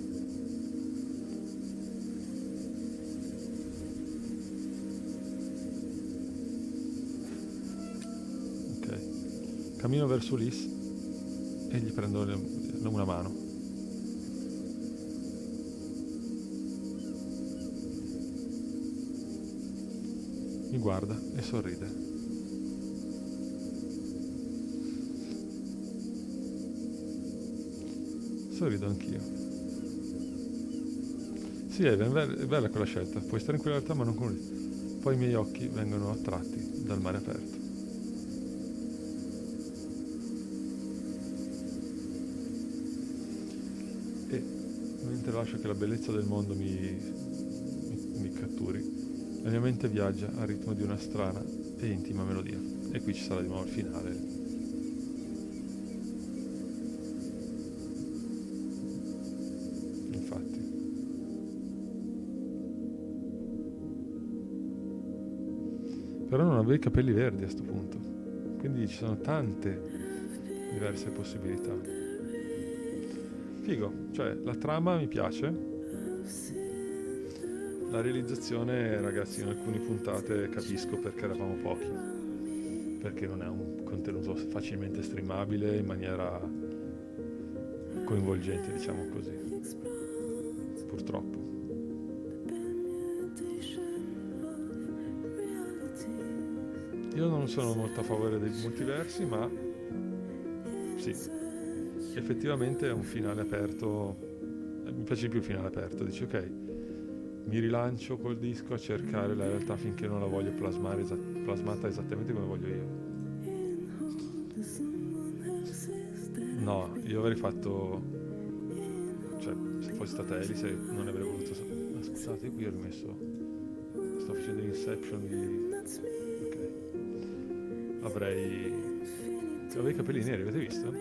Ok. Cammino verso Ulysse e gli prendo una mano. Mi guarda e sorride. Sorrido anch'io. Sì, è bella quella scelta. Puoi stare in quella realtà ma non con lui. Poi i miei occhi vengono attratti dal mare aperto. E mentre lascio che la bellezza del mondo mi catturi, la mia mente viaggia al ritmo di una strana e intima melodia. E qui ci sarà di nuovo il finale. Infatti. Però non avevo i capelli verdi a sto punto. Quindi ci sono tante diverse possibilità. Figo, cioè la trama mi piace. La realizzazione, ragazzi, in alcune puntate capisco perché eravamo pochi, perché non è un contenuto facilmente streamabile in maniera coinvolgente, diciamo così, purtroppo. Io non sono molto a favore dei multiversi, ma sì, effettivamente è un finale aperto, mi piace di più il finale aperto, dici ok, mi rilancio col disco a cercare la realtà finché non la voglio plasmata esattamente come voglio io. No, io avrei fatto, cioè se fossi stata Alice non avrei voluto, ma scusate, io qui ho rimesso, sto facendo Inception di, ok, avrei i capelli neri, avete visto?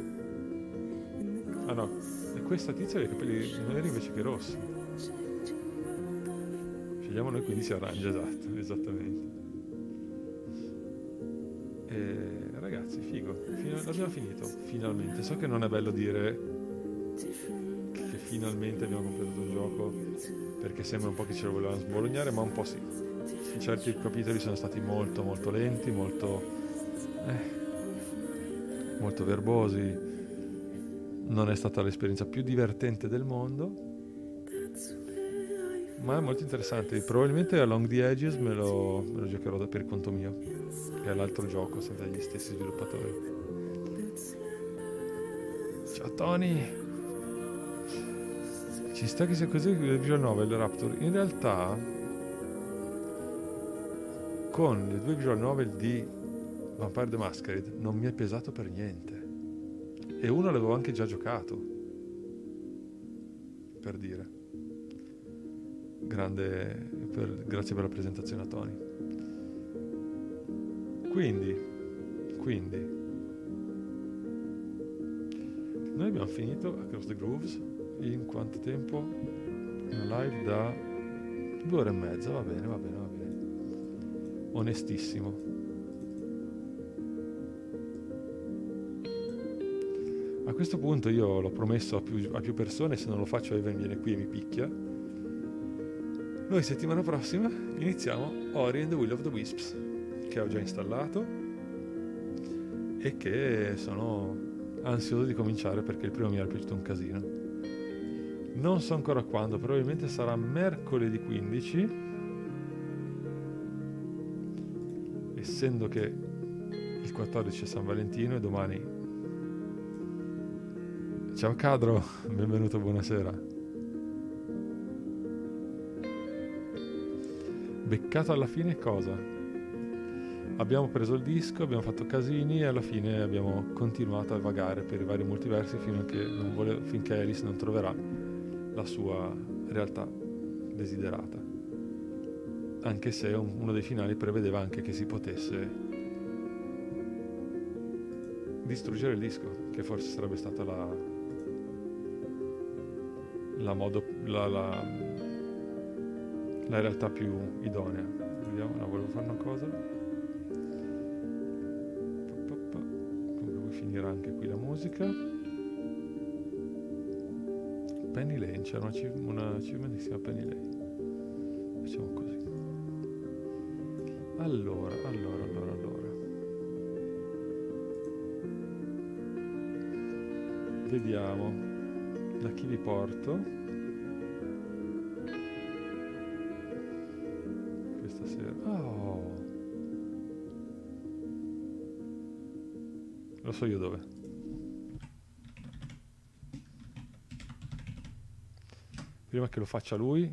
Ah no, e questa tizia aveva i capelli neri invece che rossi. Scegliamo noi, quindi si arrangia, esatto, esattamente. E ragazzi, figo, l'abbiamo finito, finalmente. So che non è bello dire che finalmente abbiamo completato il gioco, perché sembra un po' che ce lo volevamo sbolognare, ma un po' sì. Certi capitoli sono stati molto molto lenti, molto verbosi. Non è stata l'esperienza più divertente del mondo, ma è molto interessante. Probabilmente Along the Edges me lo giocherò per conto mio, che è l'altro gioco sempre dagli stessi sviluppatori. Ciao Tony, ci sta che sia così il visual novel Rapture. In realtà con le due visual novel di Vampire the Masquerade non mi è pesato per niente, e uno l'avevo anche già giocato, per dire. Grazie per la presentazione a Tony. Quindi noi abbiamo finito Across the Grooves in quanto tempo? Una live da 2 ore e mezza, va bene, onestissimo. A questo punto io l'ho promesso a più persone, se non lo faccio Evan viene qui e mi picchia. Noi settimana prossima iniziamo Ori and the Will of the Wisps, che ho già installato e che sono ansioso di cominciare perché il primo mi era piaciuto un casino. Non so ancora quando, probabilmente sarà mercoledì 15, essendo che il 14 è San Valentino e domani... Ciao Cadro, benvenuto, buonasera. Beccato alla fine cosa? Abbiamo preso il disco, abbiamo fatto casini e alla fine abbiamo continuato a vagare per i vari multiversi finché Alice non troverà la sua realtà desiderata. Anche se uno dei finali prevedeva anche che si potesse distruggere il disco, che forse sarebbe stata la realtà più idonea. Vediamo, no, volevo fare una cosa. finirà anche qui la musica. Penny Lane, c'era una achievement che si chiama Penny Lane. Facciamo così. Allora. Vediamo da chi vi porto questa sera. Oh, lo so io dove. Prima che lo faccia lui,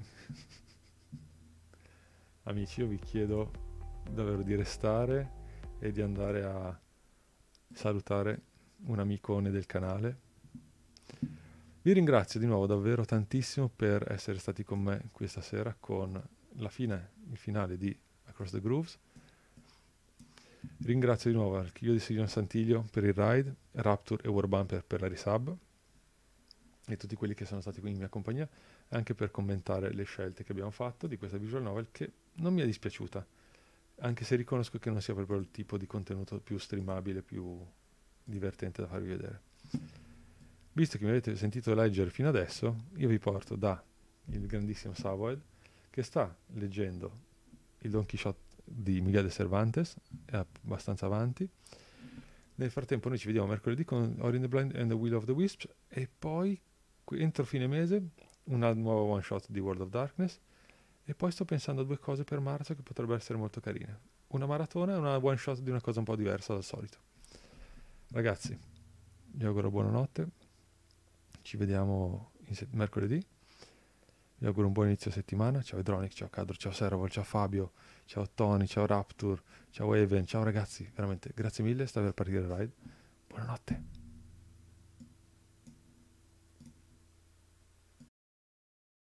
amici, io vi chiedo davvero di restare e di andare a salutare un amicone del canale. Vi ringrazio di nuovo davvero tantissimo per essere stati con me questa sera con il finale di Across the Grooves. Ringrazio di nuovo Archivio di Signor Santiglio per il ride, Rapture e Warbumper per la resub e tutti quelli che sono stati qui in mia compagnia, anche per commentare le scelte che abbiamo fatto di questa visual novel che non mi è dispiaciuta, anche se riconosco che non sia proprio il tipo di contenuto più streamabile, più divertente da farvi vedere. Visto che mi avete sentito leggere fino adesso, io vi porto da il grandissimo Savoed, che sta leggendo il Don Quixote di Miguel de Cervantes, è abbastanza avanti. Nel frattempo noi ci vediamo mercoledì con Ori and the Blind and the Will of the Wisps, e poi entro fine mese una nuova one shot di World of Darkness, e poi sto pensando a 2 cose per marzo che potrebbero essere molto carine: una maratona e una one shot di una cosa un po' diversa dal solito. Ragazzi, vi auguro buonanotte, ci vediamo mercoledì, vi auguro un buon inizio settimana. Ciao Edronic, ciao Cadro, ciao Serval, ciao Fabio, ciao Tony, ciao Rapture, ciao Even, ciao ragazzi, veramente grazie mille, sta per partire il ride, buonanotte.